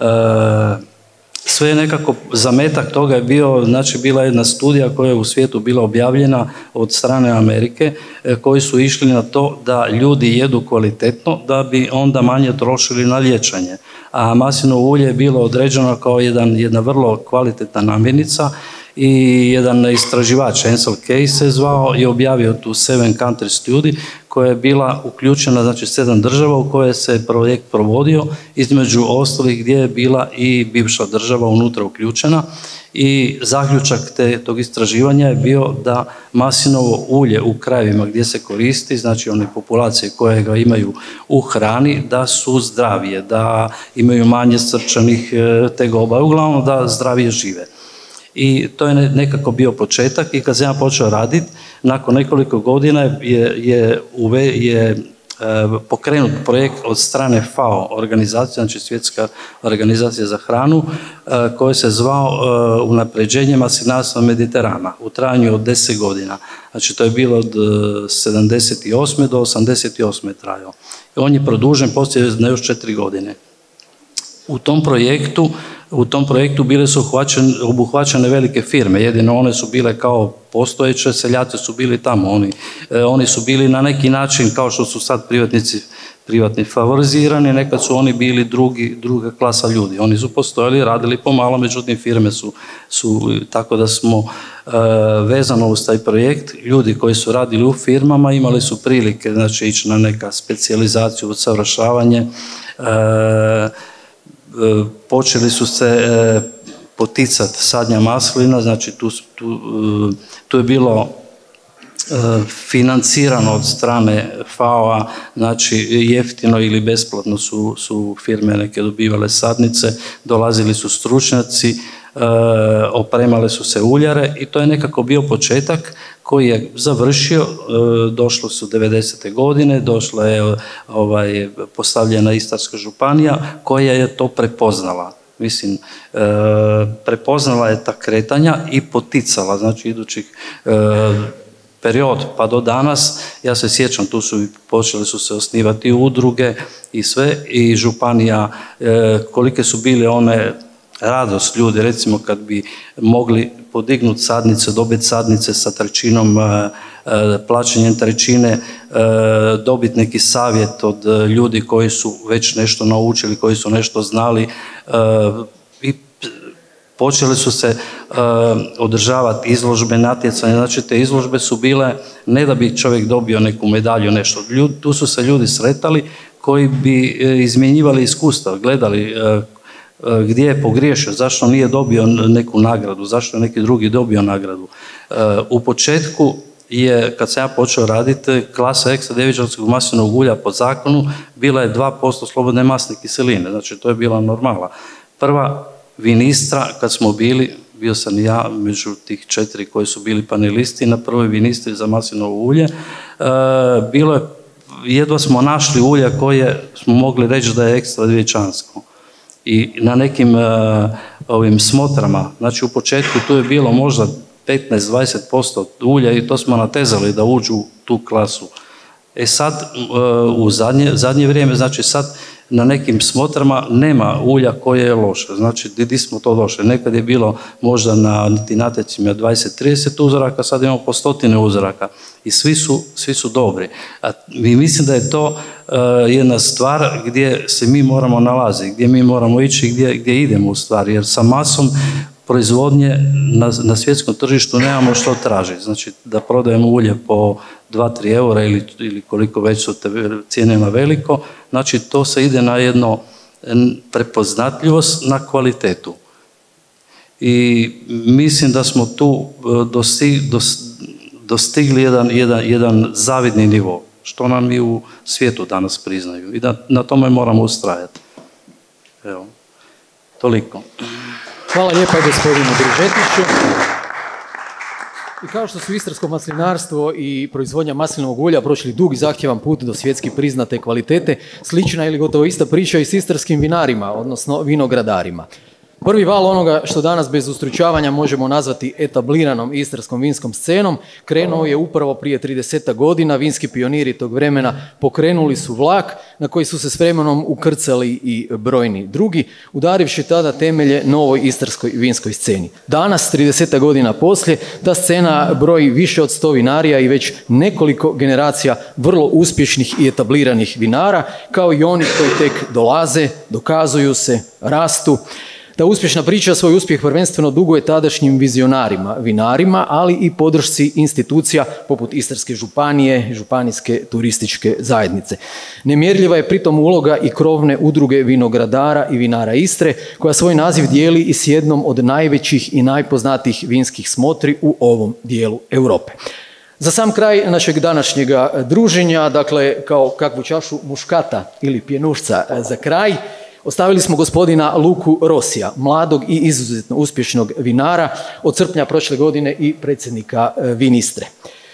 sve je nekako, zametak toga je bio, znači bila jedna studija koja je u svijetu bila objavljena od strane Amerike, koji su išli na to da ljudi jedu kvalitetno, da bi onda manje trošili na liječenje. A maslinovo ulje je bilo određeno kao jedan, jedna vrlo kvalitetna namirnica i jedan istraživač, Ansel Keys se zvao, i objavio tu Seven Country Study, koja je bila uključena, znači sedam država u koje se projekt provodio, između ostalih gdje je bila i bivša država unutra uključena, i zaključak te, tog istraživanja je bio da maslinovo ulje u krajevima gdje se koristi, znači one populacije koje ga imaju u hrani, da su zdravije, da imaju manje srčanih tegoba, uglavnom da zdravije žive. I to je nekako bio početak, i kad sam ja počeo raditi, nakon nekoliko godina je, je, uve, je e, pokrenut projekt od strane F A O organizacije, znači Svjetska organizacija za hranu, e, koji se zvao e, Unapređenje maslinarstva Mediterana u trajanju od deset godina. Znači to je bilo od sedamdeset osme do osamdeset osme trajao. On je produžen poslije na još četiri godine. U tom projektu U tom projektu bile su obuhvaćene velike firme, jedino one su bile kao postojeće, seljaci su bili tamo, oni, oni su bili na neki način kao što su sad privatnici privatni favorizirani, nekad su oni bili drugi, druga klasa ljudi, oni su postojali, radili pomalo, međutim firme su, su tako da smo e, vezano uz taj projekt, ljudi koji su radili u firmama imali su prilike, znači ići na neka specijalizaciju, usavršavanje, e, počeli su se poticati sadnja maslina, znači tu, tu, tu je bilo financirano od strane F A O-a, znači jeftino ili besplatno su, su firme neke dobivale sadnice, dolazili su stručnjaci, opremale su se uljare i to je nekako bio početak koji je završio, došlo su devedesete godine, došla je ovaj, postavljena Istarska županija koja je to prepoznala. Mislim, prepoznala je ta kretanja i poticala, znači idućih period pa do danas, ja se sjećam, tu su počeli su se osnivati udruge i sve, i županija, kolike su bile one radost ljudi, recimo kad bi mogli podignuti sadnice, dobiti sadnice sa trećinom, plaćanjem trećine, dobiti neki savjet od ljudi koji su već nešto naučili, koji su nešto znali, i počeli su se održavati izložbe, natjecanja, znači te izložbe su bile ne da bi čovjek dobio neku medalju, nešto, tu su se ljudi sretali koji bi izmjenjivali iskustva, gledali gdje je pogriješio, zašto nije dobio neku nagradu, zašto je neki drugi dobio nagradu. U početku je, kad sam ja počeo raditi, klasa ekstra djevičanskog maslinovog ulja po zakonu bila je dva posto slobodne masne kiseline, znači to je bila normala. Prva vinistra, kad smo bili, bio sam i ja među tih četiri koji su bili panelisti na prvoj vinistri za maslinovo ulje, bilo je, jedva smo našli ulje koje smo mogli reći da je ekstra djevičansko. I na nekim uh, ovim smotrama, znači u početku tu je bilo možda petnaest do dvadeset posto ulja i to smo natezali da uđu u tu klasu. E sad, uh, u zadnje, zadnje vrijeme, znači sad na nekim smotrama nema ulja koje je loše, znači gdje smo to došli. Nekad je bilo možda na ti natjecima dvadeset do trideset uzoraka, sad imamo po stotine uzoraka i svi su, svi su dobri. A mi mislim da je to uh, jedna stvar gdje se mi moramo nalaziti, gdje mi moramo ići, gdje, gdje idemo u stvari, jer sa masom proizvodnje na, na svjetskom tržištu nemamo što tražiti. Znači da prodajemo ulje po dva do tri eura ili, ili koliko već su te cijene na veliko, znači to se ide na jedno prepoznatljivost na kvalitetu. I mislim da smo tu dosti, dostigli jedan, jedan, jedan zavidni nivo, što nam i u svijetu danas priznaju i da na tome moramo ustrajati. Evo, toliko. Hvala lijepa gospodinu Brižetiću. I kao što su istarsko maslinarstvo i proizvodnja maslinovog ulja prošli dug i zahtjevan put do svjetski priznate kvalitete, slična ili gotovo ista priča i s istarskim vinarima, odnosno vinogradarima. Prvi val onoga što danas bez ustručavanja možemo nazvati etabliranom istarskom vinskom scenom krenuo je upravo prije trideset godina. Vinski pioniri tog vremena pokrenuli su vlak na koji su se s vremenom ukrcali i brojni drugi, udarivši tada temelje novoj istarskoj vinskoj sceni. Danas, trideset godina poslije, ta scena broji više od sto vinarija i već nekoliko generacija vrlo uspješnih i etabliranih vinara, kao i oni koji tek dolaze, dokazuju se, rastu. Ta uspješna priča svoj uspjeh prvenstveno duguje tadašnjim vizionarima, vinarima, ali i podršci institucija poput Istarske županije, županijske turističke zajednice. Nemjerljiva je pritom uloga i krovne udruge vinogradara i vinara Istre, koja svoj naziv dijeli i s jednom od najvećih i najpoznatijih vinskih smotri u ovom dijelu Europe. Za sam kraj našeg današnjega druženja, dakle kao kakvu čašu muškata ili pjenušca za kraj, ostavili smo gospodina Luku Rosija, mladog i izuzetno uspješnog vinara, od srpnja prošle godine i predsjednika Vin Istre.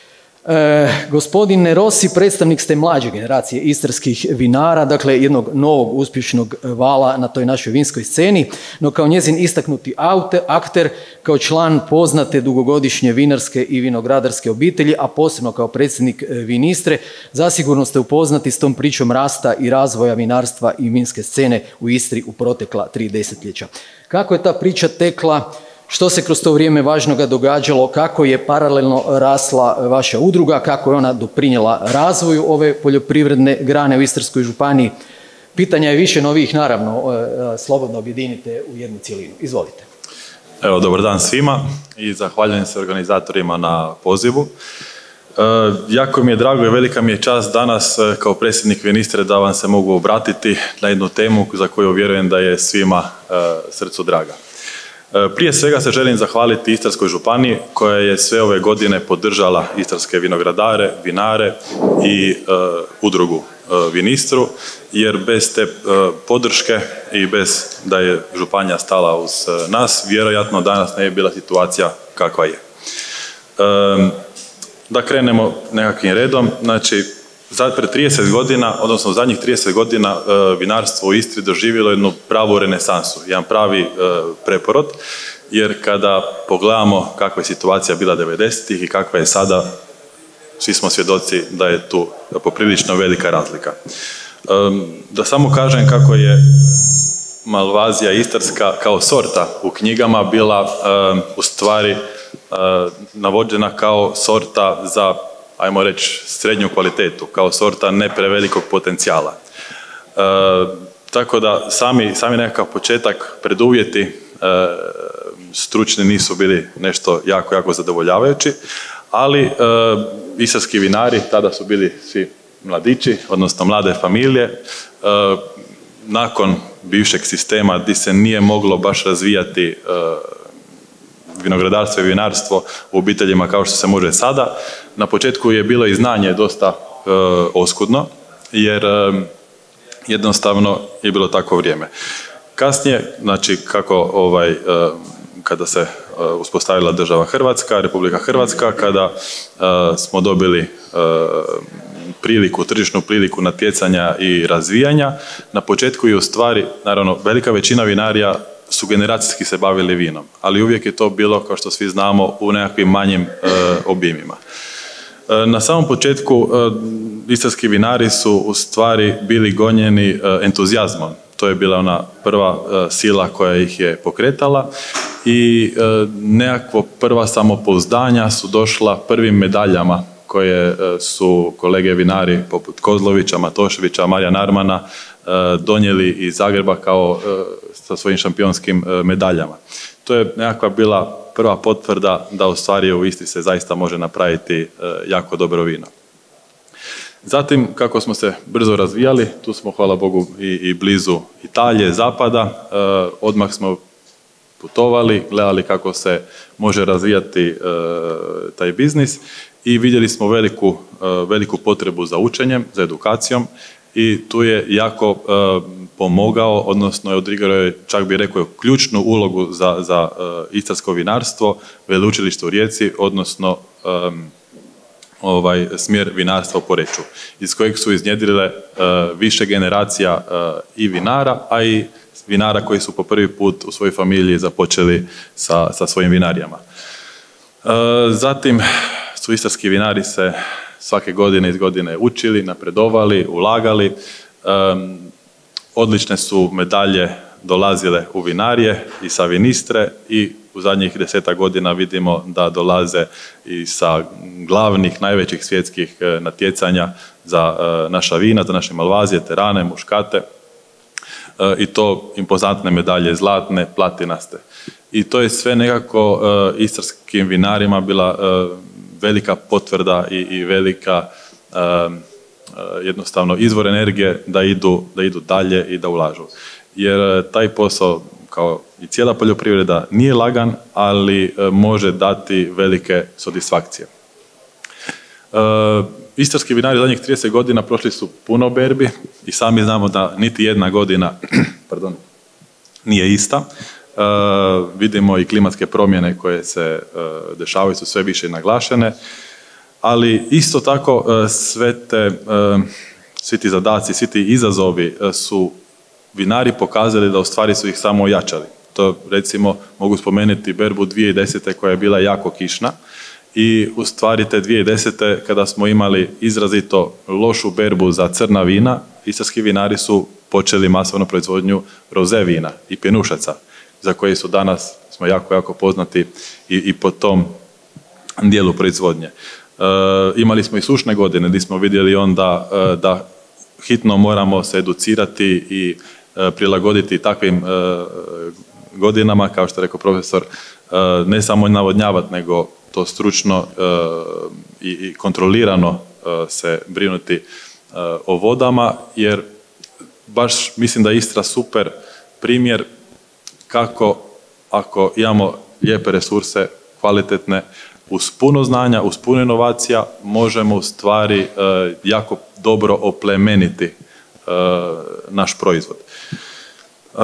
E, gospodine Rosi, predstavnik ste mlađe generacije istarskih vinara, dakle jednog novog uspješnog vala na toj našoj vinskoj sceni, no kao njezin istaknuti autor, akter, kao član poznate dugogodišnje vinarske i vinogradarske obitelji, a posebno kao predsjednik Vin Istre, zasigurno ste upoznati s tom pričom rasta i razvoja vinarstva i vinske scene u Istri u protekla tri desetljeća. Kako je ta priča tekla? Što se kroz to vrijeme važnoga događalo, kako je paralelno rasla vaša udruga, kako je ona doprinijela razvoju ove poljoprivredne grane u Istarskoj županiji? Pitanja je više novih, naravno, slobodno objedinite u jednu cjelinu. Izvolite. Evo, dobar dan svima i zahvaljujem se organizatorima na pozivu. E, jako mi je drago i velika mi je čast danas kao predsjednik Vin Istre da vam se mogu obratiti na jednu temu za koju vjerujem da je svima e, srcu draga. Prije svega se želim zahvaliti Istarskoj županiji koja je sve ove godine podržala istarske vinogradare, vinare i uh, udrugu uh, Vin Istru, jer bez te uh, podrške i bez da je županija stala uz uh, nas, vjerojatno danas ne bi bila situacija kakva je. Um, da krenemo nekakvim redom, znači Zad pred trideset godina, odnosno zadnjih trideset godina, vinarstvo u Istri doživjelo jednu pravu renesansu, jedan pravi preporod, jer kada pogledamo kakva je situacija bila devedesetih i kakva je sada, svi smo svjedoci da je tu poprilično velika razlika. Da samo kažem kako je Malvazija istarska kao sorta u knjigama bila u stvari navođena kao sorta za, ajmo reći, srednju kvalitetu, kao sorta ne prevelikog potencijala. E, tako da sami, sami nekakav početak, preduvjeti e, stručni nisu bili nešto jako, jako zadovoljavajući, ali e, istarski vinari tada su bili svi mladići, odnosno mlade familije. E, nakon bivšeg sistema gdje se nije moglo baš razvijati e, vinogradarstvo i vinarstvo u obiteljima kao što se može sada. Na početku je bilo i znanje dosta e, oskudno, jer e, jednostavno je bilo takvo vrijeme. Kasnije, znači kako ovaj, e, kada se e, uspostavila država Hrvatska, Republika Hrvatska, kada e, smo dobili e, priliku, tržišnu priliku natjecanja i razvijanja, na početku je u stvari, naravno, velika većina vinarija su generacijski se bavili vinom, ali uvijek je to bilo, kao što svi znamo, u nekakvim manjim e, obimima. E, na samom početku e, istarski vinari su u stvari bili gonjeni e, entuzijazmom. To je bila ona prva e, sila koja ih je pokretala i e, nekakvo prva samopouzdanja su došla prvim medaljama koje e, su kolege vinari poput Kozlovića, Matoševića, Marija Narmana e, donijeli iz Zagreba kao e, sa svojim šampionskim e, medaljama. To je nekakva bila prva potvrda da u stvari u Istri se zaista može napraviti e, jako dobro vino. Zatim, kako smo se brzo razvijali, tu smo, hvala Bogu, i, i blizu Italije, zapada, e, odmah smo putovali, gledali kako se može razvijati e, taj biznis i vidjeli smo veliku, e, veliku potrebu za učenjem, za edukacijom i tu je jako e, pomogao, odnosno je odigrao je, čak bih rekao, ključnu ulogu za, za e, istarsko vinarstvo, veleučilište u Rijeci, odnosno e, ovaj smjer vinarstva u Poreču, iz kojeg su iznjedrile uh, više generacija uh, i vinara, a i vinara koji su po prvi put u svojoj familiji započeli sa, sa svojim vinarijama. Uh, zatim su istarski vinari se svake godine iz godine učili, napredovali, ulagali. Um, odlične su medalje dolazile u vinarije i sa vinistre i u zadnjih desetak godina vidimo da dolaze i sa glavnih, najvećih svjetskih natjecanja za naša vina, za naše malvazije, terane, muškate i to impozantne medalje, zlatne, platinaste. I to je sve nekako istarskim vinarima bila velika potvrda i, i velika jednostavno izvor energije da idu, da idu dalje i da ulažu. Jer taj posao, kao i cijela poljoprivreda, nije lagan, ali može dati velike satisfakcije. E, istarski vinari zadnjih trideset godina prošli su puno berbi i sami znamo da niti jedna godina pardon, nije ista. E, vidimo i klimatske promjene koje se e, dešavaju, su sve više naglašene, ali isto tako e, sve te, e, svi ti zadaci, svi ti izazovi e, su vinari pokazali da u stvari su ih samo ojačali. To recimo mogu spomenuti berbu dvije tisuće desete koja je bila jako kišna i u stvari te dvije tisuće desete kada smo imali izrazito lošu berbu za crna vina, istarski vinari su počeli masovnu proizvodnju roze vina i pjenušaca, za koje su danas, smo jako, jako poznati i, i po tom dijelu proizvodnje. E, imali smo i sušne godine gdje smo vidjeli onda e, da hitno moramo se educirati i e, prilagoditi takvim e, godinama, kao što je rekao profesor, e, ne samo navodnjavati, nego to stručno e, i, i kontrolirano e, se brinuti e, o vodama, jer baš mislim da je Istra super primjer kako ako imamo lijepe resurse, kvalitetne, uz puno znanja, uz puno inovacija, možemo u stvari e, jako dobro oplemeniti e, naš proizvod. E,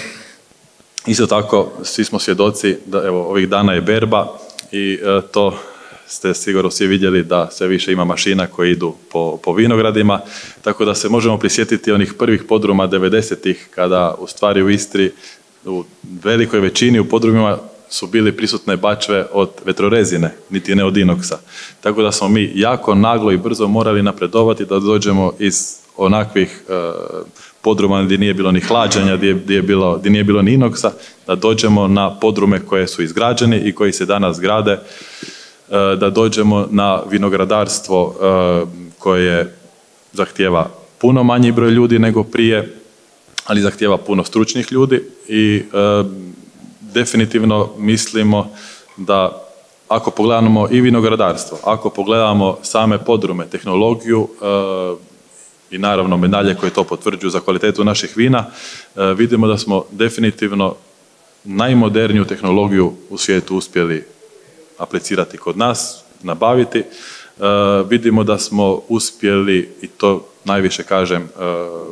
isto tako, svi smo svjedoci da evo, ovih dana je berba i e, to ste sigurno svi vidjeli da sve više ima mašina koje idu po, po vinogradima, tako da se možemo prisjetiti onih prvih podruma devedesetih kada u stvari u Istri u velikoj većini u podrumima su bili prisutne bačve od vetrorezine, niti ne od inoksa. Tako da smo mi jako naglo i brzo morali napredovati da dođemo iz onakvih e, podruma gdje nije bilo ni hlađenja, gdje, gdje, je bilo, gdje nije bilo ni inoksa, da dođemo na podrume koje su izgrađeni i koji se danas grade, e, da dođemo na vinogradarstvo e, koje zahtijeva puno manji broj ljudi nego prije, ali zahtijeva puno stručnih ljudi i e, definitivno mislimo da ako pogledamo i vinogradarstvo, ako pogledamo same podrume, tehnologiju e, i naravno medalje koje to potvrđuju za kvalitetu naših vina, e, vidimo da smo definitivno najmoderniju tehnologiju u svijetu uspjeli aplicirati kod nas, nabaviti. E, vidimo da smo uspjeli, i to najviše kažem, e,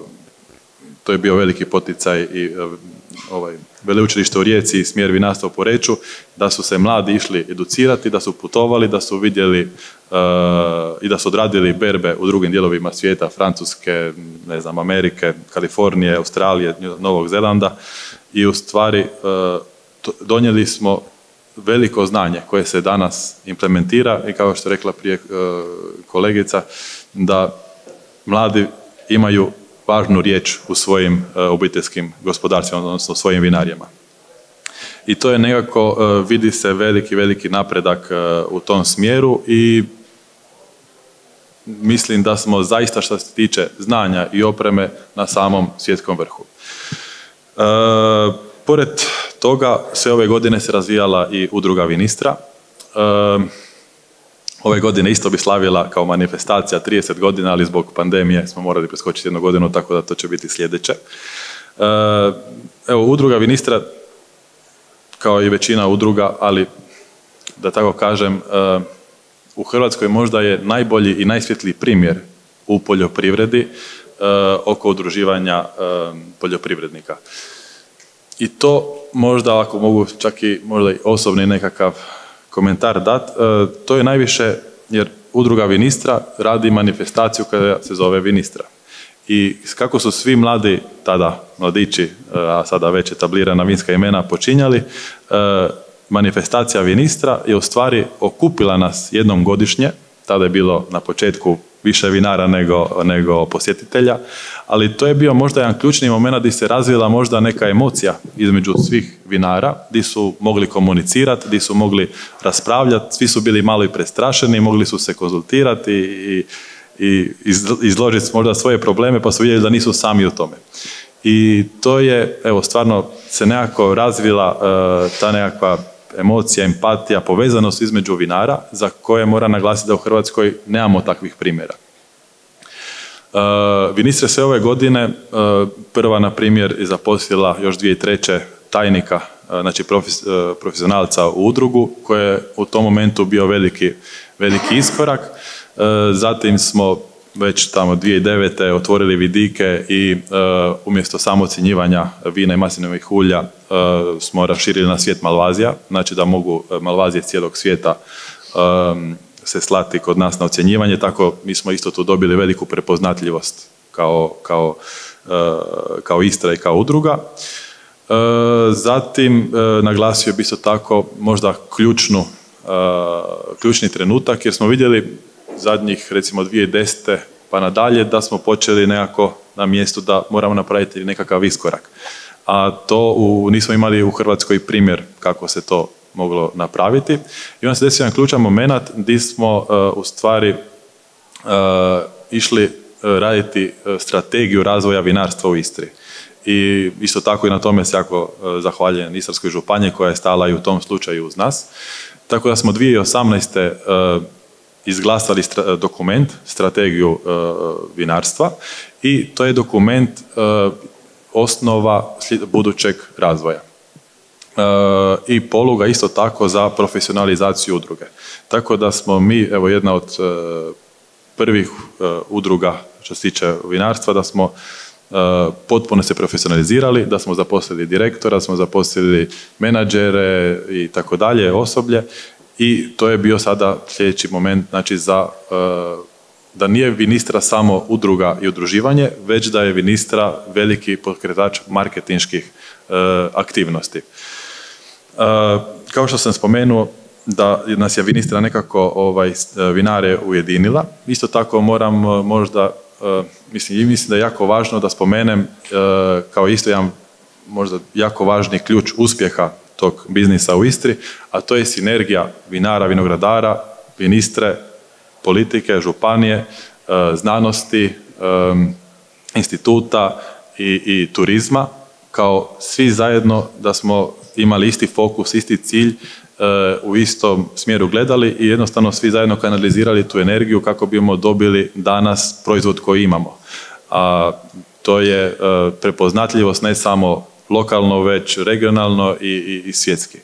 to je bio veliki poticaj i e, ovaj, veleučilište u Rijeci i smjer vinarstva u Poreču, da su se mladi išli educirati, da su putovali, da su vidjeli uh, i da su odradili berbe u drugim dijelovima svijeta, Francuske, ne znam, Amerike, Kalifornije, Australije, Novog Zelanda i u stvari uh, to, donijeli smo veliko znanje koje se danas implementira i kao što je rekla prije uh, kolegica, da mladi imaju važnu riječ u svojim uh, obiteljskim gospodarstvima, odnosno svojim vinarijama. I to je nekako, uh, vidi se veliki, veliki napredak uh, u tom smjeru i mislim da smo zaista što se tiče znanja i opreme na samom svjetskom vrhu. Uh, pored toga, sve ove godine se razvijala i udruga Vinistra. Uh, Ove godine isto bi slavila kao manifestacija trideset godina, ali zbog pandemije smo morali preskočiti jednu godinu, tako da to će biti sljedeće. Evo, udruga Vinistra, kao i većina udruga, ali da tako kažem, u Hrvatskoj možda je najbolji i najsvjetliji primjer u poljoprivredi oko udruživanja poljoprivrednika. I to možda, ako mogu čak i možda i osobni nekakav komentar dat, to je najviše, jer udruga Vinistra radi manifestaciju koja se zove Vinistra. I kako su svi mladi, tada mladići, a sada već etablirana vinska imena, počinjali, manifestacija Vinistra je u stvari okupila nas jednom godišnje. Tada je bilo na početku više vinara nego, nego posjetitelja, ali to je bio možda jedan ključni moment gdje se razvila možda neka emocija između svih vinara, gdje su mogli komunicirati, gdje su mogli raspravljati, svi su bili malo i prestrašeni, mogli su se konzultirati i, i izložiti možda svoje probleme, pa su vidjeli da nisu sami u tome. I to je, evo, stvarno se nekako razvila uh, ta nekakva emocija, empatija, povezanost između vinara, za koje mora naglasiti da u Hrvatskoj nemamo takvih primjera. Uh, Vinistre se ove godine, uh, prva na primjer je zaposlila još dvije tisuće treće tajnika, uh, znači profes, uh, profesionalca u udrugu, koje je u tom momentu bio veliki, veliki iskorak. Uh, zatim smo već tamo dvije tisuće devete otvorili vidike i uh, umjesto samo ocjenjivanja vina i maslinovih ulja uh, smo raširili na svijet Malvazija, znači da mogu Malvazije cijelog svijeta um, se slati kod nas na ocjenjivanje, tako mi smo isto tu dobili veliku prepoznatljivost kao, kao, uh, kao Istra i kao udruga. Uh, zatim uh, naglasio bi isto tako možda ključnu, uh, ključni trenutak, jer smo vidjeli zadnjih recimo dvije tisuće desete pa nadalje da smo počeli nekako na mjestu da moramo napraviti nekakav iskorak. A to u, nismo imali u Hrvatskoj primjer kako se to moglo napraviti. I onda se desio jedan ključan moment gdje smo uh, u stvari uh, išli uh, raditi uh, strategiju razvoja vinarstva u Istri. I isto tako i na tome se jako uh, zahvaljujem Istarskoj županiji koja je stala i u tom slučaju uz nas. Tako da smo dvije tisuće osamnaeste. Uh, izglasali stra- dokument, strategiju uh, vinarstva, i to je dokument uh, osnova budućeg razvoja. Uh, I poluga isto tako za profesionalizaciju udruge. Tako da smo mi, evo, jedna od uh, prvih uh, udruga što se tiče vinarstva, da smo uh, potpuno se profesionalizirali, da smo zaposlili direktora, da smo zaposlili menadžere i tako dalje, osoblje. I to je bio sada sljedeći moment, znači za, uh, da nije Vinistra samo udruga i udruživanje, već da je Vinistra veliki pokretač marketinških uh, aktivnosti. Uh, kao što sam spomenuo, da nas je Vinistra nekako ovaj, vinare ujedinila. Isto tako moram uh, možda, uh, mislim, mislim da je jako važno da spomenem uh, kao isto jedan možda jako važni ključ uspjeha tog biznisa u Istri, a to je sinergija vinara, vinogradara, Vinistre, politike, županije, znanosti, instituta i, i turizma, kao svi zajedno da smo imali isti fokus, isti cilj, u istom smjeru gledali i jednostavno svi zajedno kanalizirali tu energiju kako bismo dobili danas proizvod koji imamo. A to je prepoznatljivost ne samo lokalno, već regionalno i, i, i svjetski. E,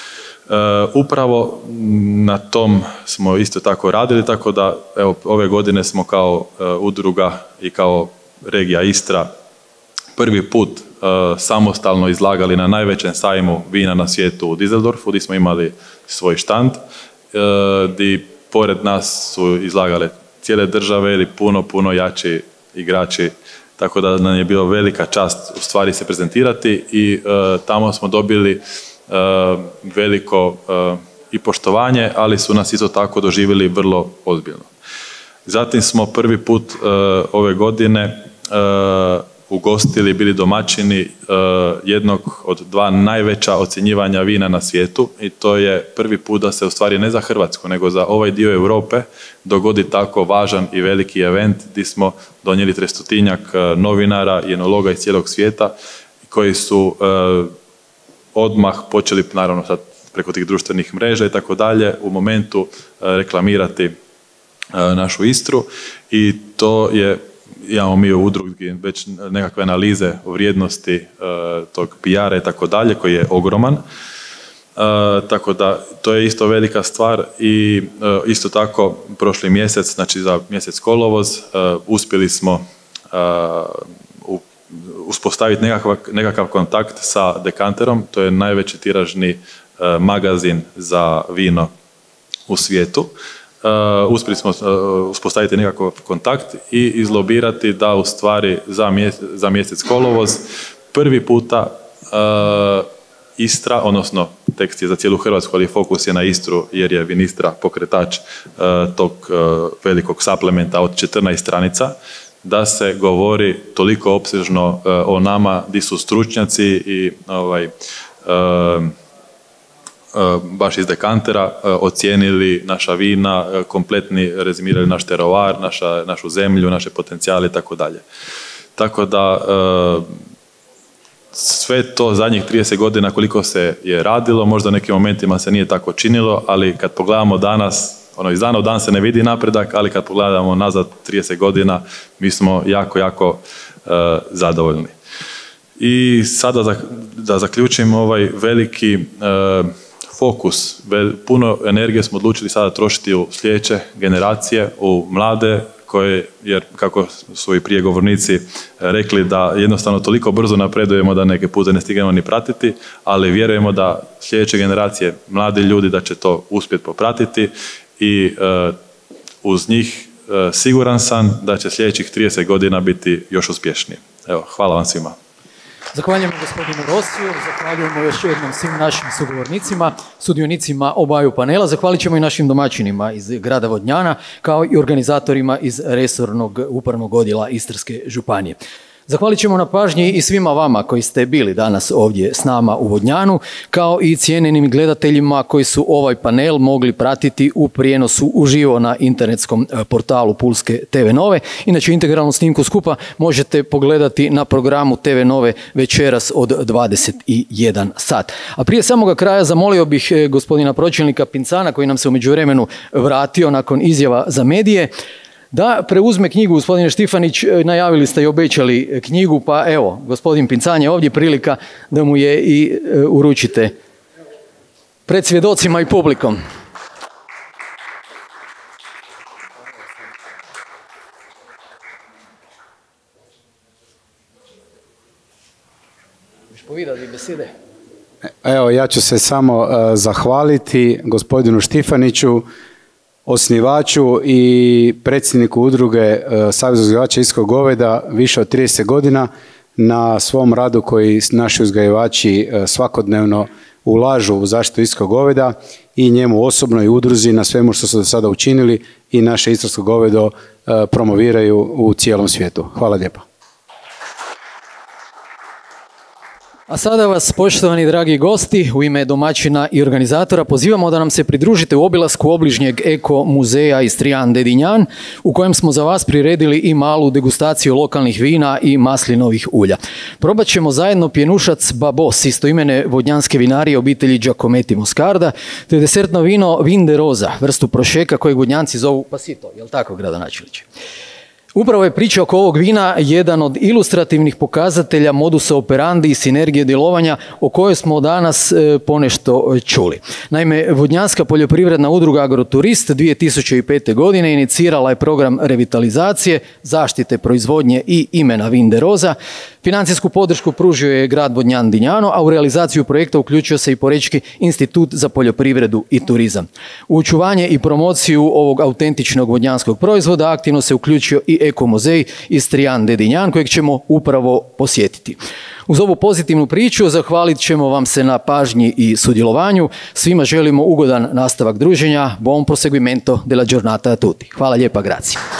upravo na tom smo isto tako radili, tako da evo, ove godine smo kao e, udruga i kao regija Istra prvi put e, samostalno izlagali na najvećem sajmu vina na svijetu u Düsseldorfu, gdje smo imali svoj štand, e, gdje pored nas su izlagale cijele države ili puno, puno jači igrači. Tako da nam je bilo velika čast u stvari se prezentirati i uh, tamo smo dobili uh, veliko uh, i poštovanje, ali su nas isto tako doživjeli vrlo ozbiljno. Zatim smo prvi put uh, ove godine uh, ugostili, bili domaćini uh, jednog od dva najveća ocjenjivanja vina na svijetu i to je prvi put da se u stvari ne za Hrvatsku, nego za ovaj dio Europe dogodi tako važan i veliki event gdje smo donijeli tristotinjak uh, novinara i enologa iz cijelog svijeta koji su uh, odmah počeli, naravno sad preko tih društvenih mreža i tako dalje, u momentu uh, reklamirati uh, našu Istru i to je, imamo mi u udrugi već nekakve analize o vrijednosti uh, tog P R-a i tako dalje, koji je ogroman. Uh, tako da to je isto velika stvar i uh, isto tako prošli mjesec, znači za mjesec kolovoz, uh, uspjeli smo uh, u, uspostaviti nekakav, nekakav kontakt sa Dekanterom, to je najveći tiražni uh, magazin za vino u svijetu. Uh, uspjeli smo uh, uspostaviti nekakav kontakt i izlobirati da u stvari za, mjesec, za mjesec kolovoz prvi puta uh, Istra, odnosno tekst je za cijelu Hrvatsku, ali fokus je na Istru jer je Vinistra pokretač uh, tog uh, velikog suplementa od četrnaest stranica, da se govori toliko opsežno uh, o nama, di su stručnjaci i ovaj, uh, baš iz dekantera ocijenili naša vina, kompletni rezimirali naš terovar, naša, našu zemlju, naše potencijale i tako dalje. Tako da sve to zadnjih trideset godina koliko se je radilo, možda u nekim momentima se nije tako činilo, ali kad pogledamo danas, ono iz dana u dan se ne vidi napredak, ali kad pogledamo nazad trideset godina, mi smo jako, jako uh, zadovoljni. I sada da zaključim ovaj veliki uh, fokus, puno energije smo odlučili sada trošiti u sljedeće generacije, u mlade, koje, jer kako su i prije govornici rekli da jednostavno toliko brzo napredujemo da neke pute ne stignemo ni pratiti, ali vjerujemo da sljedeće generacije, mladi ljudi, da će to uspjeti popratiti i uh, uz njih uh, siguran sam da će sljedećih trideset godina biti još uspješniji. Evo, hvala vam svima. Zahvaljujemo gospodinu Rosiju, zahvaljujemo još jednom svim našim sugovornicima, sudionicima obaju panela, zahvalit ćemo i našim domaćinima iz grada Vodnjana, kao i organizatorima iz resornog upravnog odjela Istarske županije. Zahvalit ćemo na pažnji i svima vama koji ste bili danas ovdje s nama u Vodnjanu, kao i cijenjenim gledateljima koji su ovaj panel mogli pratiti u prijenosu uživo na internetskom portalu Pulske te ve Nove. Inače, integralnu snimku skupa možete pogledati na programu te ve Nove večeras od dvadeset jedan sat. A prije samoga kraja zamolio bih gospodina pročelnika Pincana, koji nam se u međuvremenu vratio nakon izjava za medije, da preuzme knjigu. Gospodine Štifanić, najavili ste i obećali knjigu, pa evo, gospodin Pincan je ovdje, prilika da mu je i uručite pred svjedocima i publikom. Evo, ja ću se samo uh, zahvaliti gospodinu Štifaniću, osnivaču i predsjedniku udruge Saveza uzgajivača istarskog goveda više od trideset godina na svom radu koji naši uzgajivači svakodnevno ulažu u zaštitu istarskog goveda i njemu osobno i udruzi na svemu što su do sada učinili i naše istarsko govedo promoviraju u cijelom svijetu. Hvala lijepa. A sada vas, poštovani dragi gosti, u ime domaćina i organizatora pozivamo da nam se pridružite u obilasku obližnjeg eko muzeja Istrijan Dedinjan, u kojem smo za vas priredili i malu degustaciju lokalnih vina i maslinovih ulja. Probat ćemo zajedno pjenušac Babos, istoimene vodnjanske vinarije obitelji Giacometti Moscarda, te desertno vino Vin de Rosa, vrstu prošeka kojeg vodnjanci zovu Pasito. Jel tako, gradonačelniče? Upravo je priča oko ovog vina jedan od ilustrativnih pokazatelja modusa operandi i sinergije djelovanja o kojoj smo danas ponešto čuli. Naime, Vodnjanska poljoprivredna udruga Agroturist dvije tisuće pete. godine inicirala je program revitalizacije, zaštite proizvodnje i imena Vin de Rosa. Financijsku podršku pružio je grad Vodnjan Dinjano, a u realizaciju projekta uključio se i Porečki institut za poljoprivredu i turizam. U očuvanje i promociju ovog autentičnog vodnjanskog proizvoda aktivno se uključio i Eko muzej Istrijan Dedinjan, kojeg ćemo upravo posjetiti. Uz ovu pozitivnu priču zahvalit ćemo vam se na pažnji i sudjelovanju. Svima želimo ugodan nastavak druženja. Buon proseguimento della giornata a tutti. Hvala lijepa, grazie.